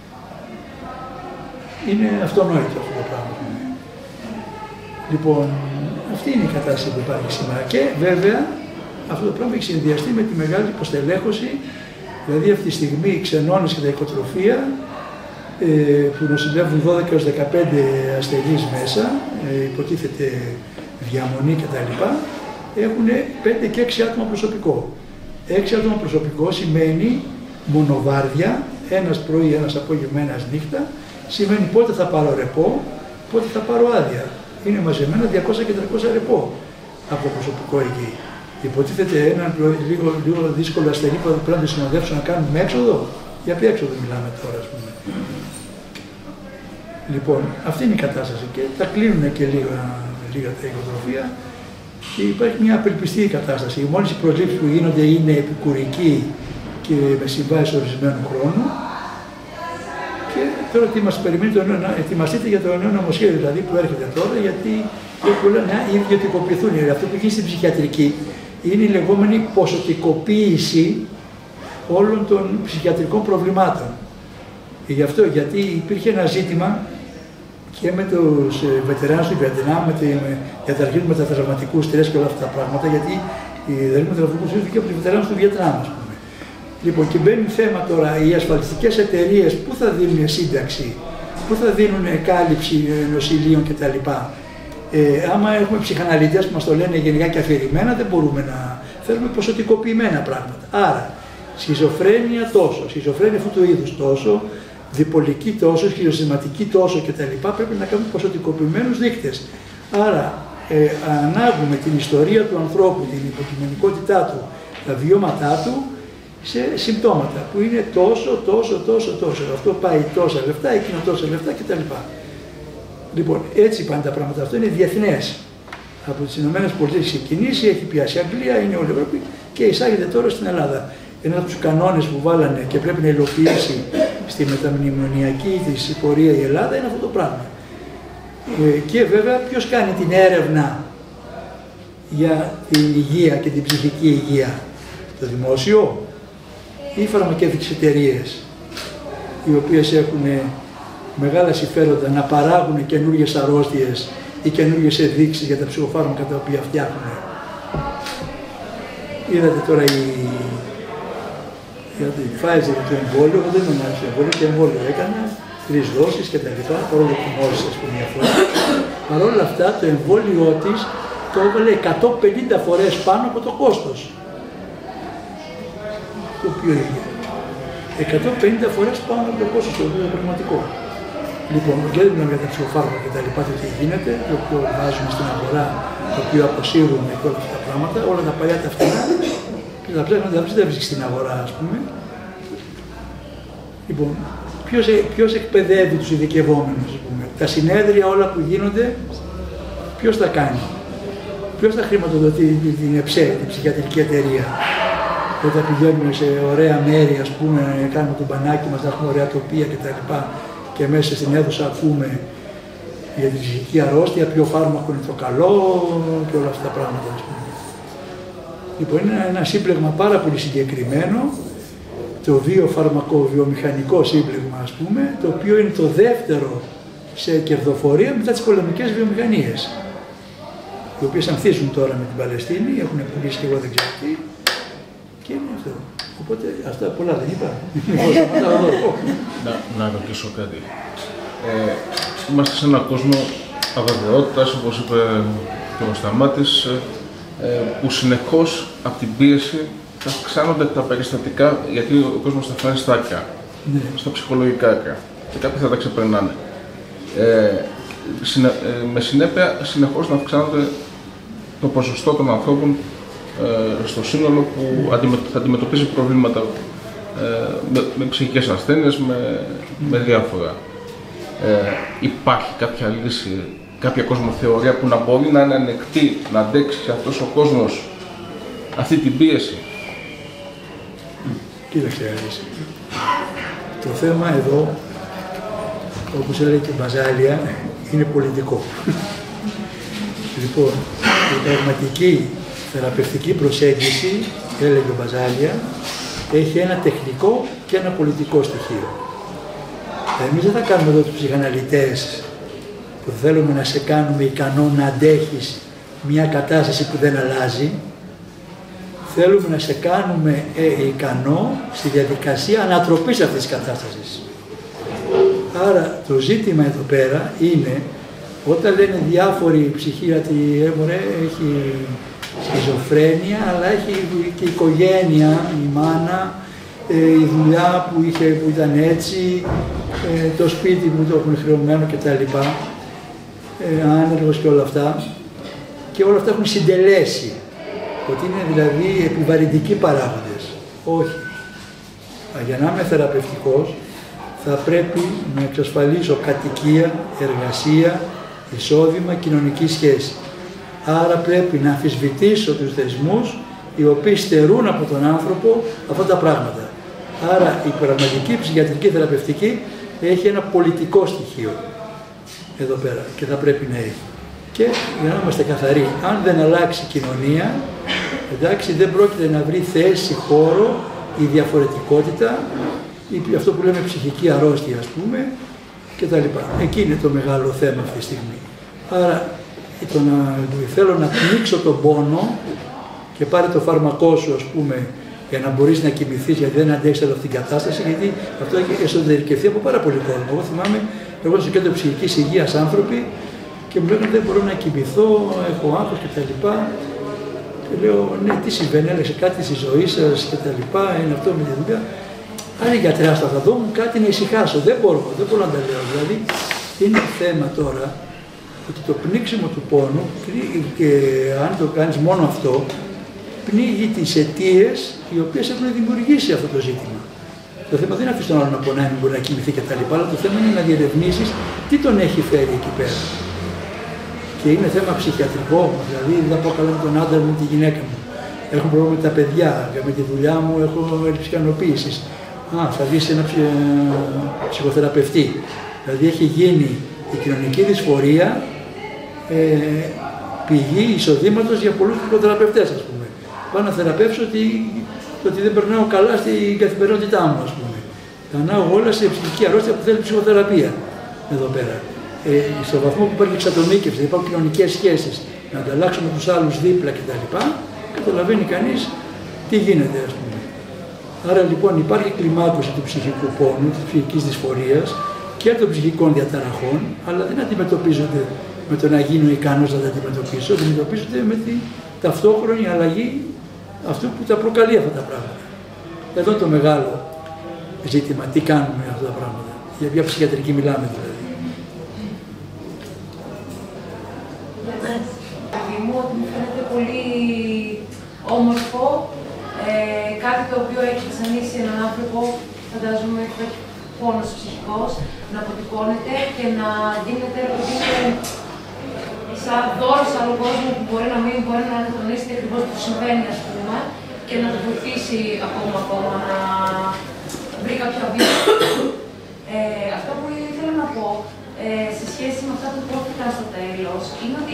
Είναι αυτονόητο αυτό το πράγμα. Λοιπόν, αυτή είναι η κατάσταση που υπάρχει σήμερα. Και βέβαια, αυτό το πράγμα έχει συνδυαστεί με τη μεγάλη υποστελέχωση, δηλαδή αυτή τη στιγμή οι ξενώνες και τα οικοτροφία ε, που νοσηλεύουν δώδεκα έως δεκαπέντε ασθενείς μέσα, ε, υποτίθεται διαμονή κτλ. Έχουν πέντε και έξι άτομα προσωπικό. έξι άτομα προσωπικό σημαίνει μονοβάρδια, ένας πρωί, ένας απόγευμα, ένας νύχτα, σημαίνει πότε θα πάρω ρεπό, πότε θα πάρω άδεια. Είναι μαζεμένα διακόσια και τριακόσια ρεπό από το προσωπικό εκεί. Υποτίθεται έναν λίγο, λίγο δύσκολο ασθενή που πρέπει να το συνοδεύσω να κάνουμε έξοδο. Για ποια έξοδο μιλάμε τώρα, ας πούμε. Λοιπόν, αυτή είναι η κατάσταση και τα κλείνουν και λίγα, λίγα τα οικοτροφία και υπάρχει μια απελπιστική κατάσταση. Μόλις οι προσλήψεις που γίνονται είναι επικουρικοί και με συμβάσεις ορισμένου χρόνου. Και τώρα τι μας περιμένει, το νέο, ετοιμαστείτε για το νέο νομοσχέδιο δηλαδή που έρχεται τώρα, γιατί έχουν να ιδιωτικοποιηθούν. Αυτό που γίνει στην ψυχιατρική είναι η λεγόμενη ποσοτικοποίηση όλων των ψυχιατρικών προβλημάτων. Και γι' αυτό, γιατί υπήρχε ένα ζήτημα και με τους βετεράνους του Βιετνάμ, με την αρχή με τα τραυματικού στρες και όλα αυτά τα πράγματα, γιατί η δερμή με τραυματικού στρες βγήκε από τους βετεράνους του Βιετνάμ, ας πούμε. Λοιπόν, και μπαίνει θέμα τώρα, οι ασφαλιστικές εταιρείες που θα δίνουν σύνταξη, που θα δίνουν κάλυψη νοσηλείων κτλ. Ε, άμα έχουμε ψυχαναλυτές που μας το λένε γενικά και αφηρημένα, δεν μπορούμε να θέλουμε ποσοτικοποιημένα πράγματα. Άρα, σχιζοφρένεια τόσο, σχιζοφρένεια αυτού του είδους τόσο, διπολική τόσο, σχιζοσηματική τόσο κτλ. Πρέπει να κάνουμε ποσοτικοποιημένους δείκτες. Άρα, ε, ανάγουμε την ιστορία του ανθρώπου, την υποκειμενικότητά του, τα βιώματά του σε συμπτώματα που είναι τόσο, τόσο, τόσο, τόσο. Αυτό πάει τόσα λεφτά, εκείνο τόσα λεφτά κτλ. Λοιπόν, έτσι πάνε τα πράγματα. Αυτό είναι διεθνές. Από τις Ηνωμένες Πολιτείες έχει ξεκινήσει, έχει πιάσει Αγγλία, είναι όλη η Ευρώπη και εισάγεται τώρα στην Ελλάδα. Ένα από τους κανόνες που βάλανε και πρέπει να υλοποιήσει στη μεταμνημονιακή της πορεία η Ελλάδα είναι αυτό το πράγμα. Ε, και βέβαια ποιος κάνει την έρευνα για την υγεία και την ψυχική υγεία? Το δημόσιο ή οι φαρμακευτικές εταιρείες, οι οποίες έχουν μεγάλα συμφέροντα να παράγουν καινούργιες αρρώστιες ή καινούργιες ενδείξεις για τα ψυχοφάρμακα τα οποία φτιάχνουν. Είδατε τώρα η, η Pfizer το εμβόλιο, δεν είναι ένα εμβόλιο, το εμβόλιο έκανα, τρεις δόσεις και τα λοιπά, παρόλο που μόλις ας πούμε μια φορά. Παρ' όλα αυτά το εμβόλιο της το έβαλε εκατόν πενήντα φορές πάνω από το κόστος. Το οποίο είχε. εκατόν πενήντα φορές πάνω από το κόστος, το οποίο είναι πραγματικό. Λοιπόν, και δεν μιλάμε για τα ψυχοφάρμακα και τα λοιπά, το τι γίνεται, το οποίο βάζουμε στην αγορά, το οποίο αποσύρουμε και όλα αυτά τα πράγματα, όλα τα παλιά τα φτηνά, και τα ψέματα τα δεν βρίσκει στην αγορά, ας πούμε. Λοιπόν, ποιος, ποιος εκπαιδεύει τους ειδικευόμενους, ας πούμε. Τα συνέδρια όλα που γίνονται, ποιος τα κάνει? Ποιος θα χρηματοδοτεί την ΕΨΕ, την ψυχιατρική εταιρεία? Όταν πηγαίνουμε σε ωραία μέρη, ας πούμε, να κάνουμε το μπανάκι μας, να έχουμε ωραία τοπία κτλ. Και μέσα στην αίθουσα ακούμε για την ψυχική αρρώστια, ποιο φάρμακο είναι το καλό και όλα αυτά τα πράγματα, ας πούμε. Λοιπόν, είναι ένα σύμπλεγμα πάρα πολύ συγκεκριμένο, το βιοφαρμακοβιομηχανικό σύμπλεγμα, ας πούμε, το οποίο είναι το δεύτερο σε κερδοφορία μετά τις πολεμικές βιομηχανίες, οι οποίες ανθίζουν τώρα με την Παλαιστίνη, έχουν πουλήσει και εγώ δεν ξέρω τι, και είναι αυτό. Οπότε αυτά πολλά δεν είπα. να, να ρωτήσω κάτι. Ε, είμαστε σε έναν κόσμο αβεβαιότητας, όπως είπε και ο Σταμάτης, ε, που συνεχώς από την πίεση θα αυξάνονται τα περιστατικά, γιατί ο κόσμος θα φτάνει στα άκρα, ναι. στα ψυχολογικά άκρα, και κάποιοι θα τα ξεπερνάνε. Ε, συνε, ε, με συνέπεια συνεχώς να αυξάνονται το ποσοστό των ανθρώπων ε, στο σύνολο που θα αντιμετωπίζει προβλήματα ε, με, με ψυχικές ασθένειες, με, με διάφορα. Ε, υπάρχει κάποια λύση, κάποια κοσμοθεωρία που να μπορεί να είναι ανεκτή, να αντέξει σε αυτός ο κόσμος αυτή την πίεση? Κοίταξε, Alice. Το θέμα εδώ, όπως έλεγε και η Μπαζάλια, είναι πολιτικό. Λοιπόν, η πραγματική θεραπευτική προσέγγιση, έλεγε ο Μπαζάλια, έχει ένα τεχνικό και ένα πολιτικό στοιχείο. Εμείς δεν θα κάνουμε εδώ τους ψυχαναλυτές που θέλουμε να σε κάνουμε ικανό να αντέχεις μια κατάσταση που δεν αλλάζει. Θέλουμε να σε κάνουμε ε, ικανό στη διαδικασία ανατροπής αυτής της κατάστασης. Άρα το ζήτημα εδώ πέρα είναι, όταν λένε διάφοροι ψυχίατροι, ε, μωρέ, έχει σχιζοφρένεια, αλλά έχει και η οικογένεια, η μάνα, ε, η δουλειά που, είχε, που ήταν έτσι, ε, το σπίτι που το έχουν χρεωμένο κτλ. Ε, άνεργος και όλα αυτά. Και όλα αυτά έχουν συντελέσει. Ότι είναι δηλαδή επιβαρυντικοί παράγοντες. Όχι. Για να είμαι θεραπευτικός θα πρέπει να εξασφαλίσω κατοικία, εργασία, εισόδημα, κοινωνική σχέση. Άρα πρέπει να αμφισβητήσω τους θεσμούς οι οποίοι στερούν από τον άνθρωπο αυτά τα πράγματα. Άρα η πραγματική ψυχιατρική θεραπευτική έχει ένα πολιτικό στοιχείο εδώ πέρα και θα πρέπει να έχει. Και για να είμαστε καθαροί, αν δεν αλλάξει η κοινωνία, εντάξει, δεν πρόκειται να βρει θέση, χώρο, η διαφορετικότητα, η, αυτό που λέμε ψυχική αρρώστια, ας πούμε, κτλ. Εκεί είναι το μεγάλο θέμα αυτή τη στιγμή. Άρα, το να, θέλω να πνίξω τον πόνο και πάρε το φάρμακό σου, ας πούμε, για να μπορείς να κοιμηθείς, γιατί δεν αντέχεις όλη αυτή την κατάσταση, γιατί αυτό έχει εσωτερικευθεί από πάρα πολύ κόσμο. Εγώ θυμάμαι Εγώ στο κέντρο ψυχικής υγείας άνθρωποι και μου λέγανε δεν μπορώ να κοιμηθώ, έχω άγχος κτλ. Και λέω, ναι, τι συμβαίνει, έλεξε κάτι στη ζωή σας κτλ. Είναι αυτό με τη δουλειά. Αν η γιατριά θα δω μου κάτι να ησυχάσω. Δεν μπορώ, δεν μπορώ να τα λέω. Δηλαδή, είναι θέμα τώρα ότι το πνίξιμο του πόνου, και αν το κάνεις μόνο αυτό, πνίγει τις αιτίες οι οποίες έχουν δημιουργήσει αυτό το ζήτημα. Το θέμα δεν είναι αφήσει τον άλλο να πονάει, μην μπορεί να κοιμηθεί κτλ. Αλλά το θέμα είναι να διερευνήσεις τι τον έχει φέρει εκεί πέρα. Και είναι θέμα ψυχιατρικό, δηλαδή δεν θα πω καλά με τον άντρα μου, με τη γυναίκα μου. Έχω πρόβλημα με τα παιδιά, με τη δουλειά μου έχω έλλειψη ικανοποίησης. Α, θα δεις ένα ψυχ... ψυχοθεραπευτή. Δηλαδή έχει γίνει η κοινωνική δυσφορία ε, πηγή εισοδήματος για πολλούς ψυχοθεραπευτές, ας πούμε. Πάω να θεραπεύσω ότι, ότι δεν περνάω καλά στην καθημερινότητά μου, ας πούμε. Περνάω όλα σε ψυχική αρρώστια που θέλει ψυχοθεραπεία εδώ πέρα. Ε, στο βαθμό που υπάρχει εξατομίκευση, υπάρχουν κοινωνικές σχέσεις, να ανταλλάξουμε τους άλλους δίπλα κτλ. Καταλαβαίνει κανείς τι γίνεται, ας πούμε. Άρα λοιπόν υπάρχει κλιμάκωση του ψυχικού πόνου, της ψυχικής δυσφορίας και των ψυχικών διαταραχών, αλλά δεν αντιμετωπίζονται με το να γίνω ικανός να τα αντιμετωπίσω, αντιμετωπίζονται με τη ταυτόχρονη αλλαγή αυτού που τα προκαλεί αυτά τα πράγματα. Εδώ το μεγάλο ζήτημα, τι κάνουμε με αυτά τα πράγματα, για ποια ψυχιατρική μιλάμε δηλαδή. Μου ότι μου φαίνεται πολύ όμορφο, ε, κάτι το οποίο έχει ξανήσει έναν άνθρωπο, φαντάζομαι που έχει πόνος ψυχικός, να αποτυπώνεται και να δίνεται σαν δώρο σε άλλο κόσμο που μπορεί να μην μπορεί να ανατονίσει ακριβώς τι συμβαίνει, ας πούμε, και να το βοηθήσει ακόμα ακόμα να βρει κάποια βία. Ε, αυτό που ήθελα να πω ε, σε σχέση με αυτά που πρόκειται στο τέλος είναι ότι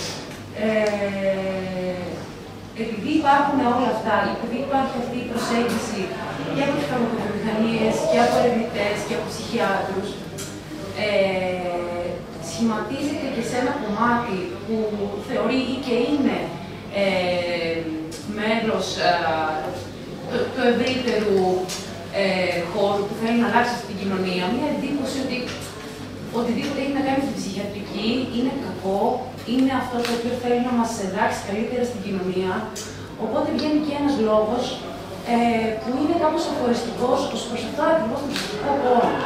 Ε, επειδή υπάρχουν όλα αυτά, επειδή υπάρχει αυτή η προσέγγιση και από τις φαρμακοβιομηχανίες και από ερευνητές και από ψυχιάτρους, ε, σχηματίζεται και σε ένα κομμάτι που θεωρεί ή και είναι ε, μέλος ε, του, του ευρύτερου ε, χώρου που θέλει να αλλάξει αυτή την κοινωνία, μια εντύπωση ότι οτιδήποτε έχει να κάνει με την ψυχιατρική είναι κακό, είναι αυτό το οποίο θέλει να μας εντάξει καλύτερα στην κοινωνία. Οπότε βγαίνει και ένας λόγος ε, που είναι κάπως αφοριστικός ως προς αυτό ακριβώς τον ψυχικό πόνο.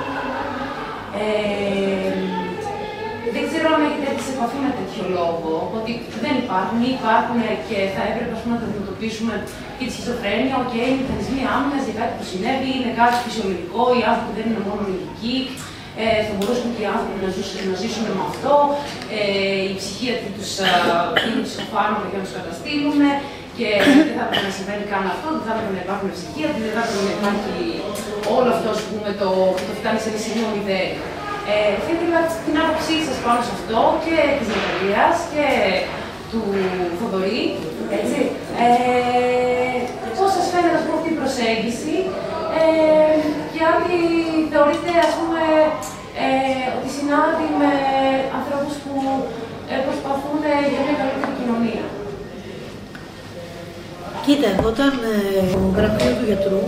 Ε, δεν ξέρω αν έχετε έρθει σε επαφή με τέτοιο λόγο, ότι δεν υπάρχουν ή υπάρχουν και θα έπρεπε πούμε, να το αντιμετωπίσουμε και τη σχιζοφρένεια, οκ, okay, οι μηχανισμοί άμυνας για κάτι που συνέβη, είναι κάτι φυσιολογικό, οι άνθρωποι δεν είναι μόνο λογικοί. Ε, θα μπορούσαν και οι άνθρωποι να ζήσουν, να ζήσουν με αυτό, ε, οι ψυχίατροι τους δίνουν ψυχοφάρμακα για να τους καταστήλουν και δεν θα έπρεπε να συμβαίνει καν αυτό, δεν θα έπρεπε να υπάρχουν ψυχίατροι, δεν θα έπρεπε να υπάρχει όλο αυτό πούμε, το, που το φτάνει σε ένα σημείο μηδέν. Ε, θα ήθελα την άποψή σας πάνω σε αυτό και της Ναταλίας και του Θοδωρή. Έτσι. Ε, πώς σας φαίνεται ας πούμε, αυτή η προσέγγιση ε, και αν θεωρείτε ας πούμε, ε, ότι συνάδει με ανθρώπους που ε, προσπαθούν για μια καλύτερη κοινωνία. Κοίτα, όταν ε, το γραφείο του γιατρού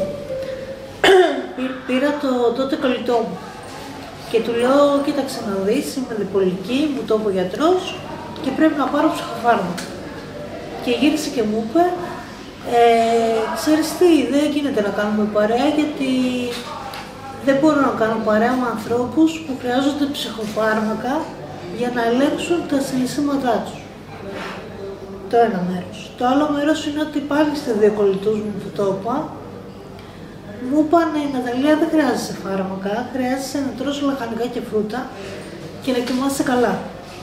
πήρα το τότε κολλητό μου και του λέω, κοίταξε να δεις, είμαι διπολική, μου το είπε ο γιατρός και πρέπει να πάρω ψυχοφάρμακα. Και γύρισε και μου είπε, ε, ξέρεις τι, δεν γίνεται να κάνουμε παρέα γιατί δεν μπορώ να κάνω παρέα με ανθρώπους που χρειάζονται ψυχοφάρμακα για να ελέγξουν τα συναισθήματά τους. Το ένα μέρος. Το άλλο μέρος είναι ότι πάλι στους δύο κολλητούς μου που το είπα, μου είπαν η Ναταλία δεν χρειάζεσαι φάρμακα, χρειάζεσαι να τρως λαχανικά και φρούτα και να κοιμάσαι καλά.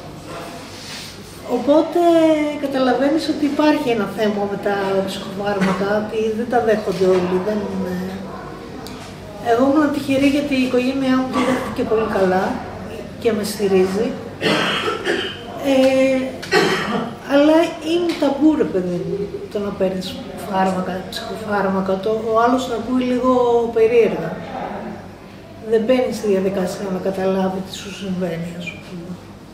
Οπότε καταλαβαίνεις ότι υπάρχει ένα θέμα με τα ψυχοφάρμακα, ότι δεν τα δέχονται όλοι. Δεν είναι... Εγώ ήμουν τυχερή γιατί η οικογένειά μου το δέχτηκε πολύ καλά και με στηρίζει. Ε, αλλά είναι ταμπού ρε παιδί μου, το να παίρνεις φάρμακα, ψυχοφάρμακα, το, ο άλλος να ακούει λίγο περίεργα. Δεν μπαίνει στη διαδικασία να καταλάβει τι σου συμβαίνει, ας πούμε.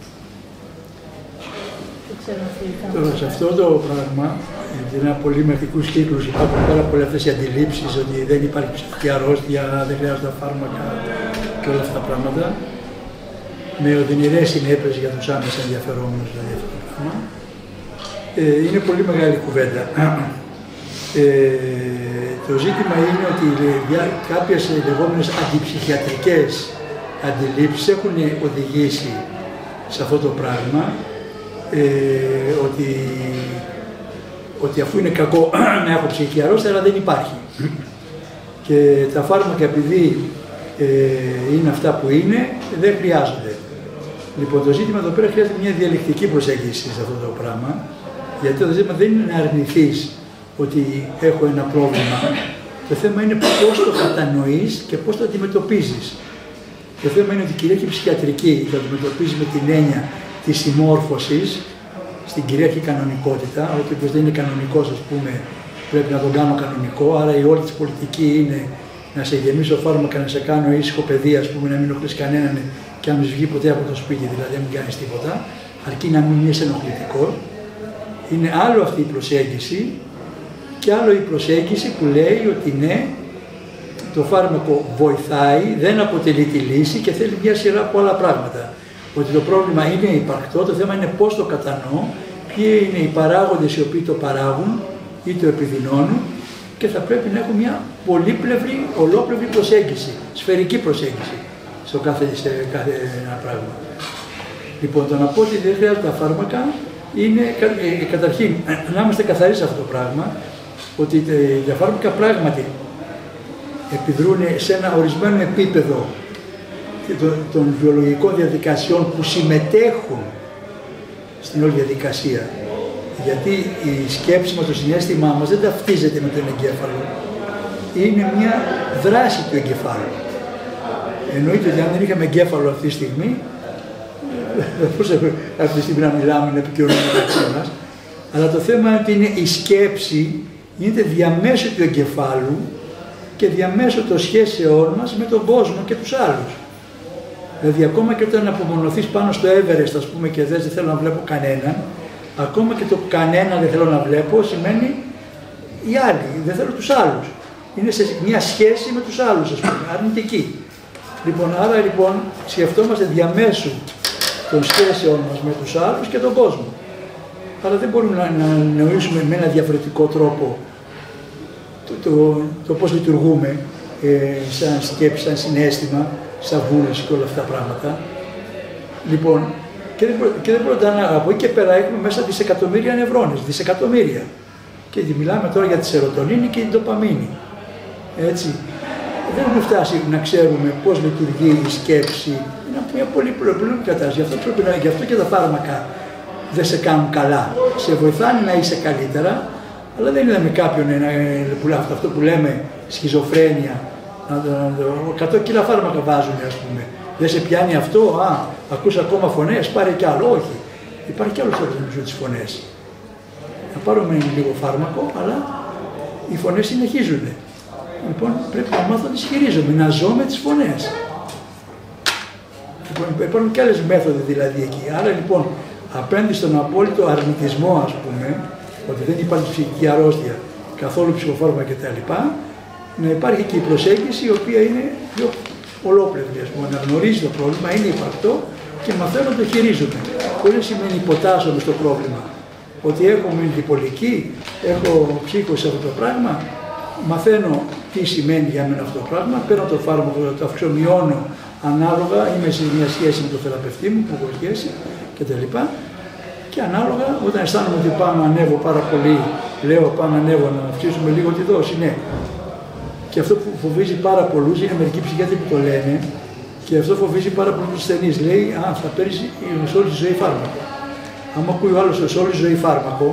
Δεν ξέρω τι ήταν. Τώρα, σε αυτό το πράγμα, γιατί είναι πολύ μερικούς κύκλους, υπάρχουν πάρα πολλές αυτές οι αντιλήψεις ότι δεν υπάρχει ψυχική αρρώστια, δεν χρειάζονται φάρμακα και όλα αυτά τα πράγματα. με οδυνηρές συνέπειες για τους άμεσα ενδιαφερόμενους, δηλαδή αυτό το πράγμα. Ε, είναι πολύ μεγάλη κουβέντα. Ε, το ζήτημα είναι ότι κάποιες λεγόμενες αντιψυχιατρικές αντιλήψεις έχουν οδηγήσει σε αυτό το πράγμα, ε, ότι, ότι αφού είναι κακό να έχω ψυχική αρρώστια, αλλά δεν υπάρχει. Και τα φάρμακα, επειδή ε, είναι αυτά που είναι, δεν χρειάζονται. Λοιπόν, το ζήτημα εδώ πέρα χρειάζεται μια διαλεκτική προσέγγιση σε αυτό το πράγμα, γιατί το ζήτημα δεν είναι να αρνηθείς ότι έχω ένα πρόβλημα. Το θέμα είναι πώς το κατανοείς και πώς το αντιμετωπίζεις. Το θέμα είναι ότι η κυρίαρχη ψυχιατρική το αντιμετωπίζει με την έννοια της συμμόρφωσης στην κυρίαρχη κανονικότητα, ότι όπως δεν είναι κανονικός, ας πούμε, πρέπει να τον κάνω κανονικό, άρα η όλη της πολιτική είναι να σε γεμίσω φάρμακα, να σε κάνω ήσυχο παιδί, ας πούμε, να μην ενοχλείς κανέναν και να μην βγει ποτέ από το σπίτι, δηλαδή να μην κάνεις τίποτα, αρκεί να μην είσαι ενοχλητικός. Είναι άλλο αυτή η προσέγγιση και άλλο η προσέγγιση που λέει ότι ναι, το φάρμακο βοηθάει, δεν αποτελεί τη λύση και θέλει μια σειρά από άλλα πράγματα. Ότι το πρόβλημα είναι υπαρκτό, το θέμα είναι πώς το κατανοώ, ποιοι είναι οι παράγοντες οι οποίοι το παράγουν ή το επιδεινώνουν και θα πρέπει να έχω μια πολύπλευρη, ολόπλευρη προσέγγιση, σφαιρική προσέγγιση στο κάθε, σε κάθε ένα πράγμα. Λοιπόν, το να πω ότι δεν χρειάζεται τα φάρμακα είναι ε, καταρχήν να είμαστε καθαροί σε αυτό το πράγμα, ότι τα φάρμακα πράγματι επιδρούν σε ένα ορισμένο επίπεδο των βιολογικών διαδικασιών που συμμετέχουν στην όλη διαδικασία. Γιατί η σκέψη μας, το συναίσθημά μας δεν ταυτίζεται με τον εγκέφαλο. Είναι μια δράση του εγκεφάλου. Εννοείται ότι αν δεν είχαμε εγκέφαλο αυτή τη στιγμή, πώς αυτή τη στιγμή να μιλάμε, να επικοινωνούμε μεταξύ μας. Αλλά το θέμα είναι ότι είναι η σκέψη γίνεται διαμέσου του εγκεφάλου και διαμέσου των σχέσεών μας με τον κόσμο και τους άλλους. Δηλαδή, ακόμα και όταν απομονωθείς πάνω στο Everest, ας πούμε, και δες δεν θέλω να βλέπω κανέναν, ακόμα και το κανένα δεν θέλω να βλέπω σημαίνει οι άλλοι, δεν θέλω τους άλλους. Είναι σε μια σχέση με τους άλλους, ας πούμε, αρνητική. Λοιπόν, άρα λοιπόν σκεφτόμαστε διαμέσου των σχέσεων μας με τους άλλους και τον κόσμο. Αλλά δεν μπορούμε να, να νοήσουμε με ένα διαφορετικό τρόπο το, το, το πώς λειτουργούμε ε, σαν σκέψη, σαν συναίσθημα, σαν βούληση και όλα αυτά τα πράγματα. Λοιπόν, και δεν, και δεν μπορούμε να, από εκεί και πέρα έχουμε μέσα δισεκατομμύρια νευρώνες, δισεκατομμύρια. Και μιλάμε τώρα για τη σερωτονίνη και την ντοπαμίνη. Έτσι. Δεν έχουμε φτάσει να ξέρουμε πώς λειτουργεί η σκέψη. Είναι μια πολύ πλοκή κατάσταση. Γι' αυτό, πρέπει να, γι' αυτό και τα φάρμακα δεν σε κάνουν καλά. Σε βοηθάνε να είσαι καλύτερα, αλλά δεν είδαμε κάποιον που, αυτό που λέμε σχιζοφρένεια. εκατό κιλά φάρμακα βάζουν, ας πούμε. Δεν σε πιάνει αυτό, α, ακούς ακόμα φωνές, πάρε κι άλλο. Όχι. Υπάρχει κι άλλος τρόπος να μισούν τις φωνές. Να πάρουμε λίγο φάρμακο, αλλά οι φωνές συνεχίζονται. Λοιπόν, πρέπει να μάθω να τις χειρίζομαι, να ζω με τις φωνές. Λοιπόν, υπάρχουν και άλλες μέθοδοι δηλαδή εκεί. Άρα λοιπόν, απέναντι στον απόλυτο αρνητισμό, ας πούμε, ότι δεν υπάρχει ψυχική αρρώστια, καθόλου ψυχοφάρμακα κτλ., να υπάρχει και η προσέγγιση η οποία είναι πιο ολόπλευρη, ας πούμε, να γνωρίζει το πρόβλημα, είναι υπαρκτό και μαθαίνω να το χειρίζομαι. Χωρίς να σημαίνει υποτάσσομαι στο πρόβλημα. Ότι έχω μυντιπολική, έχω ψύχο σε αυτό το πράγμα, μαθαίνω τι σημαίνει για μένα αυτό το πράγμα, παίρνω το φάρμακο, το αυξομειώνω ανάλογα, είμαι σε μια σχέση με τον θεραπευτή μου που έχω σχέση κτλ. Και ανάλογα, όταν αισθάνομαι ότι πάω να ανέβω πάρα πολύ, λέω πάω να ανέβω να αυξήσουμε λίγο τη δόση, ναι. Και αυτό που φοβίζει πάρα πολλούς, είναι μερικοί ψυχιάτροι που το λένε, και αυτό φοβίζει πάρα πολλούς ασθενείς. Λέει, α, θα παίρνεις σε όλη τη ζωή φάρμακο. Αν ακούει ο άλλος σε όλη τη ζωή φάρμακο,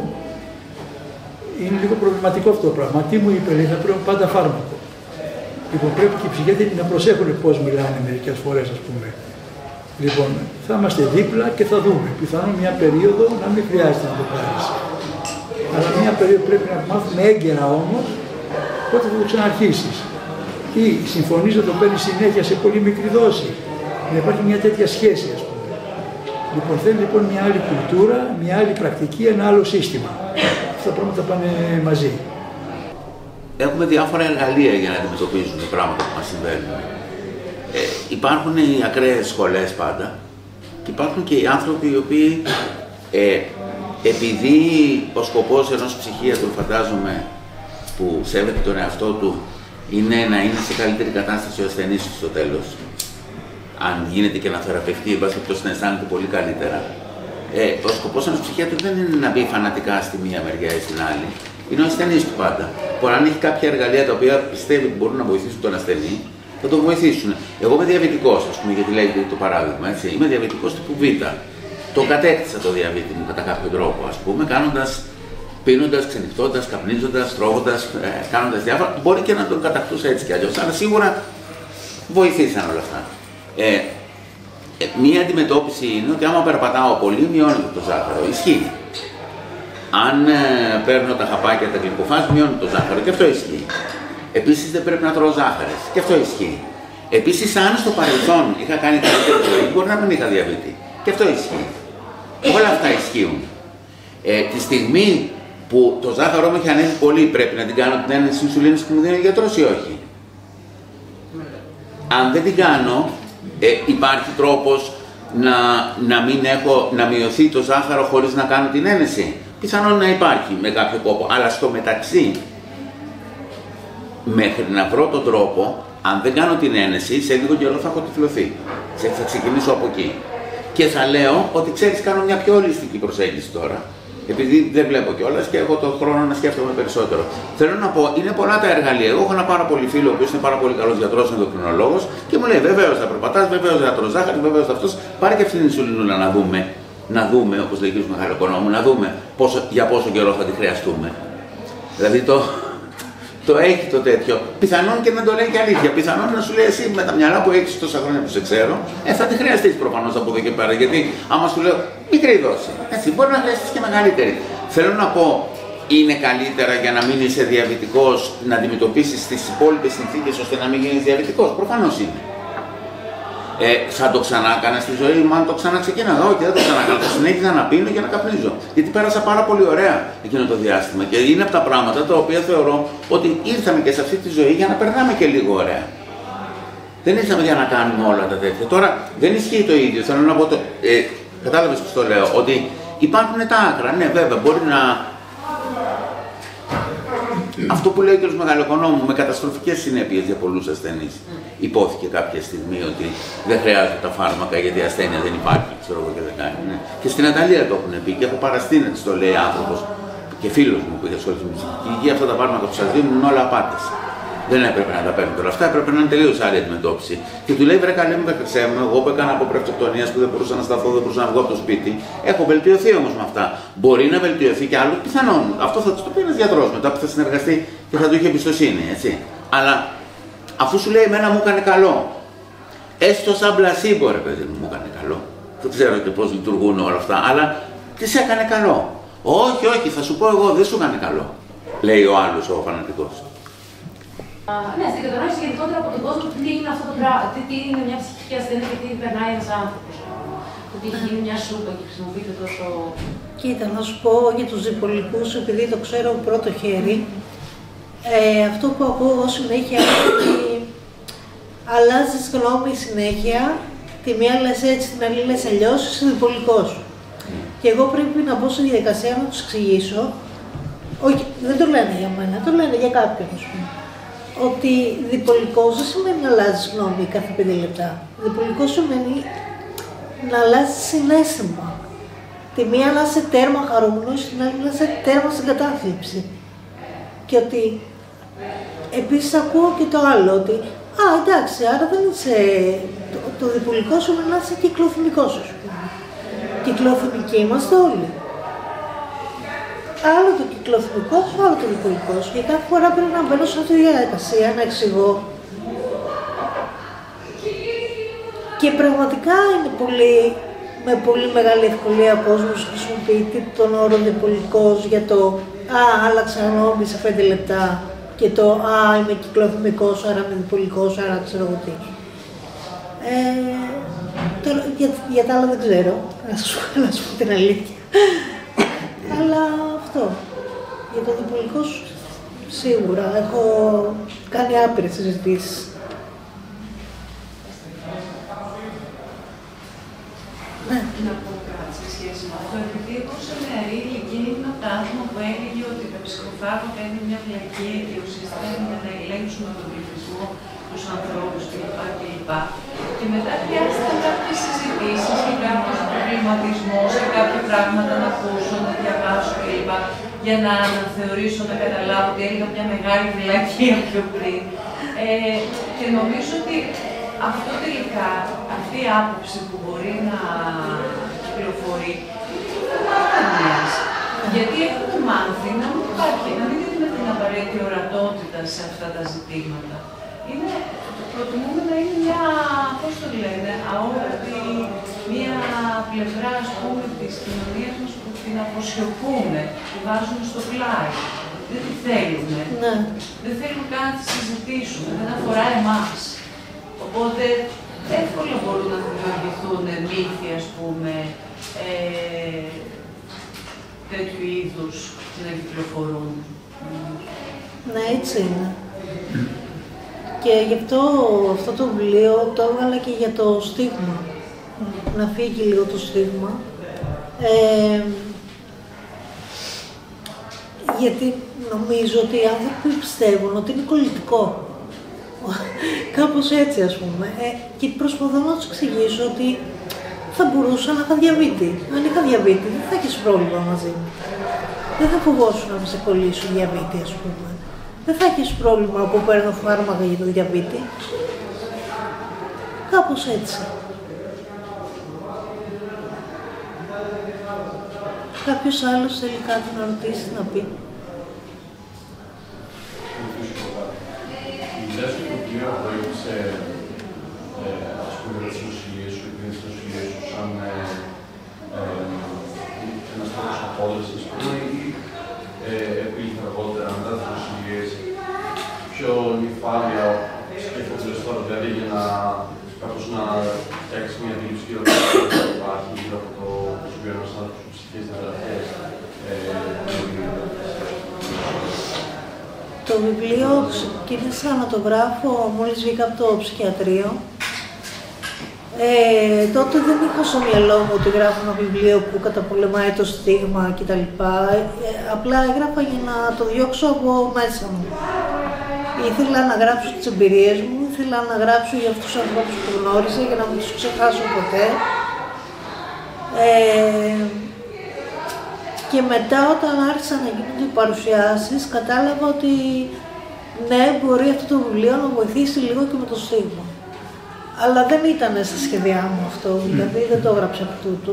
είναι λίγο προβληματικό αυτό το πράγμα. Τι μου είπε, λέει, θα πρέπει πάντα φάρμακο. Λοιπόν, πρέπει και οι ψυχιάτροι να προσέχουν πώς μιλάνε μερικές φορές, ας πούμε. Λοιπόν, θα είμαστε δίπλα και θα δούμε. Πιθανόν μια περίοδο να μην χρειάζεται να το πάρεις. Αλλά μια περίοδο πρέπει να μάθουμε έγκαιρα όμως πότε θα το ξαναρχίσεις. Ή συμφωνείς να το παίρνεις συνέχεια σε πολύ μικρή δόση. Να υπάρχει μια τέτοια σχέση, ας πούμε. Λοιπόν, θέλει λοιπόν μια άλλη κουλτούρα, μια άλλη πρακτική, ένα άλλο σύστημα. Αυτά τα πράγματα πάνε μαζί. Έχουμε διάφορα εργαλεία για να αντιμετωπίζουμε πράγματα που μας συμβαίνουν. Ε, υπάρχουν οι ακραίες σχολές πάντα, Και υπάρχουν και οι άνθρωποι οι οποίοι, ε, επειδή ο σκοπός ενός ψυχίατρου, φαντάζομαι, που σέβεται τον εαυτό του, είναι να είναι σε καλύτερη κατάσταση ο ασθενής στο τέλος, αν γίνεται και να θεραπευτεί, εν πάση περιπτώσει να αισθάνεται πολύ καλύτερα. Ε, ο σκοπός ενός ψυχίατρου δεν είναι να μπει φανατικά στη μία μεριά ή στην άλλη. Είναι ο ασθενής του πάντα. Που αν έχει κάποια εργαλεία τα οποία πιστεύει ότι μπορούν να βοηθήσουν τον ασθενή, θα τον βοηθήσουν. Εγώ είμαι διαβητικός, ας πούμε, γιατί λέγεται το παράδειγμα. Έτσι. Είμαι διαβητικός τύπου Β. Το κατέκτησα το διαβήτη μου κατά κάποιο τρόπο, ας πούμε, κάνοντας, πίνοντας, ξενυχτώντας, καπνίζοντας, τρώγοντας, ε, κάνοντας διάφορα. Μπορεί και να τον κατακτούσα έτσι κι αλλιώς, αλλά σίγουρα βοηθήσαν όλα αυτά. Ε, ε, μία αντιμετώπιση είναι ότι άμα περπατάω πολύ, μειώνεται το ζάχαρο. Ισχύει. Αν ε, παίρνω τα χαπάκια, τα γλυκοφάς, μειώνει το ζάχαρο. Και αυτό ισχύει. Επίσης δεν πρέπει να τρώω ζάχαρες. Και αυτό ισχύει. Επίσης, αν στο παρελθόν είχα κάνει καλύτερη ζωή, μπορεί να μην είχα διαβήτη. Και αυτό ισχύει. Όλα αυτά ισχύουν. Ε, τη στιγμή που το ζάχαρο μου έχει ανέβει πολύ, πρέπει να την κάνω την ένεση ινσουλίνης που μου δίνει ο γιατρός ή όχι? Αν δεν την κάνω, ε, υπάρχει τρόπος να, να, μην έχω, να μειωθεί το ζάχαρο χωρίς να κάνω την ένεση? Πιθανόν να υπάρχει με κάποιο κόπο, αλλά στο μεταξύ, μέχρι να βρω τον τρόπο, αν δεν κάνω την ένεση, σε λίγο καιρό θα έχω τυφλωθεί. Θα ξεκινήσω από εκεί. Και θα λέω ότι ξέρεις, κάνω μια πιο ολιστική προσέγγιση τώρα. Επειδή δεν βλέπω κιόλας και έχω τον χρόνο να σκέφτομαι περισσότερο. Θέλω να πω, είναι πολλά τα εργαλεία. Εγώ έχω ένα πάρα πολύ φίλο, ο οποίος είναι πάρα πολύ καλός γιατρός, ενδοκρινολόγος, και μου λέει: βεβαίως θα περπατάς, βεβαίως θα τρως ζάχαρη, βεβαίως θα αυτός. Πάρε και αυτήν την ινσουλίνουλα να δούμε. Να δούμε, όπως λέει ο κ. Μαχαροκονόμου, να δούμε πόσο, για πόσο καιρό θα τη χρειαστούμε. Δηλαδή το, το έχει το τέτοιο. Πιθανόν και να το λέει και αλήθεια. Πιθανόν να σου λέει εσύ με τα μυαλά που έχεις τόσα χρόνια που σε ξέρω, ε, θα τη χρειαστείς προφανώς από εδώ και πέρα. Γιατί άμα σου λέω μικρή δόση, έτσι, μπορεί να χρειαστείς και μεγαλύτερη. Θέλω να πω, είναι καλύτερα για να μην είσαι διαβητικός να αντιμετωπίσεις τις υπόλοιπες συνθήκες ώστε να μην γίνεις διαβητικός? Προφανώς είναι. Ε, θα το ξανά έκανα στη ζωή μου αν το ξανά ξεκίναγα? Όχι, δεν το ξανά έκανα. Θα συνέχιζα να πίνω και να καπνίζω. Γιατί πέρασα πάρα πολύ ωραία εκείνο το διάστημα. Και είναι από τα πράγματα τα οποία θεωρώ ότι ήρθαμε και σε αυτή τη ζωή για να περνάμε και λίγο ωραία. Δεν ήρθαμε για να κάνουμε όλα τα τέτοια. Τώρα δεν ισχύει το ίδιο. Θέλω να πω το. Ε, Κατάλαβες πώς το λέω? Ότι υπάρχουν τα άκρα. Ναι, βέβαια, μπορεί να. Αυτό που λέει ο κ. Μεγαλοκονόμου, με καταστροφικές συνέπειες για πολλούς ασθενείς. Υπόθηκε κάποια στιγμή ότι δεν χρειάζονται τα φάρμακα γιατί η ασθένεια δεν υπάρχει, ξέρω εγώ, και δεν κάνει. Ναι. Και στην Ιταλία το έχουν πει και έχω παραστεί να της το λέει άνθρωπος και φίλος μου που είχε ασχοληθεί με ψυχική υγεία. Αυτά τα φάρμακα που σας δίνουν είναι όλα απάτες. Δεν έπρεπε να τα παίρνουν τώρα αυτά, έπρεπε να είναι τελείως άλλη αντιμετώπιση. Και του λέει: βρε καλέ μου, χρυσέ μου, εγώ που έκανα από πρευτοκτονίας που δεν μπορούσα να σταθώ, δεν μπορούσα να βγω από το σπίτι. Έχω βελτιωθεί όμως με αυτά. Μπορεί να βελτιωθεί κι άλλο, πιθανόν. Αυτό θα του το πει ένας γιατρός μετά που θα συνεργαστεί και θα του είχε εμπιστοσύνη, έτσι. Αλλά αφού σου λέει: εμένα μου έκανε καλό, έστω σαν πλασίμπο, ρε παιδί μου, μου έκανε καλό. Δεν ξέρω και πώς λειτουργούν όλα αυτά, αλλά τι σε έκανε καλό? Όχι, όχι, θα σου πω εγώ, δεν σου έκανε καλό, λέει ο άλλος ο φανατικός. Ναι, στην κατανόηση γενικότερα από τον κόσμο, τι είναι αυτό το πράγμα, τι, τι είναι μια ψυχική ασθένεια και τι περνάει ένας άνθρωπος. Ότι έχει γίνει μια σούπα και χρησιμοποιείται τόσο. Κοίτα, να σου πω για τους διπολικούς, επειδή το ξέρω από πρώτο χέρι, ε, αυτό που ακούω εγώ συνέχεια είναι ότι αλλάζεις γνώμη συνέχεια, τη μία λες έτσι, την άλλη λες αλλιώς, είσαι διπολικός. Mm. Και εγώ πρέπει να μπω στη διαδικασία να τους εξηγήσω, όχι, δεν το λένε για μένα, το λένε για κάποιον, ας πούμε. Ότι διπολικός δεν σημαίνει να αλλάζει γνώμη κάθε πέντε λεπτά. Διπολικός σημαίνει να αλλάζει συναίσθημα. Τη μία να είσαι τέρμα χαρούμενος, την άλλη να είσαι τέρμα στην κατάθλιψη. Και ότι επίσης ακούω και το άλλο, ότι α, εντάξει, άρα δεν είσαι. Το, το διπολικό σου είναι να είσαι κυκλοθυμικός, ας πούμε. Κυκλοθυμικοί είμαστε όλοι. Άλλο το κυκλοθυμικός, άλλο το διπολικός. Και κάθε φορά πρέπει να μπαίνω σε αυτή τη διαδικασία, να εξηγώ. Και πραγματικά είναι πολύ, με πολύ μεγάλη ευκολία ο κόσμος χρησιμοποιεί τον όρο διπολικός για το «Α, άλλαξα γνώμη σε πέντε λεπτά» και το «Α, είμαι κυκλοθυμικός, άρα είμαι διπολικός, άρα ξέρω εγώ τι». Ε, τώρα, για, για τα άλλα δεν ξέρω, να σου, να σου πω την αλήθεια. Αλλά αυτό. Για το διπολικό σίγουρα έχω κάνει άπειρες συζητήσεις. Ναι. φάρμακα είναι μια βλακία και ουσιαστικά είναι για να ελέγξουμε τον πληθυσμό, τους ανθρώπους κλπ. κλπ. Και μετά χρειάζεται κάποιες συζητήσεις και κάποιος προβληματισμός σε κάποια πράγματα να ακούσω, να διαβάσω κλπ. Για να αναθεωρήσω, να καταλάβω ότι έλεγα μια μεγάλη βλακία πιο πριν. Ε, και νομίζω ότι αυτό τελικά, αυτή η άποψη που μπορεί να κυκλοφορεί, γιατί έχουμε μάθει να μην υπάρχει, να μην δίνουμε την απαραίτητη ορατότητα σε αυτά τα ζητήματα. Είναι, προτιμούμε να είναι μια, πώς το λένε, αόρατη, μια πλευρά, ας πούμε, της κοινωνίας μας που την αποσιωπούν, τη βάζουν στο πλάι. Δεν τη θέλουμε. Ναι. Δεν θέλουμε καν να τη συζητήσουμε, δεν αφορά εμάς. Οπότε εύκολα μπορούν να δημιουργηθούν μύθοι, ας πούμε, ε, τέτοιου είδους και να κυκλοφορούν. Ναι, έτσι είναι. Και γι' αυτό αυτό το βιβλίο το έβγαλα και για το στίγμα. Να φύγει λίγο το στίγμα. Ε, γιατί νομίζω ότι οι άνθρωποι πιστεύουν ότι είναι κολλητικό. Κάπως έτσι, ας πούμε. Ε, και προσπαθώ να τους εξηγήσω ότι θα μπορούσα να είχα διαβήτη. Αν είχα διαβήτη, δεν θα έχεις πρόβλημα μαζί μου. Δεν θα φοβόσουν να με σε κολλήσω διαβήτη, ας πούμε. Δεν θα έχεις πρόβλημα που παίρνω φάρμακα για το διαβήτη. Κάπως έτσι. Κάποιος άλλος θέλει κάτι να ρωτήσει, να πει. Μιλάς για το οποίο βοήθησε, ας πούμε, τις νοσηλίες σου, τις νοσηλίες σου σαν ένας τρόπος απόδοσης, ή επήλθε αργότερα μετά τις νοσηλίες, πιο νυφάλια σκέφτονται τώρα, δηλαδή για να κάπως να φτιάξεις μια αντίληψη γύρω από το που υπάρχει, γύρω από το πώς βιώνει ένας άνθρωπος με ψυχικές διαταραχές. Το βιβλίο ξεκίνησα να το γράφω μόλις βγήκα από το ψυχιατρίο. Ε, τότε δεν είχα στο μυαλό μου ότι γράφω ένα βιβλίο που καταπολεμάει το στίγμα κτλ. Ε, απλά έγραφα για να το διώξω από μέσα μου. Ήθελα να γράψω τις εμπειρίες μου, ήθελα να γράψω για αυτούς τους ανθρώπους που γνώριζα για να μην τους ξεχάσω ποτέ. Ε, Και μετά όταν άρχισαν να γίνονται οι παρουσιάσεις, κατάλαβα ότι ναι, μπορεί αυτό το βιβλίο να βοηθήσει λίγο και με το στίγμα. Αλλά δεν ήταν στα σχέδιά μου αυτό, δηλαδή δεν το έγραψα από τούτου.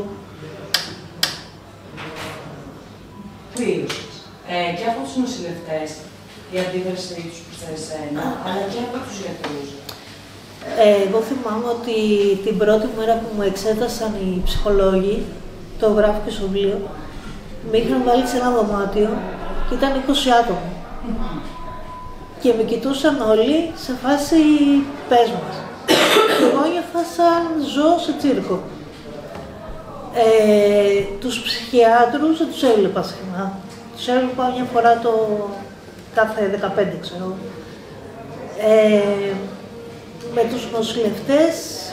Κρίνωσες. Ε, και από τους νοσηλευτές, η αντίδραση τους προς τα εσένα, αλλά και από τους γιατρούς. Ε, εγώ θυμάμαι ότι την πρώτη μέρα που μου εξέτασαν οι ψυχολόγοι, το γράφω και στο βιβλίο, με είχαν βάλει σε ένα δωμάτιο και ήταν είκοσι άτομα. Και με κοιτούσαν όλοι σε φάση πες μας. Και εγώ νιώθα σαν ζω σε τσίρκο. Ε, τους ψυχιάτρους δεν τους έβλεπα συχνά. Τους έβλεπα μια φορά το κάθε δεκαπέντε, ξέρω. Ε, με τους νοσηλευτές,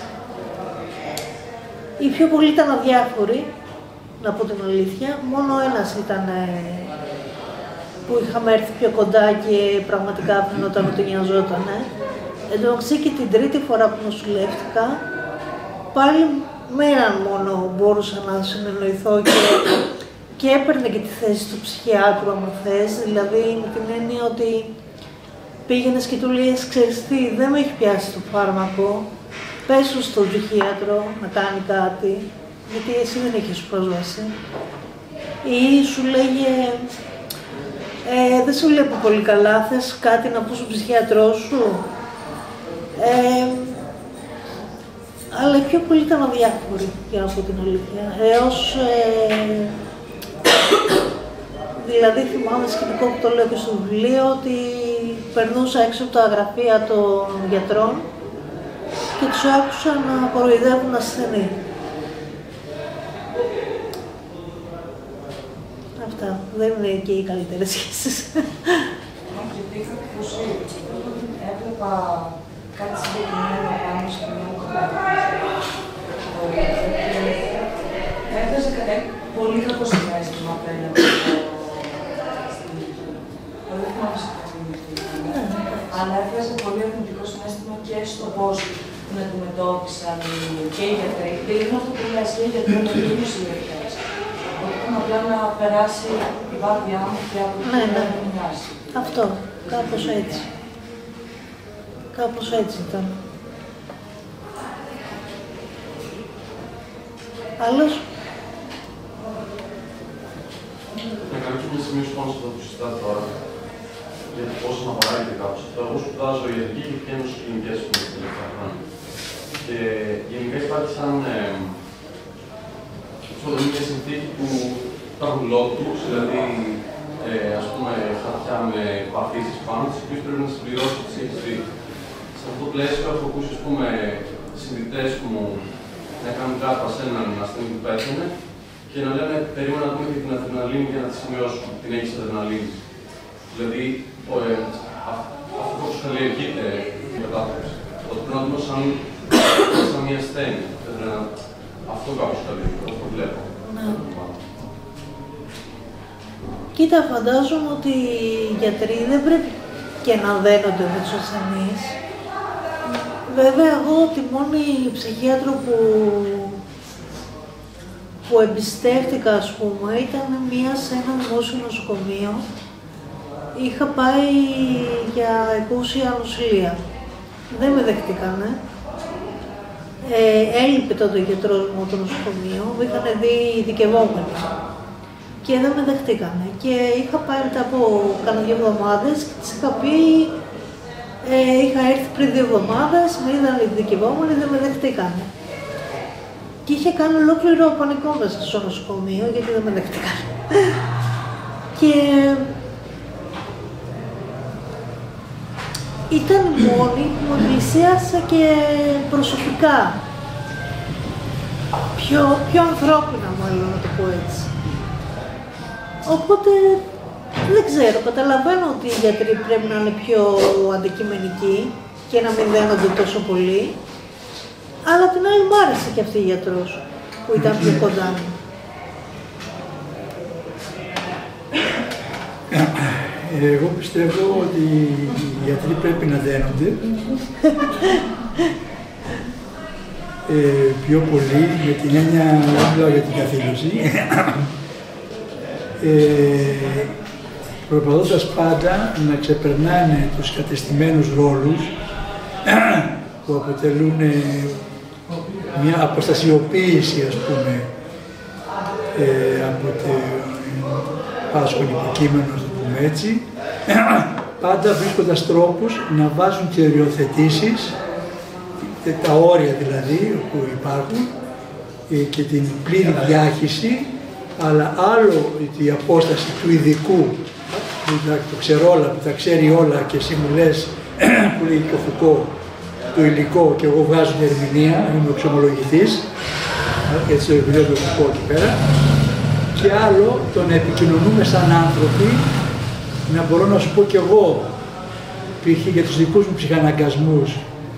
οι πιο πολλοί ήταν αδιάφοροι, να πω την αλήθεια. Μόνο ένας ήταν ε, που είχαμε έρθει πιο κοντά και πραγματικά φαινόταν ότι νοιαζότανε. Εν τω μεταξύ και την τρίτη φορά που νοσηλεύτηκα, πάλι με έναν μόνο μπορούσα να συνεννοηθώ και, και έπαιρνε και τη θέση του ψυχιάτρου, άμα θες. Δηλαδή με την έννοια ότι πήγαινες και του λες, ξέρεις τι, δεν με έχει πιάσει το φάρμακο, πες σου στον ψυχίατρο να κάνει κάτι, γιατί εσύ δεν έχεις πρόσβαση. Ή σου λέγε, ε, δεν σου βλέπω πολύ καλά, θες κάτι να πεις στον ψυχίατρό σου. Ε, αλλά πιο πολύ ήταν αδιάφοροι, για να πω την αλήθεια. Έως, ε, δηλαδή θυμάμαι σκηνικό που το λέω και στο βιβλίο, ότι περνούσα έξω από τα γραφεία των γιατρών και τους άκουσα να κοροϊδεύουν ασθενή. Αυτά. Δεν είναι και οι καλύτερες σχέσεις. Γιατί είχα ακούσει, έβλεπα κάτι συγκεκριμένο πάνω σε μια έβγαζε πολύ κακό συνέστημα απέναντι. αλλά έφρασε πολύ αρνητικό συναίσθημα και στο πώς την αντιμετώπισαν και οι γιατροί. Δηλαδή, αυτό που λες και οι γιατροί είναι οι νοσηλευτές. Ότι πρέπει απλά να περάσει η βάρδιά μου και από την ναι, ναι. μοιάζει. Αυτό, κάπως έτσι. Κάπως έτσι ήταν. Άλλος. Να κάνω και μια σημείωση πάνω σε αυτό που συζητάτε τώρα, για το πώς να παράγεται κάπως αυτό. Εγώ σπουδάζω ιατρική και πηγαίνω στις κλινικές μου τα τελευταία χρόνια. Και γενικά υπάρχει σαν ε, μια συνθήκη που υπάρχουν λόγους, δηλαδή ε, ας πούμε χαρτιά με παθήσεις πάνω, τις οποίες πρέπει να συμπληρώσει τις έχεις δει. Σε αυτό το πλαίσιο έχω ακούσει, ας πούμε, συνδυτές μου να κάνουν κάρτα σε έναν ασθενή που πέθανε και να λένε περίμενα να δούμε και την αδρεναλίνη για να τη σημειώσουμε, την έχεις αδρεναλίνη. Δηλαδή, ο, ε, αυτό που τους καλλιεργείται η κατάθεση. Ότι πρέπει να δούμε σαν, σαν μια ασθένεια. Αυτό κάπως καλλιεργείται, αυτό βλέπω. Ναι. Κοίτα, φαντάζομαι ότι οι γιατροί δεν πρέπει και να δένονται με τους ασθενείς. Βέβαια, εγώ τη μόνη ψυχίατρο που, που εμπιστεύτηκα, ας πούμε, ήταν μία σε ένα δημόσιο νοσοκομείο. Είχα πάει για εκούσια νοσηλεία. Δεν με δεχτήκανε. Ε, έλειπε τότε ο γιατρός μου από το νοσοκομείο, με είχαν δει ειδικευόμενοι. Και δεν με δεχτήκανε. Και είχα πάει μετά από κάνα δύο εβδομάδες και της είχα πει, ε, είχα έρθει πριν δύο εβδομάδες, με είδαν ειδικευόμενοι, δεν με δεχτήκανε. Και είχε κάνει ολόκληρο πανικό μέσα στο νοσοκομείο, γιατί δεν με δεχτήκανε. Και ήταν η μόνη που με πλησίασε και προσωπικά. Πιο, πιο ανθρώπινα μάλλον, να το πω έτσι. Οπότε, δεν ξέρω, καταλαβαίνω ότι οι γιατροί πρέπει να είναι πιο αντικειμενικοί και να μην δένονται τόσο πολύ. Αλλά την άλλη μου άρεσε και αυτή η γιατρός που ήταν πιο κοντά μου. Εγώ πιστεύω ότι οι γιατροί πρέπει να δένονται ε, πιο πολύ, με την έννοια, δεν μιλάω για την καθήλωση, ε, προσπαθώντας πάντα να ξεπερνάνε τους κατεστημένους ρόλους που αποτελούν μια αποστασιοποίηση, ας πούμε, ε, από το πάσχον υποκείμενο, ας το πούμε έτσι, πάντα βρίσκοντας τρόπους να βάζουν και οριοθετήσεις, τα όρια δηλαδή που υπάρχουν, και την πλήρη διάχυση, αλλά άλλο η απόσταση του ειδικού, που το ξέρω όλα, που τα ξέρει όλα και εσύ μου λες, που λέει και ο Φουκώ, το υλικό και εγώ βγάζω την ερμηνεία, είμαι ο εξομολογητής, έτσι το βιβλίο του Φουκώ εκεί πέρα, και άλλο το να επικοινωνούμε σαν άνθρωποι, να μπορώ να σου πω κι εγώ, π.χ. για τους δικούς μου ψυχαναγκασμούς,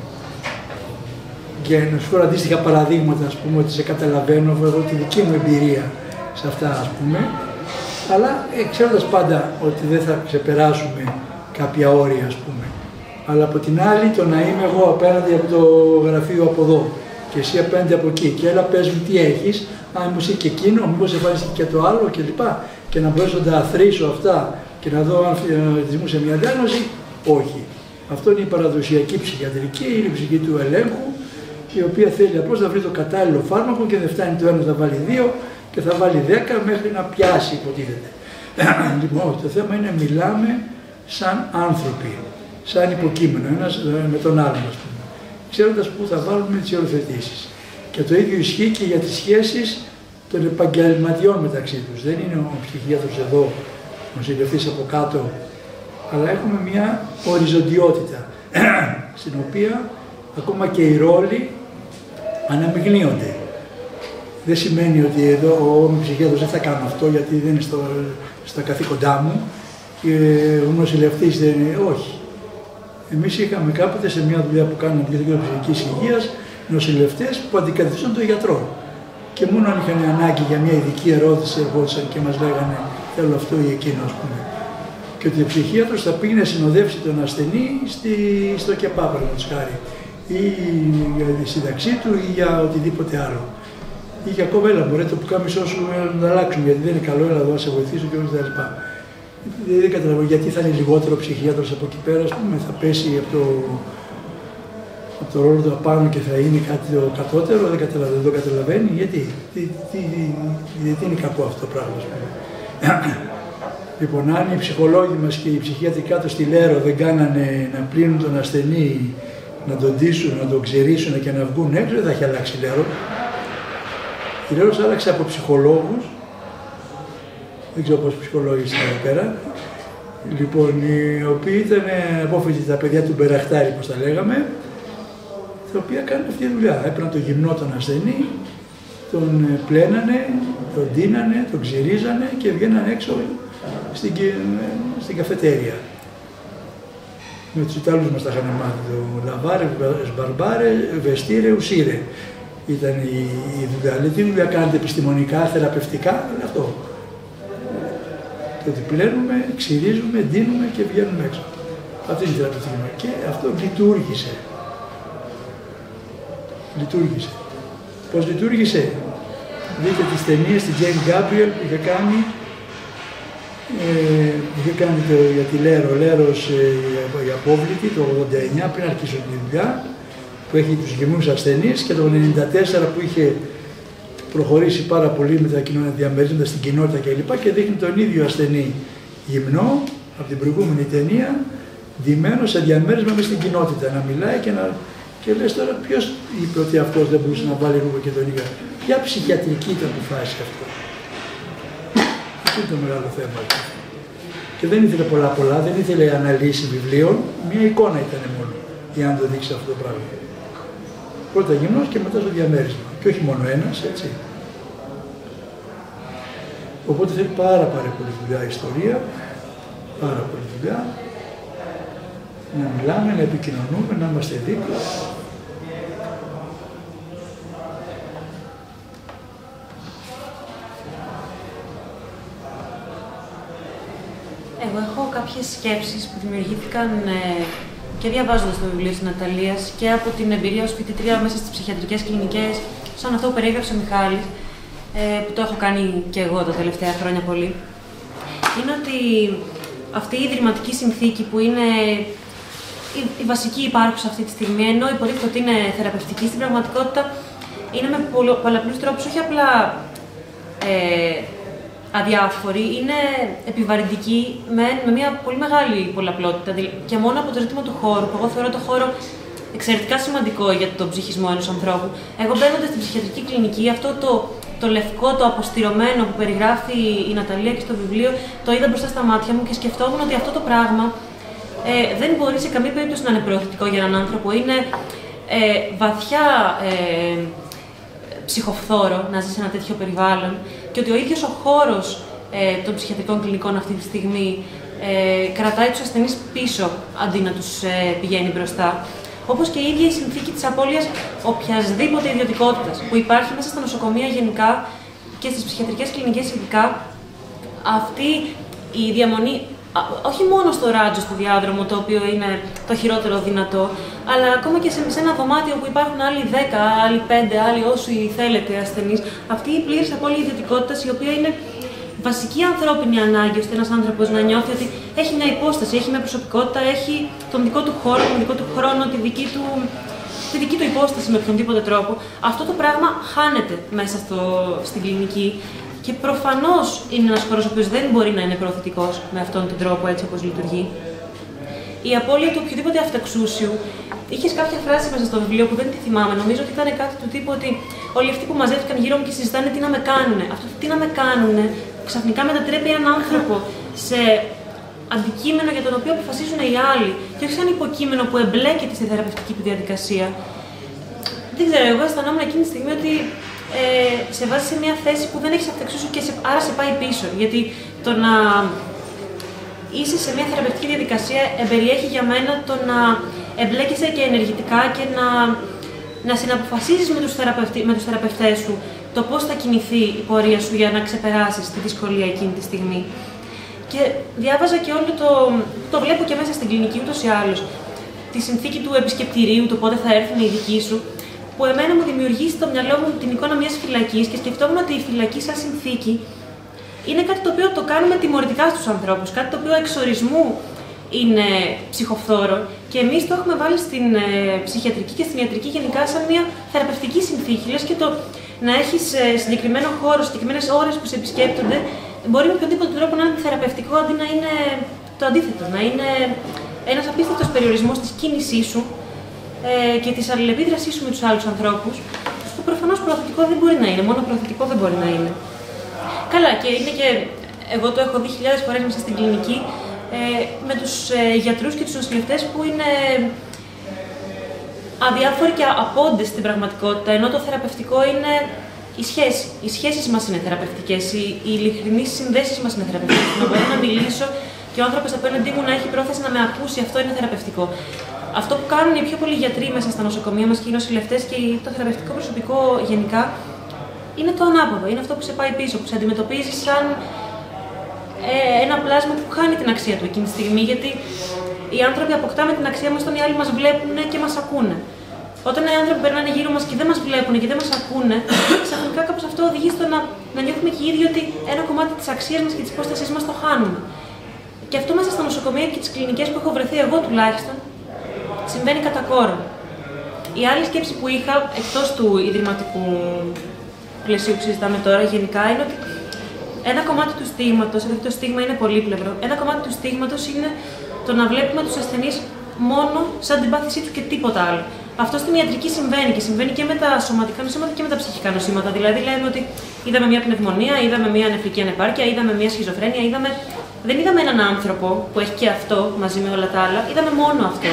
και να σου φέρω αντίστοιχα παραδείγματα, ας πούμε, ότι σε καταλαβαίνω, εγώ τη δική μου εμπειρία σε αυτά, ας πούμε, αλλά ε, ξέροντας πάντα ότι δεν θα ξεπεράσουμε κάποια όρια, ας πούμε. Αλλά από την άλλη, το να είμαι εγώ απέναντι από το γραφείο από εδώ και εσύ απέναντι από εκεί και έλα πες μου τι έχεις, αν μου εσύ και εκείνο, μήπως εμφανιστεί και το άλλο κλπ. Και, και να μπορέσω να τα αθροίσω αυτά και να δω αν μου σε μια διάγνωση, όχι. Αυτό είναι η παραδοσιακή ψυχιατρική, είναι η ψυχή του ελέγχου, η οποία θέλει απλώς να βρει το κατάλληλο φάρμακο και δεν φτάνει το ένα θα βάλει δύο και θα βάλει δέκα μέχρι να πιάσει, υποτίθεται. Λοιπόν, το θέμα είναι μιλάμε σαν άνθρωποι, σαν υποκείμενο, ένας με τον άλλον, ας πούμε, ξέροντας πού θα βάλουμε τις οριοθετήσεις. Και το ίδιο ισχύει και για τις σχέσεις των επαγγελματιών μεταξύ τους. Δεν είναι ο ψυχίατρος εδώ, ο νοσηλευτής από κάτω, αλλά έχουμε μια οριζοντιότητα, στην οποία ακόμα και οι ρόλοι αναμειγνύονται. Δεν σημαίνει ότι εδώ ο ψυχίατρος δεν θα κάνω αυτό γιατί δεν είναι στο, στα καθήκοντά μου και ο νοσηλευτής δεν είναι. Όχι. Εμείς είχαμε κάποτε σε μια δουλειά που κάναμε για την ψυχικής υγείας νοσηλευτές που αντικαθιστούν τον γιατρό. Και μόνο αν είχαν ανάγκη για μια ειδική ερώτηση ερχόντουσαν και μας λέγανε θέλω αυτό ή εκείνο, ας πούμε. Και ότι ο ψυχίατρος θα πήγε να συνοδεύσει τον ασθενή στη, στο ΚΕΠΑ, παραδείγματος χάρη, ή για τη σύνταξή του ή για οτιδήποτε άλλο. Ή για ακόμα, έλα, μπορείτε το πουκάμισό σου να το αλλάξουμε, γιατί δεν είναι καλό, έλα εδώ να σε βοηθήσω και όλα τα λοιπά. Δεν καταλαβαίνω γιατί θα είναι λιγότερο ψυχίατρος από εκεί πέρα, ας πούμε, θα πέσει από το, από το ρόλο του απάνω και θα είναι κάτι το κατώτερο, δεν, καταλαβα, δεν το καταλαβαίνει, γιατί, τι, τι, τι, γιατί είναι κακό αυτό το πράγμα, ας πούμε. Λοιπόν, αν οι ψυχολόγοι μας και οι ψυχίατροι κάτω στη Λέρο δεν κάνανε να πλύνουν τον ασθενή, να τον ντύσουν, να τον ξερίσουν και να βγουν έξω, δεν θα έχει αλλάξει η Λέρο. Η Λέρος άλλαξε από ψυχολόγους, δεν ξέρω πόσοι ψυχολόγοι ήταν εδώ πέρα, λοιπόν, οι οποίοι ήταν απόφοιτοι τα παιδιά του Μπεραχτάρη, όπως τα λέγαμε, τα οποία κάνουν αυτή τη δουλειά. Έπαιρναν το γυμνό τον ασθενή, τον πλένανε, τον ντύνανε, τον ξυρίζανε και βγαίναν έξω στην, στην καφετέρια. Με τους Ιταλούς μας τα είχαν μάθει, το λαβάρε, σμπαρμπάρε, βεστήρε, ουσίρε. Ήταν η, η δουλειά. Δηλαδή, τι δουλειά κάνετε επιστημονικά, θεραπευτικά, είναι αυτό. Το ότι πλένουμε, ξυρίζουμε, ντύνουμε και βγαίνουμε έξω. Αυτή είναι η θεραπευτική. Και αυτό λειτουργήσε. Λειτουργήσε. Πώς λειτουργήσε? Δείτε τις ταινίες της Jane Gabriel που είχε κάνει, ε, είχε κάνει το, για τη Λέρο, Λέρος ε, η Απόβλητη το ογδόντα εννιά, πριν αρχίσω τη δουλειά, που έχει τους γυμνούς ασθενείς, και το ενενήντα τέσσερα που είχε προχωρήσει πάρα πολύ με τα διαμερίσματα στην κοινότητα κλπ. Και δείχνει τον ίδιο ασθενή γυμνό από την προηγούμενη ταινία, ντυμένο σε διαμέρισμα μες στην κοινότητα, να μιλάει και να. Και λες τώρα, ποιος είπε ότι αυτός δεν μπορούσε να βάλει ρούχο και τον ίδιο? Ποια ψυχιατρική ήταν που φάση αυτό? Αυτό είναι το μεγάλο θέμα. Και δεν ήθελε πολλά πολλά, δεν ήθελε αναλύση βιβλίων, μία εικόνα ήταν μόνο για να το δείξει αυτό το πράγμα. Πρώτα γυμνός και μετά στο διαμέρισμα. Και όχι μόνο ένας, έτσι. Οπότε θέλει πάρα πάρα πολύ δουλειά η ιστορία, πάρα πολύ δουλειά. Να μιλάμε, να επικοινωνούμε, να είμαστε δίπλα. Εγώ έχω κάποιες σκέψεις που δημιουργήθηκαν ε, και διαβάζοντας το βιβλίο της Ναταλίας και από την εμπειρία ως φοιτητρία μέσα στις ψυχιατρικές κλινικές, σαν αυτό που περιέγραψε ο Μιχάλης, ε, που το έχω κάνει και εγώ τα τελευταία χρόνια πολύ, είναι ότι αυτή η ιδρυματική συνθήκη που είναι η, η βασική υπάρχουσα αυτή τη στιγμή, ενώ υποτίθεται ότι είναι θεραπευτική, στην πραγματικότητα είναι με πολλαπλούς τρόπους, όχι απλά ε, αδιάφορη, είναι επιβαρυντική με, με μια πολύ μεγάλη πολλαπλότητα. Και μόνο από το ζήτημα του χώρου, που εγώ θεωρώ το χώρο εξαιρετικά σημαντικό για τον ψυχισμό ενός ανθρώπου. Εγώ μπαίνοντας στην ψυχιατρική κλινική, αυτό το, το λευκό, το αποστηρωμένο που περιγράφει η Ναταλία και στο βιβλίο, το είδα μπροστά στα μάτια μου και σκεφτόμουν ότι αυτό το πράγμα ε, δεν μπορεί σε καμία περίπτωση να είναι προωθητικό για έναν άνθρωπο. Είναι ε, βαθιά ε, ψυχοφθόρο να ζει σε ένα τέτοιο περιβάλλον και ότι ο ίδιος ο χώρος ε, των ψυχιατρικών κλινικών αυτή τη στιγμή ε, κρατάει τους ασθενείς πίσω αντί να τους ε, πηγαίνει μπροστά. Όπως και η ίδια η συνθήκη της απώλειας οποιασδήποτε ιδιωτικότητας που υπάρχει μέσα στα νοσοκομεία γενικά και στις ψυχιατρικές κλινικές ειδικά, αυτή η διαμονή, όχι μόνο στο ράτζο, στο διάδρομο, το οποίο είναι το χειρότερο δυνατό, αλλά ακόμα και σε ένα δωμάτιο που υπάρχουν άλλοι δέκα, άλλοι πέντε, άλλοι όσοι θέλετε ασθενείς, αυτή η πλήρης απώλεια ιδιωτικότητας, η οποία είναι βασική ανθρώπινη ανάγκη, ώστε ένας άνθρωπος να νιώθει ότι έχει μια υπόσταση, έχει μια προσωπικότητα, έχει τον δικό του χώρο, τον δικό του χρόνο, τη δική του, τη δική του υπόσταση με οποιονδήποτε τρόπο. Αυτό το πράγμα χάνεται μέσα στο, στην κλινική. Και προφανώς είναι ένας χώρος ο οποίος δεν μπορεί να είναι προωθητικός με αυτόν τον τρόπο, έτσι όπως λειτουργεί. Η απώλεια του οποιοδήποτε αυτοεξούσιου. Είχες κάποια φράση μέσα στο βιβλίο που δεν τη θυμάμαι. Νομίζω ότι ήταν κάτι του τύπου ότι όλοι αυτοί που μαζεύτηκαν γύρω μου και συζητάνε τι να με κάνουνε. Αυτό το τι να με κάνουνε ξαφνικά μετατρέπει έναν άνθρωπο σε αντικείμενο για τον οποίο αποφασίζουν οι άλλοι. Και όχι σαν υποκείμενο που εμπλέκεται στη θεραπευτική του διαδικασία. Δεν ξέρω, εγώ αισθανόμουν εκείνη τη στιγμή ότι ε, σε βάζει σε μια θέση που δεν έχεις αυτοεξούσιο και σε, άρα σε πάει πίσω. Γιατί το να είσαι σε μια θεραπευτική διαδικασία εμπεριέχει για μένα το να εμπλέκεσαι και ενεργητικά και να, να συναποφασίζεις με τους, με τους θεραπευτές σου το πώς θα κινηθεί η πορεία σου για να ξεπεράσεις τη δυσκολία εκείνη τη στιγμή. Και και διάβαζα και όλο το. Το βλέπω και μέσα στην κλινική ούτως ή άλλως. Τη συνθήκη του επισκεπτηρίου, το πότε θα έρθουν οι δικοί σου, που εμένα μου δημιουργεί στο μυαλό μου την εικόνα μιας φυλακής και σκεφτόμουν ότι η φυλακή σαν συνθήκη είναι κάτι το οποίο το κάνουμε τιμωρητικά στους ανθρώπους, κάτι το οποίο εξορισμού είναι ψυχοφθόρο και εμείς το έχουμε βάλει στην ε, ψυχιατρική και στην ιατρική γενικά σαν μια θεραπευτική συνθήκη. Λες και το να έχεις ε, συγκεκριμένο χώρο, συγκεκριμένες ώρες που σε επισκέπτονται, μπορεί με οποιοδήποτε τρόπο να είναι θεραπευτικό αντί να είναι το αντίθετο, να είναι ένας απίστευτος περιορισμός της κίνησής σου ε, και της αλληλεπίδρασής σου με τους άλλους ανθρώπους, που προφανώς προωθητικό δεν μπορεί να είναι, μόνο προωθητικό δεν μπορεί να είναι. Καλά, και είναι και, εγώ το έχω δει χιλιάδες φορές μέσα στην κλινική, ε, με τους ε, γιατρούς και τους νοσηλευτές που είναι αδιάφοροι και απόντες στην πραγματικότητα, ενώ το θεραπευτικό είναι η σχέση. Οι σχέσεις μας είναι θεραπευτικές, οι, οι ειλικρινείς συνδέσεις μας είναι θεραπευτικές. Να μπορώ να μιλήσω και ο άνθρωπος απέναντί μου να έχει πρόθεση να με ακούσει, αυτό είναι θεραπευτικό. Αυτό που κάνουν οι πιο πολλοί γιατροί μέσα στα νοσοκομεία μας και οι νοσηλευτές και το θεραπευτικό προσωπικό γενικά είναι το ανάποδο. Είναι αυτό που σε πάει πίσω, που σε αντιμετωπίζει σαν ε, ένα πλάσμα που χάνει την αξία του εκείνη τη στιγμή. Γιατί οι άνθρωποι αποκτάμε την αξία μας όταν οι άλλοι μας βλέπουν και μας ακούνε. Όταν οι άνθρωποι περνάνε γύρω μας και δεν μας βλέπουν και δεν μας ακούνε, ξαφνικά κάπως αυτό οδηγεί στο να, να νιώθουμε και οι ίδιοι ότι ένα κομμάτι της αξίας μας και της υπόστασής μας το χάνουμε. Και αυτό μέσα στα νοσοκομεία και τις κλινικές που έχω βρεθεί εγώ τουλάχιστον, συμβαίνει κατά κόρον. Η άλλη σκέψη που είχα, εκτός του ιδρυματικού πλαισίου που συζητάμε τώρα, γενικά είναι ότι ένα κομμάτι του στίγματος, γιατί το στίγμα είναι πολύπλευρο, ένα κομμάτι του στίγματος είναι το να βλέπουμε τους ασθενείς μόνο σαν την πάθησή τους και τίποτα άλλο. Αυτό στην ιατρική συμβαίνει και συμβαίνει και με τα σωματικά νοσήματα και με τα ψυχικά νοσήματα. Δηλαδή, λέμε ότι είδαμε μια πνευμονία, είδαμε μια νεφρική ανεπάρκεια, είδαμε μια σχιζοφρένεια, είδαμε. Δεν είδαμε έναν άνθρωπο που έχει και αυτό μαζί με όλα τα άλλα, είδαμε μόνο αυτό.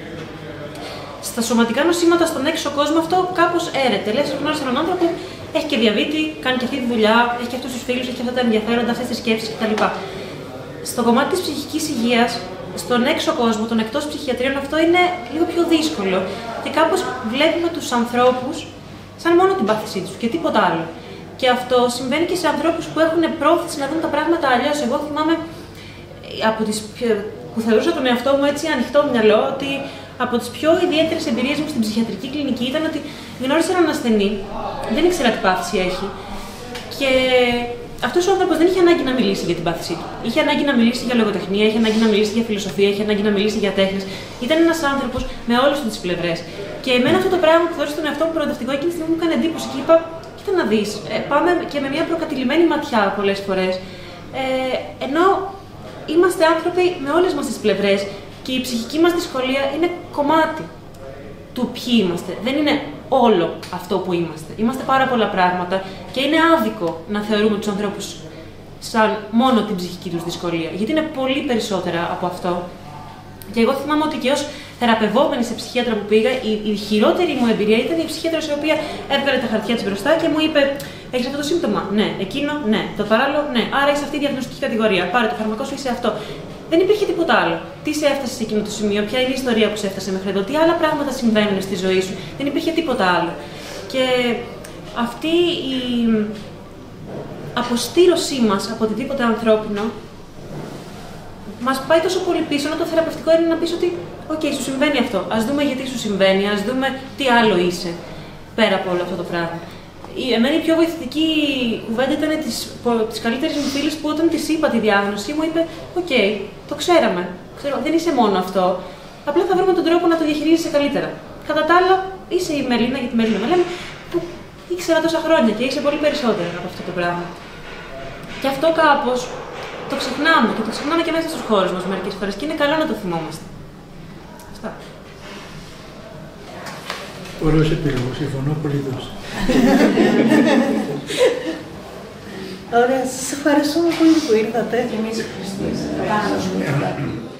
Στα σωματικά νοσήματα, στον έξω κόσμο, αυτό κάπως έρεται. Λες, γνώρισε έναν άνθρωπο, έχει και διαβήτη, κάνει και αυτή τη δουλειά, έχει και αυτούς τους φίλους, έχει και αυτά τα ενδιαφέροντα, αυτές τις σκέψεις κτλ. Στο κομμάτι της ψυχικής υγείας, στον έξω κόσμο, τον εκτός ψυχιατρίων, αυτό είναι λίγο πιο δύσκολο και κάπως βλέπουμε τους ανθρώπους σαν μόνο την πάθησή τους και τίποτα άλλο. Και αυτό συμβαίνει και σε ανθρώπους που έχουν πρόθεση να δουν τα πράγματα αλλιώς. Εγώ θυμάμαι από τις πιο... που θεωρούσα τον εαυτό μου έτσι ανοιχτό μυαλό, ότι από τις πιο ιδιαίτερες εμπειρίες μου στην ψυχιατρική κλινική ήταν ότι γνώρισα έναν ασθενή, δεν ήξερα τι πάθηση έχει. Και αυτός ο άνθρωπος δεν είχε ανάγκη να μιλήσει για την πάθησή του. Είχε ανάγκη να μιλήσει για λογοτεχνία, είχε ανάγκη να μιλήσει για φιλοσοφία, είχε ανάγκη να μιλήσει για τέχνες. Ήταν ένας άνθρωπος με όλες τις πλευρές. Και εμένα αυτό το πράγμα που θεώρησα τον εαυτό μου προοδευτικό εκείνη τη στιγμή μου έκανε εντύπωση και είπα: κοίτα να δεις, ε, πάμε και με μια προκατηλημένη ματιά πολλές φορές. Ε, ενώ είμαστε άνθρωποι με όλες μας τις πλευρές και η ψυχική μας δυσκολία είναι κομμάτι του ποιοι είμαστε. Δεν είναι όλο αυτό που είμαστε. Είμαστε πάρα πολλά πράγματα και είναι άδικο να θεωρούμε τους ανθρώπους σαν μόνο την ψυχική τους δυσκολία. Γιατί είναι πολύ περισσότερα από αυτό. Και εγώ θυμάμαι ότι και ως θεραπευόμενη σε ψυχίατρα που πήγα, η, η χειρότερη μου εμπειρία ήταν η ψυχίατρος η οποία έβγαλε τα χαρτιά της μπροστά και μου είπε: έχεις αυτό το σύμπτωμα? Ναι. Εκείνο? Ναι. Το παράλληλο? Ναι. Άρα είσαι αυτή η διαγνωστική κατηγορία. Πάρε το φαρμακό σου, είσαι αυτό. Δεν υπήρχε τίποτα άλλο. Τι σε έφτασε σε εκείνο το σημείο, ποια είναι η ιστορία που σε έφτασε μέχρι εδώ, τι άλλα πράγματα συμβαίνουν στη ζωή σου. Δεν υπήρχε τίποτα άλλο. Και αυτή η αποστήρωσή μας από οτιδήποτε ανθρώπινο μας πάει τόσο πολύ πίσω, ενώ το θεραπευτικό είναι να πεις ότι «ΟΚ, okay, σου συμβαίνει αυτό, ας δούμε γιατί σου συμβαίνει, ας δούμε τι άλλο είσαι πέρα από όλο αυτό το πράγμα». Η, εμένα η πιο βοηθητική κουβέντα ήταν της, της καλύτερης μου φίλης που όταν της είπα τη διάγνωση μου είπε «ΟΚ, okay, το ξέραμε, ξέρω, δεν είσαι μόνο αυτό, απλά θα βρούμε τον τρόπο να το διαχειρίζεσαι καλύτερα». Κατά τα άλλα, είσαι η Μελίνα, γιατί Μελίνα με λέμε, που ήξερα τόσα χρόνια και είσαι πολύ περισσότερα από αυτό το πράγμα. Και αυτό κάπως το ξεχνάμε και το ξεχνάμε και μέσα στους χώρους μας μερικές φορές και είναι καλό να το θυμόμαστε. Αυτά. Ωραίος επίλογος, συμφωνώ απολύτως. Ωραία, σας ευχαριστούμε πολύ που ήρθατε. Και εμείς ευχαριστούμε.